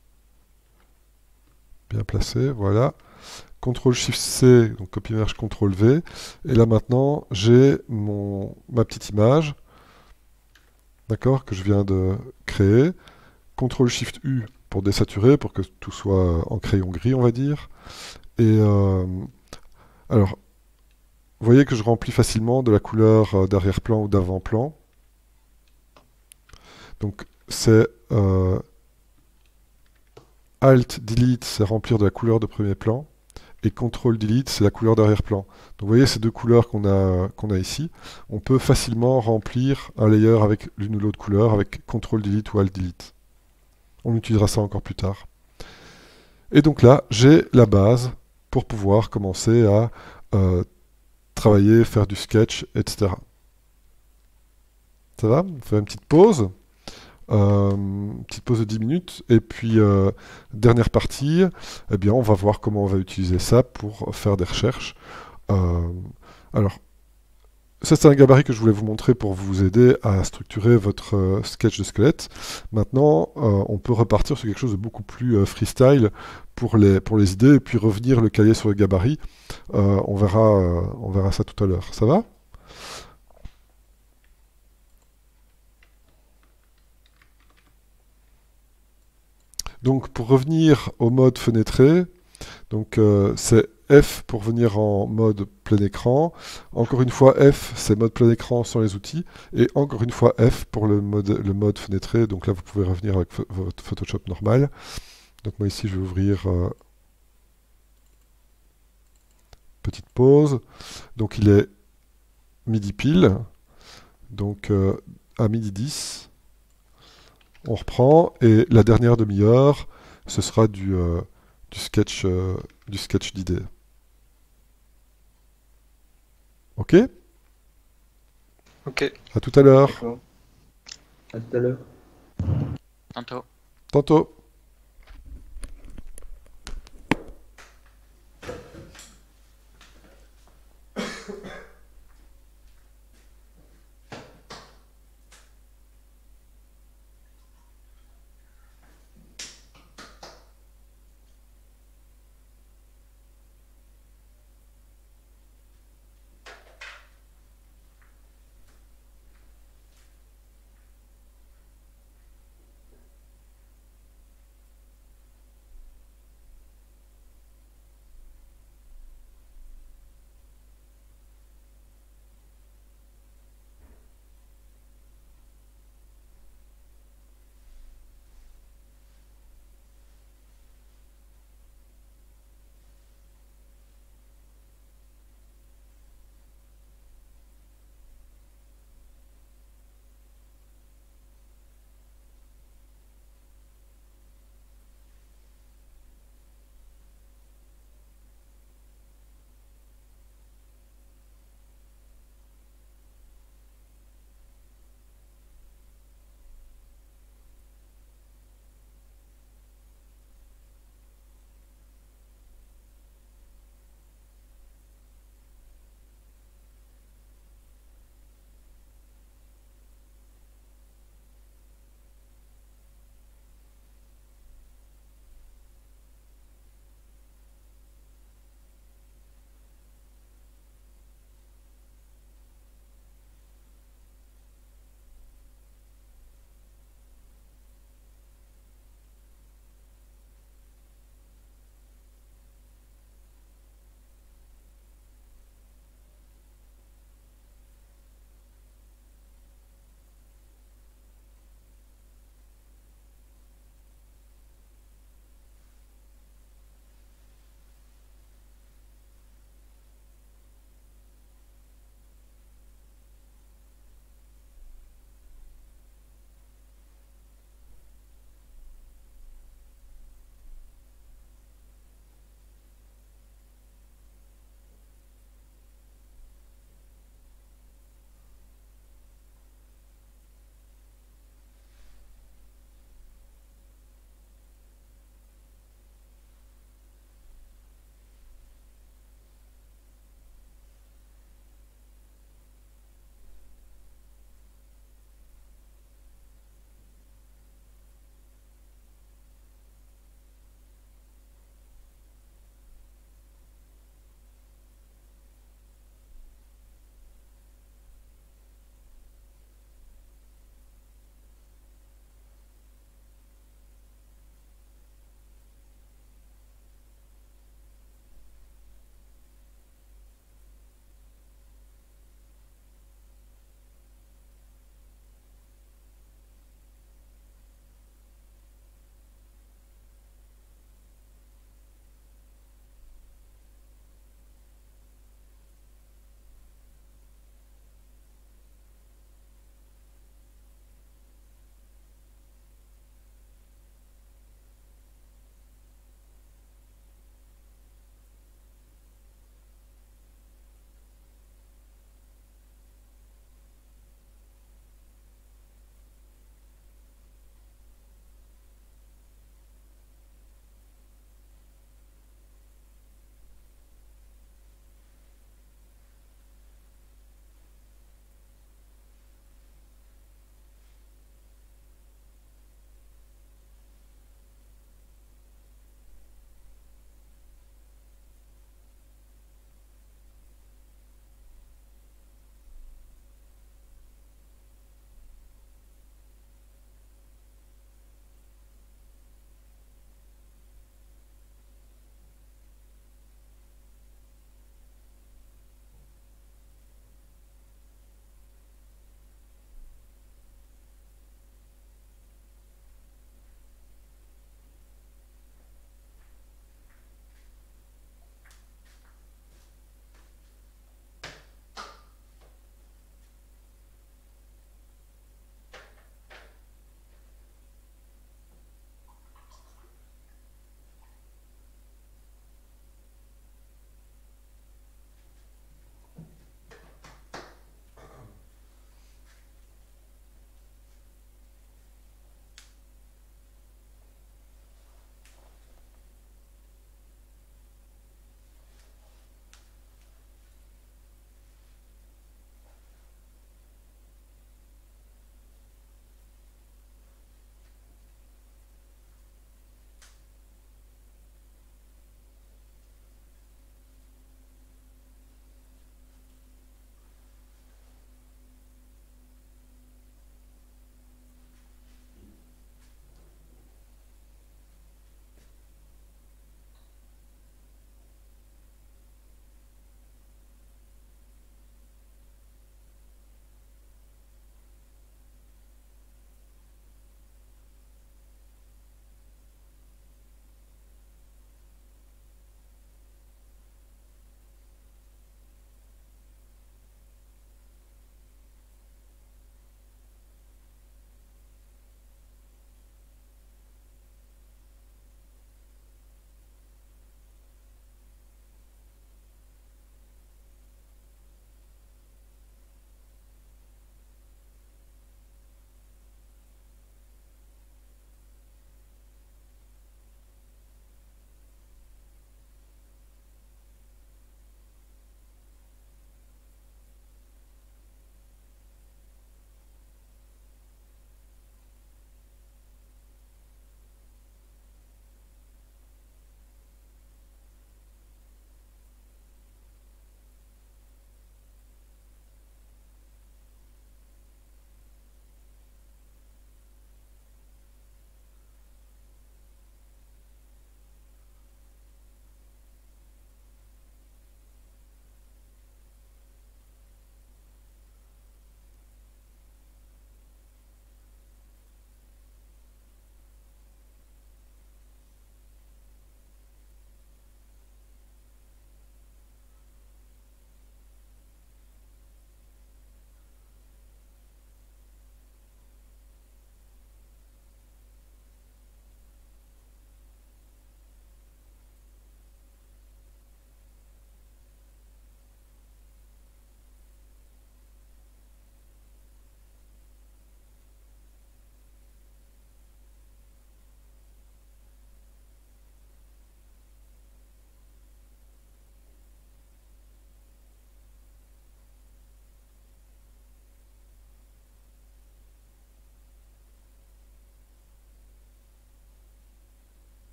A: bien placé. Voilà. contrôle shift C, donc copy merge, contrôle V. Et là maintenant, j'ai mon ma petite image, d'accord, que je viens de créer. contrôle shift U pour désaturer, pour que tout soit en crayon gris, on va dire. Et euh, alors, vous voyez que je remplis facilement de la couleur d'arrière-plan ou d'avant-plan. Donc c'est euh, Alt, Delete, c'est remplir de la couleur de premier plan. Et Control Delete, c'est la couleur d'arrière-plan. Donc vous voyez ces deux couleurs qu'on a, qu'on a ici. On peut facilement remplir un layer avec l'une ou l'autre couleur avec Control Delete ou Alt Delete. On utilisera ça encore plus tard. Et donc là, j'ai la base pour pouvoir commencer à euh, travailler, faire du sketch, et cetera. Ça va? On fait une petite pause. Euh, petite pause de dix minutes. Et puis, euh, dernière partie, eh bien, on va voir comment on va utiliser ça pour faire des recherches. Euh, alors, ça, c'est un gabarit que je voulais vous montrer pour vous aider à structurer votre euh, sketch de squelette. Maintenant, euh, on peut repartir sur quelque chose de beaucoup plus euh, freestyle pour les, pour les idées et puis revenir le cahier sur le gabarit. Euh, on verra, euh, on verra ça tout à l'heure. Ça va? Donc, pour revenir au mode fenêtré, donc euh, c'est F pour venir en mode plein écran. Encore une fois, F, c'est mode plein écran sans les outils. Et encore une fois, F pour le mode, le mode fenêtré. Donc là, vous pouvez revenir avec votre Photoshop normal. Donc moi, ici, je vais ouvrir... Euh, petite pause. Donc il est midi pile. Donc euh, à midi dix, on reprend. Et la dernière demi-heure, ce sera du, euh, du sketch, euh, du sketch d'idées. Ok?
D: Ok.
A: À tout à l'heure.
B: À tout à l'heure.
Q: Tantôt.
A: Tantôt.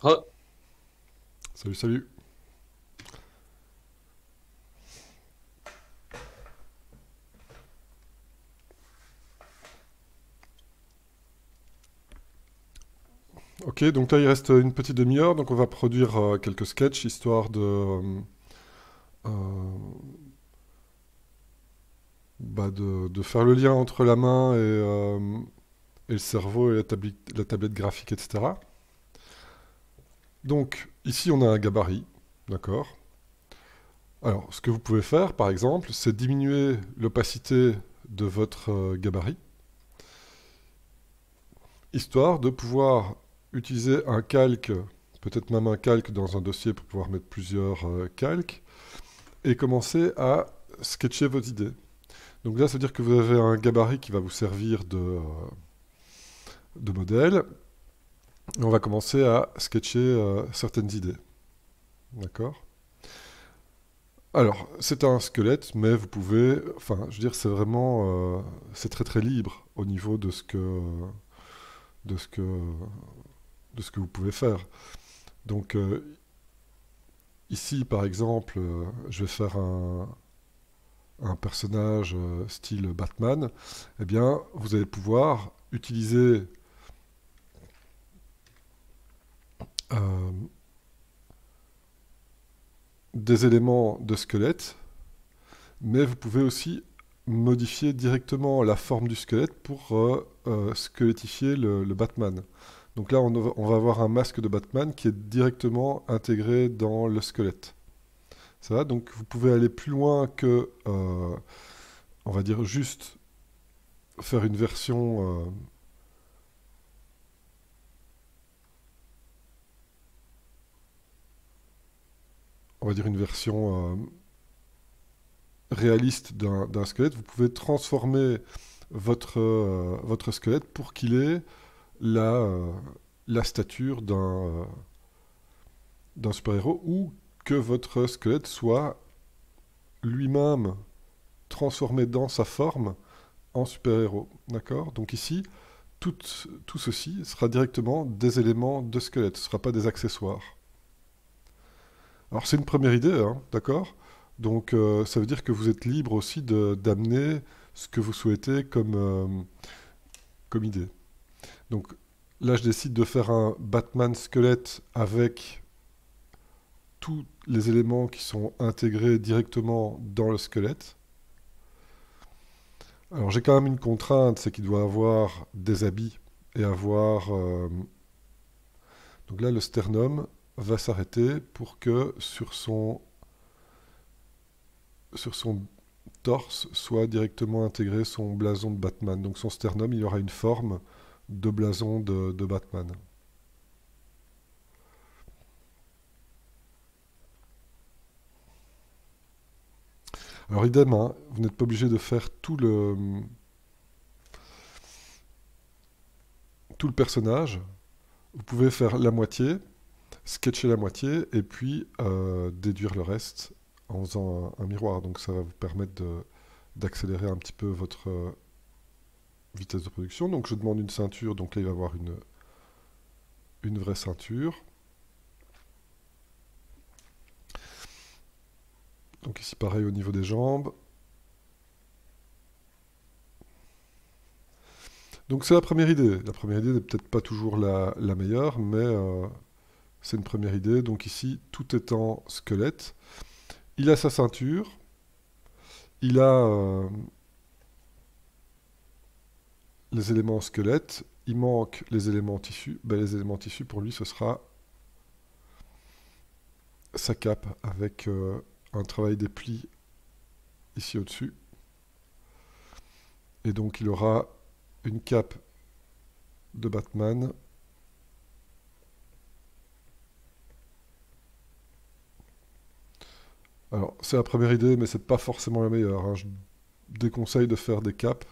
T: Re.
A: Salut, salut. Ok, donc là il reste une petite demi-heure, donc on va produire euh, quelques sketchs histoire de, euh, euh, bah, de, de faire le lien entre la main et, euh, et le cerveau et la, tabli- la tablette graphique, et cetera. Donc ici on a un gabarit, d'accord? Alors ce que vous pouvez faire par exemple, c'est diminuer l'opacité de votre euh, gabarit, histoire de pouvoir utiliser un calque, peut-être même un calque dans un dossier pour pouvoir mettre plusieurs euh, calques, et commencer à sketcher vos idées. Donc là, ça veut dire que vous avez un gabarit qui va vous servir de, euh, de modèle. Et on va commencer à sketcher euh, certaines idées. D'accord? Alors, c'est un squelette, mais vous pouvez... Enfin, je veux dire, c'est vraiment... euh, c'est très très libre au niveau de ce que... de ce que... de ce que vous pouvez faire. Donc, euh, ici, par exemple, euh, je vais faire un, un personnage euh, style Batman. Eh bien, vous allez pouvoir utiliser euh, des éléments de squelette, mais vous pouvez aussi modifier directement la forme du squelette pour euh, euh, squelettifier le, le Batman. Donc là, on va, on va avoir un masque de Batman qui est directement intégré dans le squelette. Ça va? Donc vous pouvez aller plus loin que, euh, on va dire, juste faire une version... euh, on va dire une version euh, réaliste d'un d'un squelette. Vous pouvez transformer votre, euh, votre squelette pour qu'il ait la, euh, la stature d'un euh, d'un super-héros, ou que votre squelette soit lui-même transformé dans sa forme en super-héros. D'accord? Donc ici, tout, tout ceci sera directement des éléments de squelette, ce ne sera pas des accessoires. Alors c'est une première idée, hein, d'accord? Donc euh, ça veut dire que vous êtes libre aussi de- d'amener ce que vous souhaitez comme, euh, comme idée. Donc là, je décide de faire un Batman squelette avec tous les éléments qui sont intégrés directement dans le squelette. Alors j'ai quand même une contrainte, c'est qu'il doit avoir des habits et avoir... euh, Donc là, le sternum va s'arrêter pour que sur son, sur son torse soit directement intégré son blason de Batman. Donc son sternum, il aura une forme de blason de, de Batman. Alors idem, hein, vous n'êtes pas obligé de faire tout le, tout le personnage. Vous pouvez faire la moitié, sketcher la moitié, et puis euh, déduire le reste en faisant un, un miroir. Donc ça va vous permettre de- d'accélérer un petit peu votre euh, vitesse de production. Donc je demande une ceinture, donc là il va y avoir une, une vraie ceinture. Donc ici pareil au niveau des jambes. Donc c'est la première idée. La première idée n'est peut-être pas toujours la, la meilleure, mais euh, c'est une première idée. Donc ici, tout est en squelette. Il a sa ceinture. Il a euh, les éléments squelette. Il manque les éléments tissu. Ben, les éléments tissu, pour lui, ce sera sa cape avec euh, un travail des plis ici au-dessus. Et donc il aura une cape de Batman. Alors, c'est la première idée, mais c'est pas forcément la meilleure, hein. Je déconseille de faire des capes.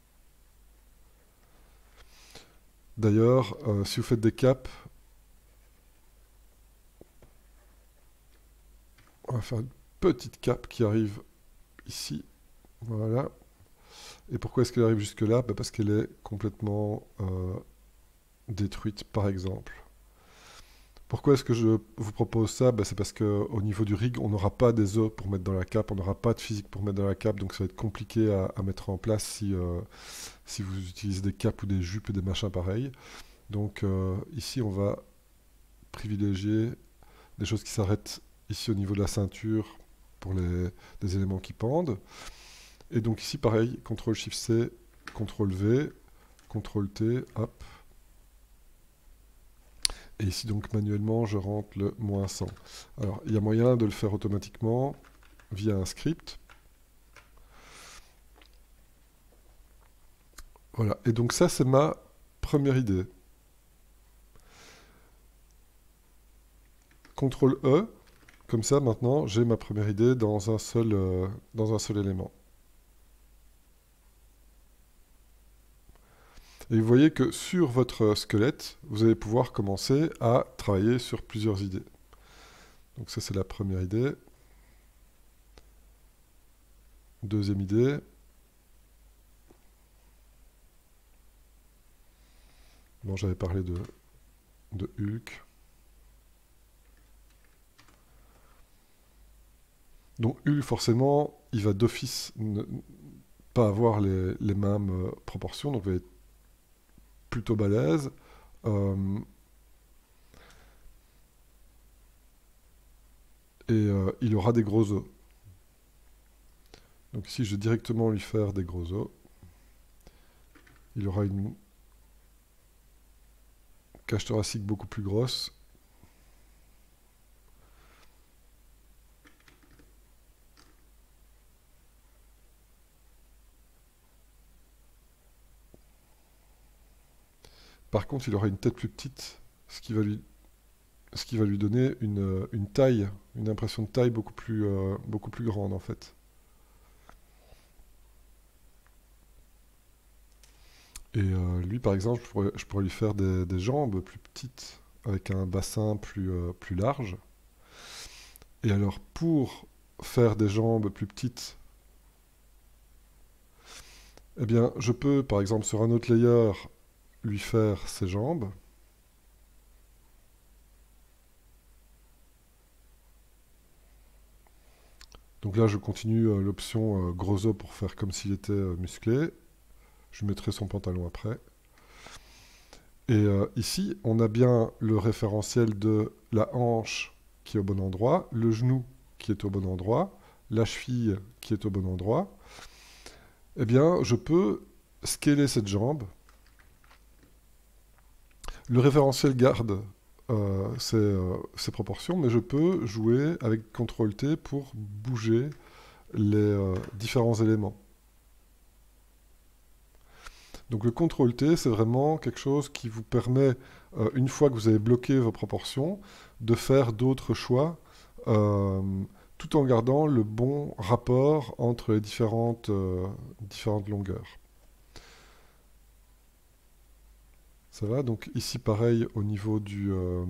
A: D'ailleurs, euh, si vous faites des capes, on va faire une petite cape qui arrive ici. Voilà. Et pourquoi est-ce qu'elle arrive jusque-là? Bah, parce qu'elle est complètement euh, détruite, par exemple. Pourquoi est-ce que je vous propose ça? Ben, c'est parce qu'au niveau du rig, on n'aura pas des œufs pour mettre dans la cape, on n'aura pas de physique pour mettre dans la cape, donc ça va être compliqué à, à mettre en place si, euh, si vous utilisez des capes ou des jupes et des machins pareils. Donc euh, ici, on va privilégier des choses qui s'arrêtent ici au niveau de la ceinture pour les, des éléments qui pendent. Et donc ici, pareil, contrôle shift C, contrôle V, contrôle T, hop. Et ici, donc, manuellement, je rentre le moins cent. Alors, il y a moyen de le faire automatiquement via un script. Voilà. Et donc, ça, c'est ma première idée. contrôle E. Comme ça, maintenant, j'ai ma première idée dans un seul, euh, dans un seul élément. Et vous voyez que sur votre squelette, vous allez pouvoir commencer à travailler sur plusieurs idées. Donc ça, c'est la première idée. Deuxième idée. Bon, j'avais parlé de, de Hulk. Donc Hulk, forcément, il va d'office ne pas avoir les, les mêmes euh, proportions, donc il va être plutôt balèze. Euh, et euh, il aura des gros os. Donc ici, je vais directement lui faire des gros os. Il aura une cage thoracique beaucoup plus grosse. Par contre, il aura une tête plus petite, ce qui va lui, ce qui va lui donner une, une taille, une impression de taille beaucoup plus, euh, beaucoup plus grande en fait. Et euh, lui, par exemple, je pourrais, je pourrais lui faire des, des jambes plus petites, avec un bassin plus, euh, plus large. Et alors, pour faire des jambes plus petites, eh bien, je peux, par exemple, sur un autre layer, lui faire ses jambes. Donc là, je continue euh, l'option euh, gros os pour faire comme s'il était euh, musclé. Je mettrai son pantalon après. Et euh, ici, on a bien le référentiel de la hanche qui est au bon endroit, le genou qui est au bon endroit, la cheville qui est au bon endroit. Eh bien, je peux scaler cette jambe. Le référentiel garde euh, ses, euh, ses proportions, mais je peux jouer avec contrôle T pour bouger les euh, différents éléments. Donc le contrôle T, c'est vraiment quelque chose qui vous permet, euh, une fois que vous avez bloqué vos proportions, de faire d'autres choix, euh, tout en gardant le bon rapport entre les différentes, euh, différentes longueurs. Ça va, donc ici pareil au niveau du... Euh,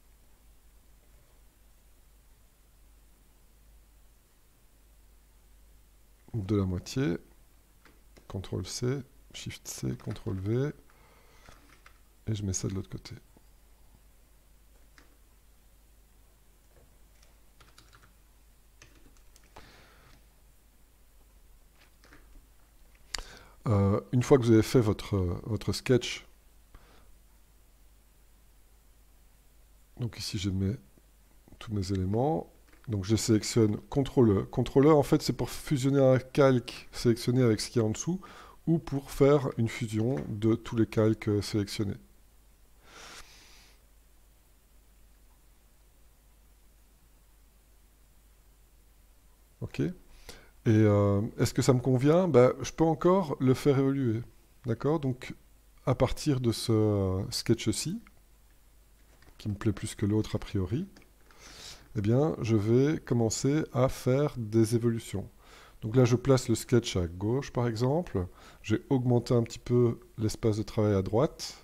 A: de la moitié, contrôle C, shift C, contrôle V, et je mets ça de l'autre côté. Euh, une fois que vous avez fait votre, votre sketch, donc ici je mets tous mes éléments, donc je sélectionne contrôle E. contrôle E, en fait, c'est pour fusionner un calque sélectionné avec ce qu'il y a en dessous, ou pour faire une fusion de tous les calques sélectionnés. Ok. Et euh, est-ce que ça me convient? Ben, je peux encore le faire évoluer. D'accord? Donc, à partir de ce euh, sketch-ci, qui me plaît plus que l'autre a priori, eh bien, je vais commencer à faire des évolutions. Donc là, je place le sketch à gauche, par exemple. J'ai augmenté un petit peu l'espace de travail à droite.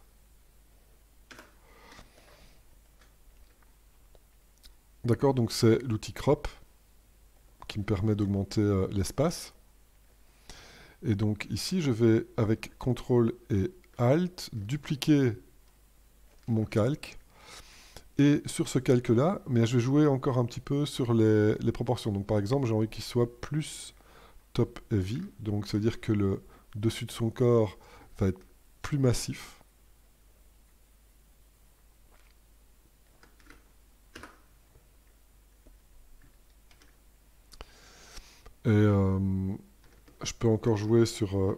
A: D'accord, donc c'est l'outil crop qui me permet d'augmenter euh, l'espace. Et donc ici, je vais, avec contrôle et alt, dupliquer mon calque. Et sur ce calque-là, mais je vais jouer encore un petit peu sur les, les proportions. Donc par exemple, j'ai envie qu'il soit plus top heavy, donc ça veut dire que le dessus de son corps va être plus massif. Et euh, je peux encore jouer sur euh,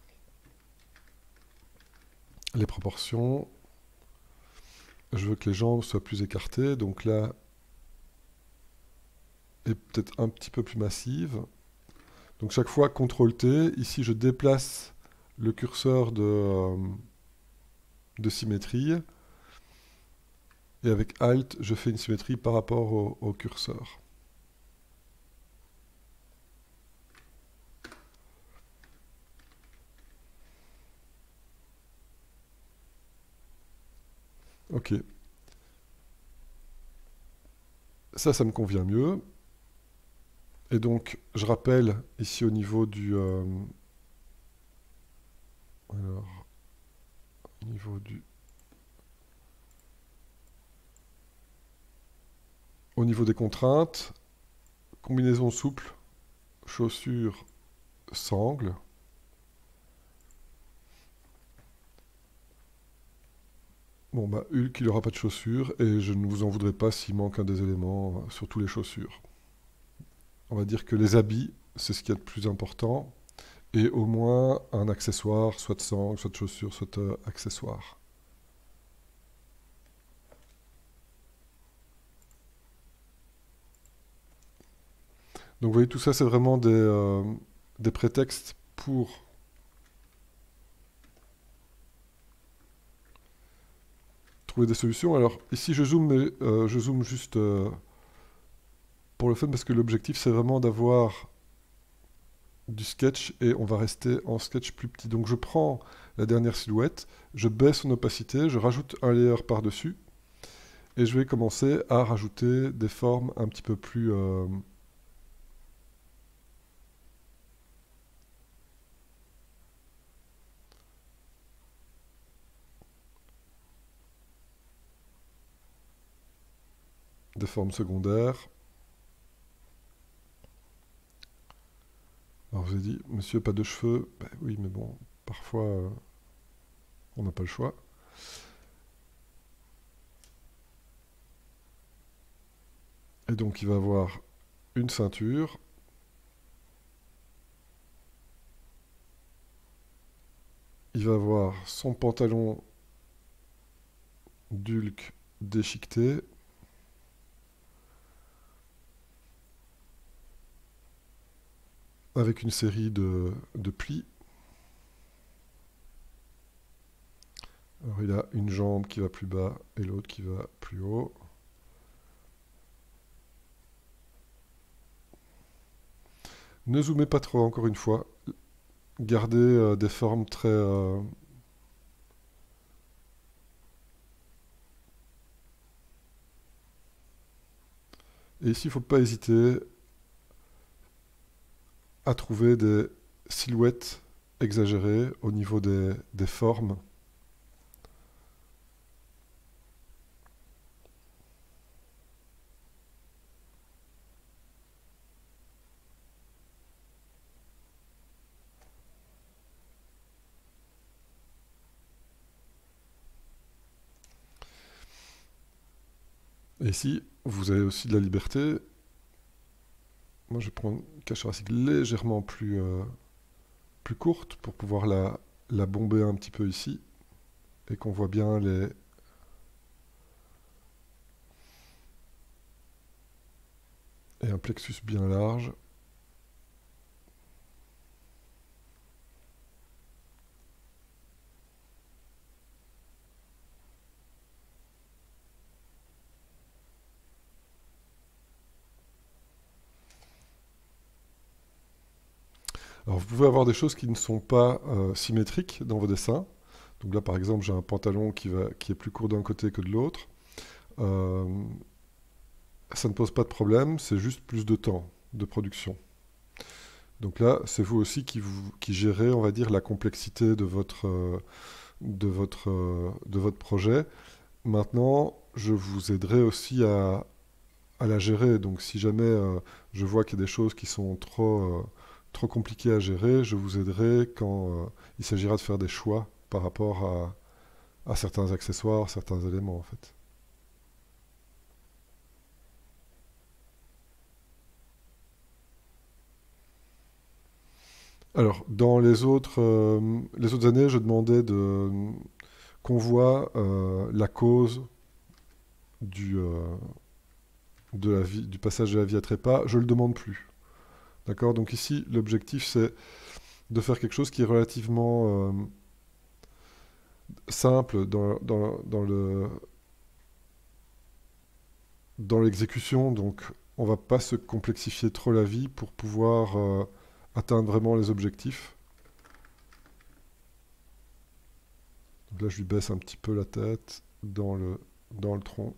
A: les proportions. Je veux que les jambes soient plus écartées, donc là, est peut-être un petit peu plus massive. Donc chaque fois, contrôle T, ici je déplace le curseur de, euh, de symétrie, et avec Alt, je fais une symétrie par rapport au, au curseur. Ok. Ça, ça me convient mieux. Et donc, je rappelle ici au niveau du... euh, alors, au niveau du... Au niveau des contraintes, combinaison souple, chaussures, sangle. Bon, bah, Hulk, il n'aura pas de chaussures, et je ne vous en voudrais pas s'il manque un des éléments, euh, surtout les chaussures. On va dire que les habits, c'est ce qu'il y a de plus important, et au moins un accessoire, soit de sangle, soit de chaussures, soit euh, accessoire. Donc vous voyez, tout ça, c'est vraiment des, euh, des prétextes pour trouver des solutions. Alors ici, je zoome, mais euh, je zoome juste euh, pour le fun, parce que l'objectif, c'est vraiment d'avoir du sketch, et on va rester en sketch plus petit. Donc je prends la dernière silhouette, je baisse son opacité, je rajoute un layer par-dessus, et je vais commencer à rajouter des formes un petit peu plus... Euh, des formes secondaires. Alors je vous ai dit, monsieur, pas de cheveux. Ben oui, mais bon, parfois, euh, on n'a pas le choix. Et donc, il va avoir une ceinture. Il va avoir son pantalon d'Hulk déchiqueté. Avec une série de, de plis. Alors il a une jambe qui va plus bas et l'autre qui va plus haut. Ne zoomez pas trop, encore une fois. Gardez euh, des formes très... Euh, Et ici, il ne faut pas hésiter à trouver des silhouettes exagérées au niveau des, des formes. Et ici, vous avez aussi de la liberté. Moi, je vais prendre une cage thoracique légèrement plus, euh, plus courte pour pouvoir la, la bomber un petit peu ici. Et qu'on voit bien les... Et un plexus bien large. Alors vous pouvez avoir des choses qui ne sont pas euh, symétriques dans vos dessins. Donc là par exemple j'ai un pantalon qui, va, qui est plus court d'un côté que de l'autre. Euh, ça ne pose pas de problème, c'est juste plus de temps de production. Donc là c'est vous aussi qui, vous, qui gérez, on va dire, la complexité de votre, euh, de votre, euh, de votre projet. maintenant, je vous aiderai aussi à, à la gérer. Donc si jamais euh, je vois qu'il y a des choses qui sont trop, euh, trop compliquées à gérer, je vous aiderai quand euh, il s'agira de faire des choix par rapport à, à certains accessoires, certains éléments en fait. Alors, dans les autres, euh, les autres années, je demandais de, qu'on voit euh, la cause du, euh, de la vie, du passage de la vie à trépas. Je ne le demande plus. D'accord? Donc ici, l'objectif, c'est de faire quelque chose qui est relativement euh, simple dans, dans, dans le, dans l'exécution. Donc, on ne va pas se complexifier trop la vie pour pouvoir euh, atteindre vraiment les objectifs. Donc là, je lui baisse un petit peu la tête dans le, dans le tronc.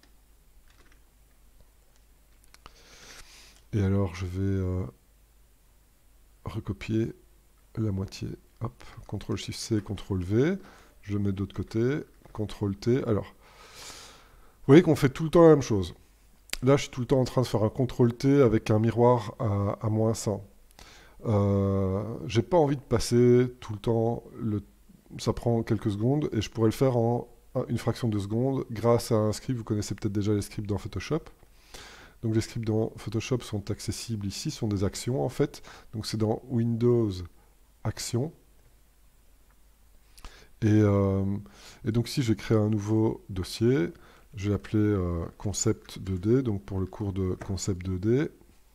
A: Et alors, je vais euh, recopier la moitié. Hop, contrôle shift C, contrôle V. Je le mets de l'autre côté. contrôle T. Alors, vous voyez qu'on fait tout le temps la même chose. Là, je suis tout le temps en train de faire un contrôle T avec un miroir à, à moins cent. Euh, j'ai pas envie de passer tout le temps, le, ça prend quelques secondes, et je pourrais le faire en une fraction de seconde grâce à un script. Vous connaissez peut-être déjà les scripts dans Photoshop. Donc les scripts dans Photoshop sont accessibles ici, sont des actions en fait. Donc c'est dans Windows, Actions. Et, euh, et donc ici, je vais créer un nouveau dossier. Je vais l'appeler euh, Concept deux D, donc pour le cours de Concept deux D.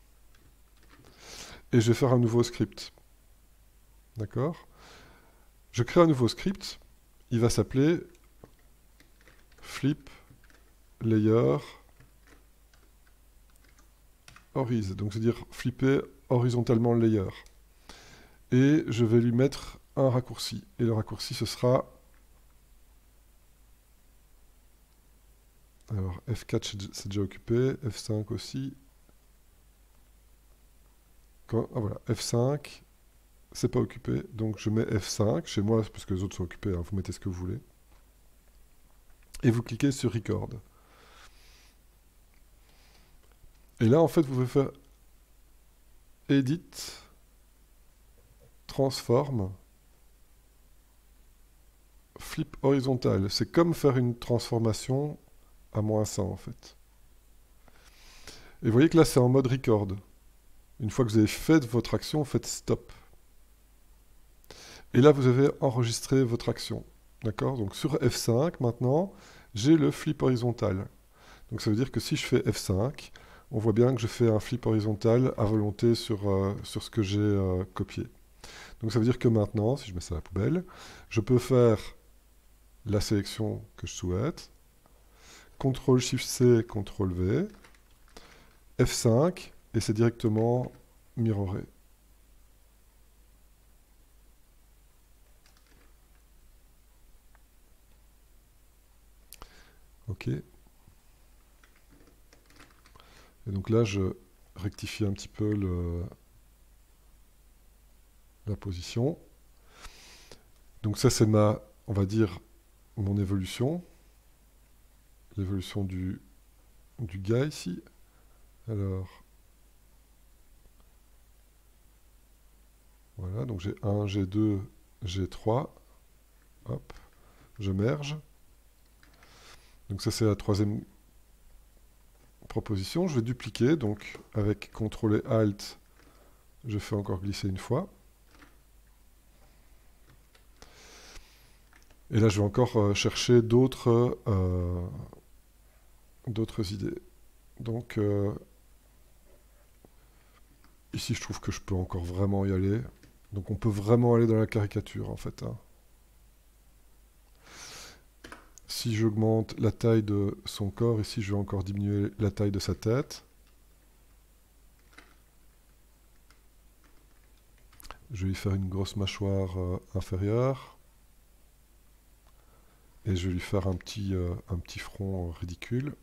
A: Et je vais faire un nouveau script. D'accord? Je crée un nouveau script. Il va s'appeler Flip Layer Horiz. Donc c'est-à-dire flipper horizontalement le layer. Et je vais lui mettre un raccourci. Et le raccourci, ce sera... Alors, F quatre, c'est déjà occupé. F cinq aussi. Quand, ah voilà, F cinq, c'est pas occupé. Donc je mets F cinq, chez moi, parce que les autres sont occupés. Hein, vous mettez ce que vous voulez. Et vous cliquez sur Record. Et là, en fait, vous pouvez faire Edit, Transform, Flip horizontal. C'est comme faire une transformation à moins cent, en fait. Et vous voyez que là, c'est en mode Record. Une fois que vous avez fait votre action, vous faites Stop. Et là, vous avez enregistré votre action. D'accord? Donc sur F cinq, maintenant, j'ai le flip horizontal. Donc ça veut dire que si je fais F cinq, on voit bien que je fais un flip horizontal à volonté sur, euh, sur ce que j'ai euh, copié. Donc ça veut dire que maintenant, si je mets ça à la poubelle, je peux faire la sélection que je souhaite, contrôle shift C, contrôle V, F cinq, et c'est directement mirroré. OK. Et donc là, je rectifie un petit peu le, la position. Donc ça, c'est ma, on va dire, mon évolution. L'évolution du, du gars ici. Alors, voilà, donc j'ai un, G deux, G trois. Hop, je merge. Donc ça, c'est la troisième proposition. Je vais dupliquer, donc avec contrôle et Alt, je fais encore glisser une fois. Et là, je vais encore euh, chercher d'autres euh, d'autres idées. Donc, euh, ici, je trouve que je peux encore vraiment y aller. Donc, on peut vraiment aller dans la caricature, en fait. Hein. Si j'augmente la taille de son corps, ici, je vais encore diminuer la taille de sa tête. Je vais lui faire une grosse mâchoire euh, inférieure. Et je vais lui faire un petit, euh, un petit front euh, ridicule.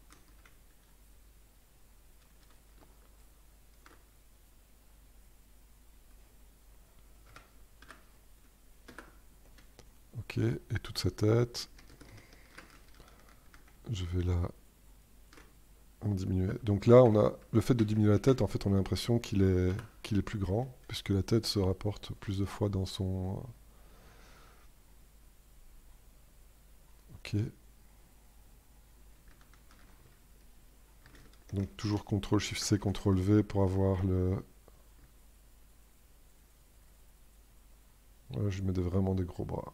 A: Ok, et toute sa tête. Je vais la diminuer. Donc là, on a le fait de diminuer la tête, en fait, on a l'impression qu'il est, qu'il est plus grand, puisque la tête se rapporte plus de fois dans son... Ok. Donc toujours contrôle shift C, contrôle V pour avoir le... Voilà, je lui mets des- vraiment des gros bras.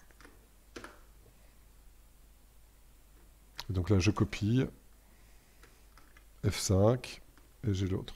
A: Et donc là, je copie. F cinq. Et j'ai l'autre.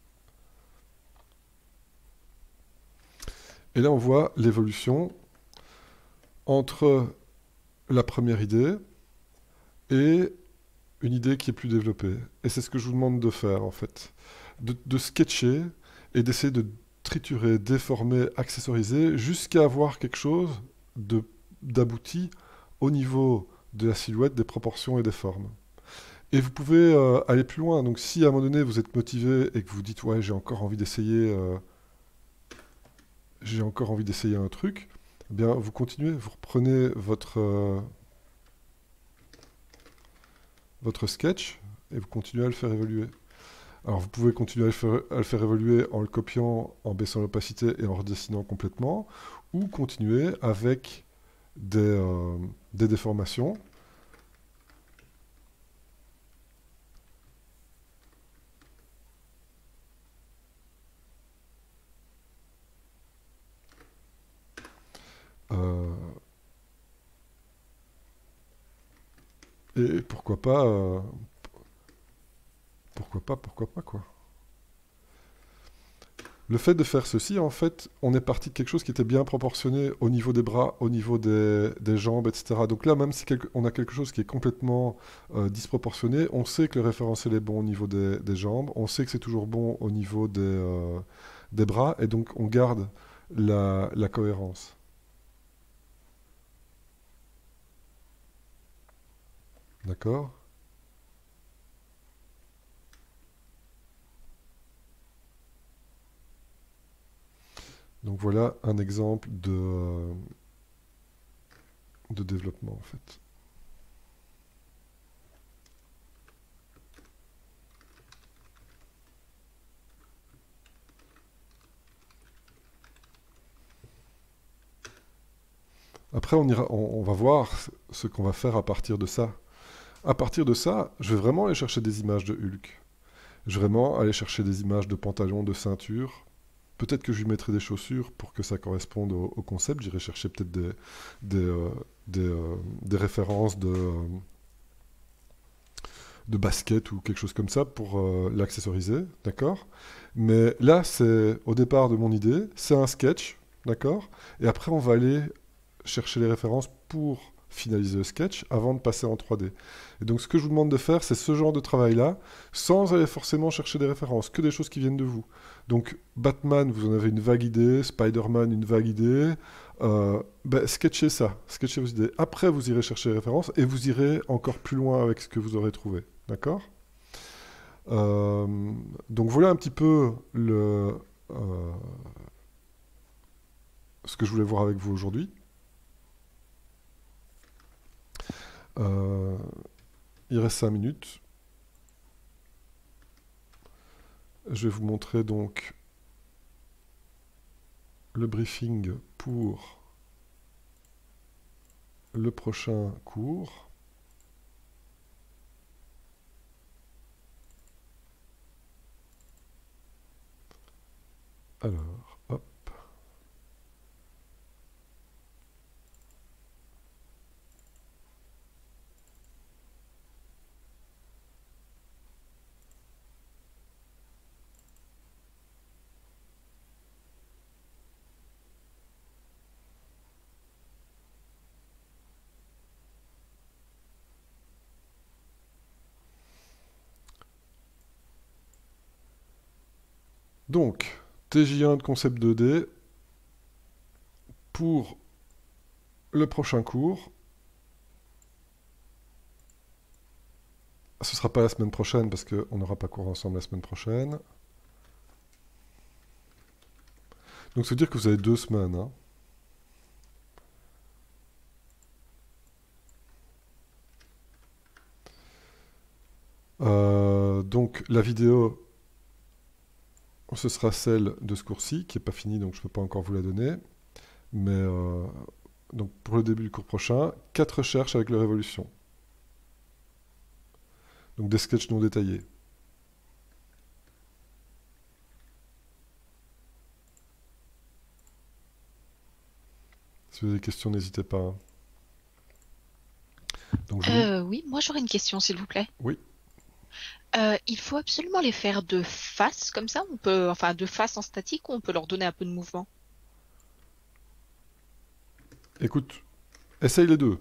A: Et là, on voit l'évolution entre la première idée et une idée qui est plus développée. Et c'est ce que je vous demande de faire, en fait. De, de sketcher et d'essayer de triturer, déformer, accessoriser, jusqu'à avoir quelque chose de- d'abouti au niveau de la silhouette, des proportions et des formes. Et vous pouvez euh, aller plus loin. Donc si à un moment donné vous êtes motivé et que vous dites ouais j'ai encore envie d'essayer euh, j'ai encore envie d'essayer un truc, eh bien vous continuez, vous reprenez votre euh, votre sketch et vous continuez à le faire évoluer. Alors vous pouvez continuer à le faire, à le faire évoluer en le copiant, en baissant l'opacité et en redessinant complètement, ou continuer avec des, euh, des déformations. Euh, et pourquoi pas, euh, pourquoi pas, pourquoi pas, quoi. Le fait de faire ceci, en fait, on est parti de quelque chose qui était bien proportionné au niveau des bras, au niveau des, des jambes, et cetera. Donc là, même si quelque- on a quelque chose qui est complètement euh, disproportionné, on sait que le référentiel est bon au niveau des, des jambes, on sait que c'est toujours bon au niveau des, euh, des bras, et donc on garde la, la cohérence. D'accord? Donc voilà un exemple de, euh, de développement, en fait. Après, on ira, on, on va voir ce qu'on va faire à partir de ça. À partir de ça, je vais vraiment aller chercher des images de Hulk. Je vais vraiment aller chercher des images de pantalons, de ceintures. Peut-être que je lui mettrai des chaussures pour que ça corresponde au, au concept. J'irai chercher peut-être des, des, euh, des, euh, des références de, euh, de basket ou quelque chose comme ça pour euh, l'accessoriser, d'accord? Mais là, c'est au départ de mon idée, c'est un sketch, d'accord? Et après, on va aller chercher les références pour finaliser le sketch avant de passer en trois D. Et donc, ce que je vous demande de faire, c'est ce genre de travail-là, sans aller forcément chercher des références, que des choses qui viennent de vous. Donc, Batman, vous en avez une vague idée, Spider-Man, une vague idée. Euh, ben, sketchez ça, sketchez vos idées. Après, vous irez chercher les références et vous irez encore plus loin avec ce que vous aurez trouvé. D'accord? Euh, donc, voilà un petit peu le, euh, ce que je voulais voir avec vous aujourd'hui. Euh, il reste cinq minutes. Je vais vous montrer donc le briefing pour le prochain cours. Alors, hop. Donc, T J un de concept deux D pour le prochain cours. Ce ne sera pas la semaine prochaine parce qu'on n'aura pas cours ensemble la semaine prochaine. Donc, ça veut dire que vous avez deux semaines. Hein. Euh, donc la vidéo, ce sera celle de ce cours-ci, qui n'est pas finie, donc je ne peux pas encore vous la donner. Mais euh, donc pour le début du cours prochain, quatre recherches avec le Révolution. Donc des sketchs non détaillés. Si vous avez des questions, n'hésitez pas. hein. Donc je vous-
P: Euh, oui, moi j'aurais une question, s'il vous plaît.
A: Oui.
P: Euh, il faut absolument les faire de face, comme ça, on peut, enfin, de face en statique, ou on peut leur donner un peu de mouvement?
A: Écoute, essaye les deux.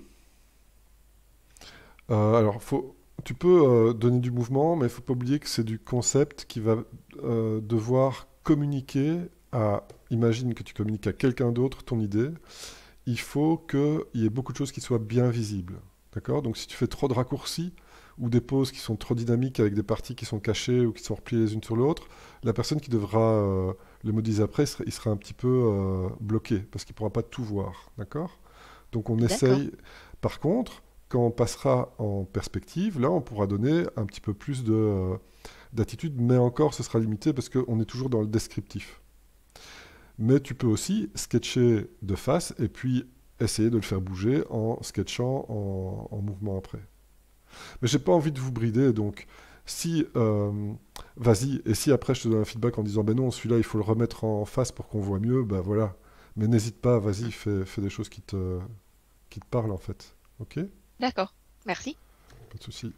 A: Euh, alors, faut, tu peux euh, donner du mouvement, mais il ne faut pas oublier que c'est du concept qui va euh, devoir communiquer à... Imagine que tu communiques à quelqu'un d'autre ton idée. Il faut qu'il y ait beaucoup de choses qui soient bien visibles. D'accord? Donc si tu fais trop de raccourcis ou des pauses qui sont trop dynamiques avec des parties qui sont cachées ou qui sont repliées les unes sur l'autre, la personne qui devra euh, le modéliser après, il sera, il sera un petit peu euh, bloqué parce qu'il ne pourra pas tout voir. D'accord? Donc on
P: D'accord.
A: essaye. Par contre, quand on passera en perspective, là on pourra donner un petit peu plus de, euh, d'attitude, mais encore ce sera limité parce qu'on est toujours dans le descriptif. Mais tu peux aussi sketcher de face et puis essayer de le faire bouger en sketchant en, en mouvement après. Mais j'ai pas envie de vous brider, donc si, euh, vas-y, et si après je te donne un feedback en disant, ben non, celui-là il faut le remettre en face pour qu'on voit mieux, ben voilà. Mais n'hésite pas, vas-y, fais, fais des choses qui te, qui te parlent en fait. Ok?
P: D'accord, merci.
A: Pas de souci.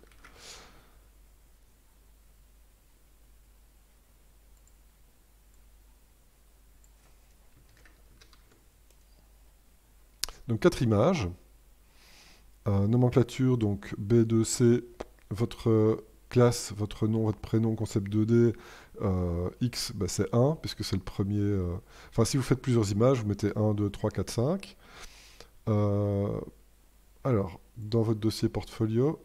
A: Donc quatre images. Euh, nomenclature, donc B deux C, votre euh, classe, votre nom, votre prénom, concept deux D, euh, X, bah, c'est un, puisque c'est le premier. euh, Enfin, si vous faites plusieurs images, vous mettez un, deux, trois, quatre, cinq. Euh, alors, dans votre dossier portfolio,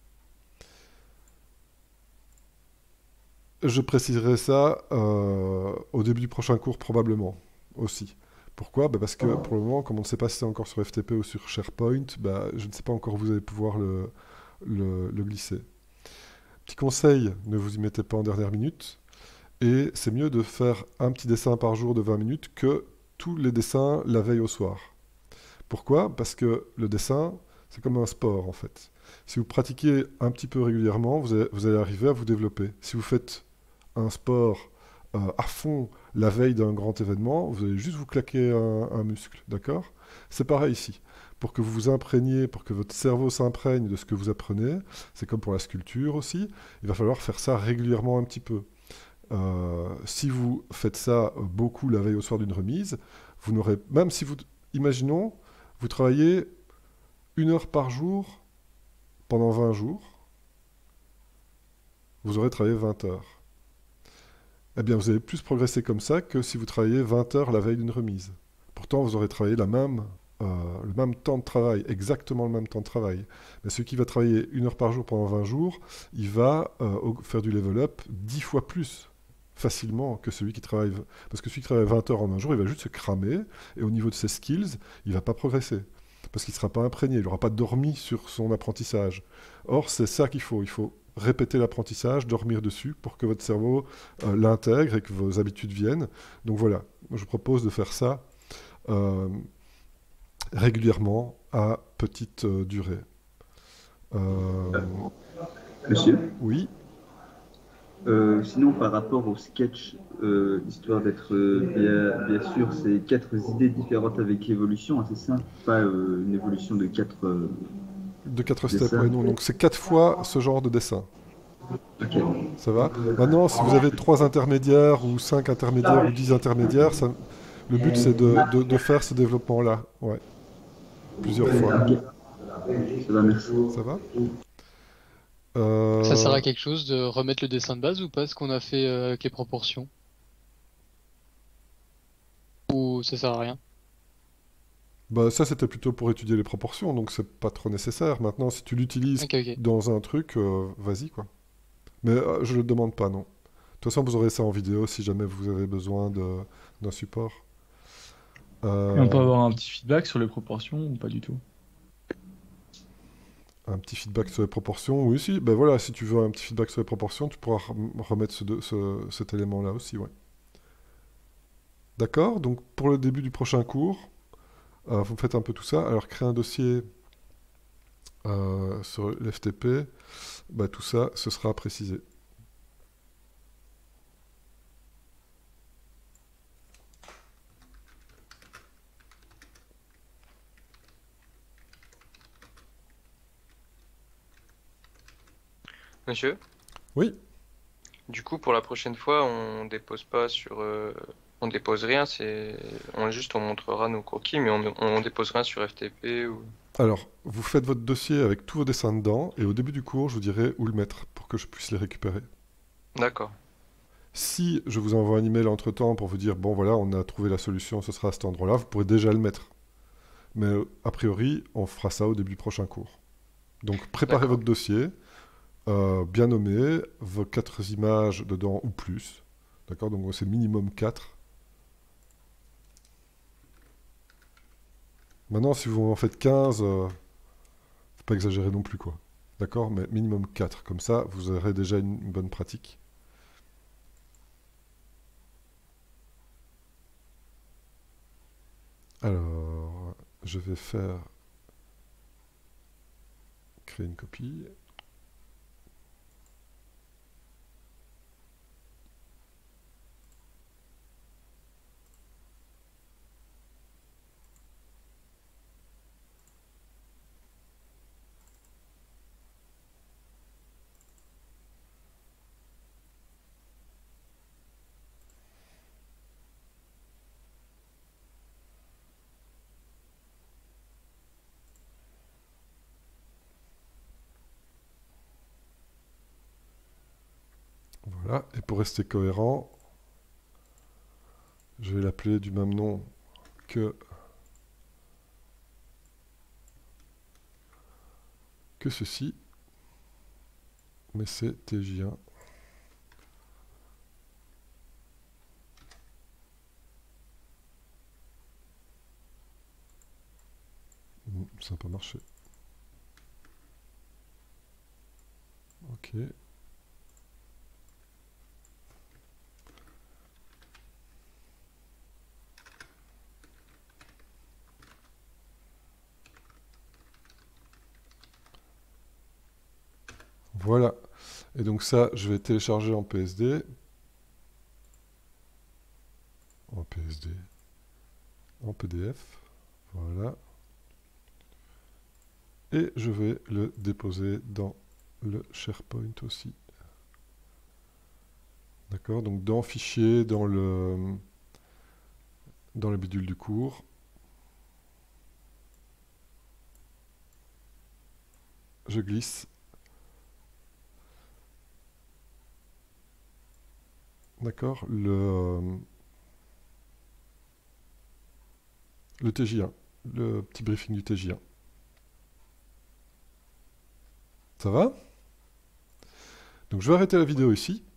A: je préciserai ça euh, au début du prochain cours, probablement, aussi. Pourquoi? Bah, parce que pour le moment, comme on ne sait pas si c'est encore sur F T P ou sur SharePoint, bah, je ne sais pas encore où vous allez pouvoir le, le- le glisser. Petit conseil, ne vous y mettez pas en dernière minute. Et c'est mieux de faire un petit dessin par jour de vingt minutes que tous les dessins la veille au soir. Pourquoi? Parce que le dessin, c'est comme un sport en fait. Si vous pratiquez un petit peu régulièrement, vous allez, vous allez arriver à vous développer. Si vous faites un sport euh, à fond la veille d'un grand événement, vous allez juste vous claquer un, un muscle, d'accord? C'est pareil ici. Pour que vous vous imprégniez, pour que votre cerveau s'imprègne de ce que vous apprenez, c'est comme pour la sculpture aussi, il va falloir faire ça régulièrement un petit peu. Euh, si vous faites ça beaucoup la veille au soir d'une remise, vous n'aurez, même si vous, imaginons, vous travaillez une heure par jour pendant vingt jours, vous aurez travaillé vingt heures. Eh bien, vous allez plus progresser comme ça que si vous travaillez vingt heures la veille d'une remise. Pourtant, vous aurez travaillé la même, euh, le même temps de travail, exactement le même temps de travail. Mais celui qui va travailler une heure par jour pendant vingt jours, il va euh, au- faire du level up dix fois plus facilement que celui qui travaille... Parce que celui qui travaille vingt heures en un jour, il va juste se cramer, et au niveau de ses skills, il ne va pas progresser. Parce qu'il ne sera pas imprégné, il n'aura pas dormi sur son apprentissage. Or, c'est ça qu'il faut. Il faut répéter l'apprentissage, dormir dessus pour que votre cerveau euh, l'intègre et que vos habitudes viennent. Donc voilà, je vous propose de faire ça euh, régulièrement à petite euh, durée. Euh,
G: Monsieur?
A: Oui.
G: Euh, sinon, par rapport au sketch, euh, histoire d'être euh, bien, bien sûr, c'est quatre idées différentes avec évolution, hein, c'est ça? Pas euh, une évolution de quatre. euh,
A: De quatre steps,
G: dessins.
A: oui, non. Donc c'est quatre fois ce genre de dessin.
G: Ok.
A: Ça va? Maintenant, si vous avez trois intermédiaires ou cinq intermédiaires ou dix intermédiaires, ça- le but c'est de, de- de faire ce développement-là. Ouais. Plusieurs fois.
G: Ok. Ça va, merci.
A: Ça va? Euh,
U: Ça sert à quelque chose de remettre le dessin de base ou pas, ce qu'on a fait euh, avec les proportions? Ou ça sert à rien?
A: Bah, ça, c'était plutôt pour étudier les proportions, donc c'est pas trop nécessaire. Maintenant, si tu l'utilises
U: Ok, ok.
A: dans un truc, euh, vas-y, quoi. Mais euh, je le demande pas, non. De toute façon, vous aurez ça en vidéo si jamais vous avez besoin de- d'un support. Euh,
C: Et on peut avoir un petit feedback sur les proportions ou pas du tout?
A: Un petit feedback sur les proportions, oui, si, ben voilà, si tu veux un petit feedback sur les proportions, tu pourras rem- remettre ce, de- ce- cet élément-là aussi, ouais. D'accord, donc pour le début du prochain cours, euh, vous me faites un peu tout ça. Alors, créer un dossier euh, sur l'F T P, bah, tout ça, ce sera précisé.
D: Monsieur?
A: Oui.
D: Du coup, pour la prochaine fois, on dépose pas sur, euh, on dépose rien, c'est, on juste on montrera nos croquis, mais on, on dépose rien sur F T P ou.
A: Alors, vous faites votre dossier avec tous vos dessins dedans, et au début du cours, je vous dirai où le mettre pour que je puisse les récupérer.
D: D'accord.
A: Si je vous envoie un email entre-temps pour vous dire, bon voilà, on a trouvé la solution, ce sera à cet endroit-là, vous pourrez déjà le mettre. Mais euh, a priori, on fera ça au début du prochain cours. Donc, préparez
D: D'accord.
A: votre dossier, euh, bien nommé, vos quatre images dedans ou plus. D'accord? Donc, c'est minimum quatre. Maintenant, si vous en faites quinze, euh, faut pas exagérer non plus, quoi. D'accord? Mais minimum quatre. Comme ça, vous aurez déjà une, une bonne pratique. Alors, je vais faire créer une copie. Voilà, et pour rester cohérent, je vais l'appeler du même nom que, que ceci, mais c'est T J un. Hmm, ça n'a pas marché. Ok. Voilà. Et donc ça, je vais télécharger en P S D. En P S D. En P D F. Voilà. Et je vais le déposer dans le SharePoint aussi. D'accord? Donc dans Fichier, dans le, dans le bidule du cours. Je glisse. D'accord? Le, le T J un. Le petit briefing du T J un. Ça va? Donc je vais arrêter la vidéo ici.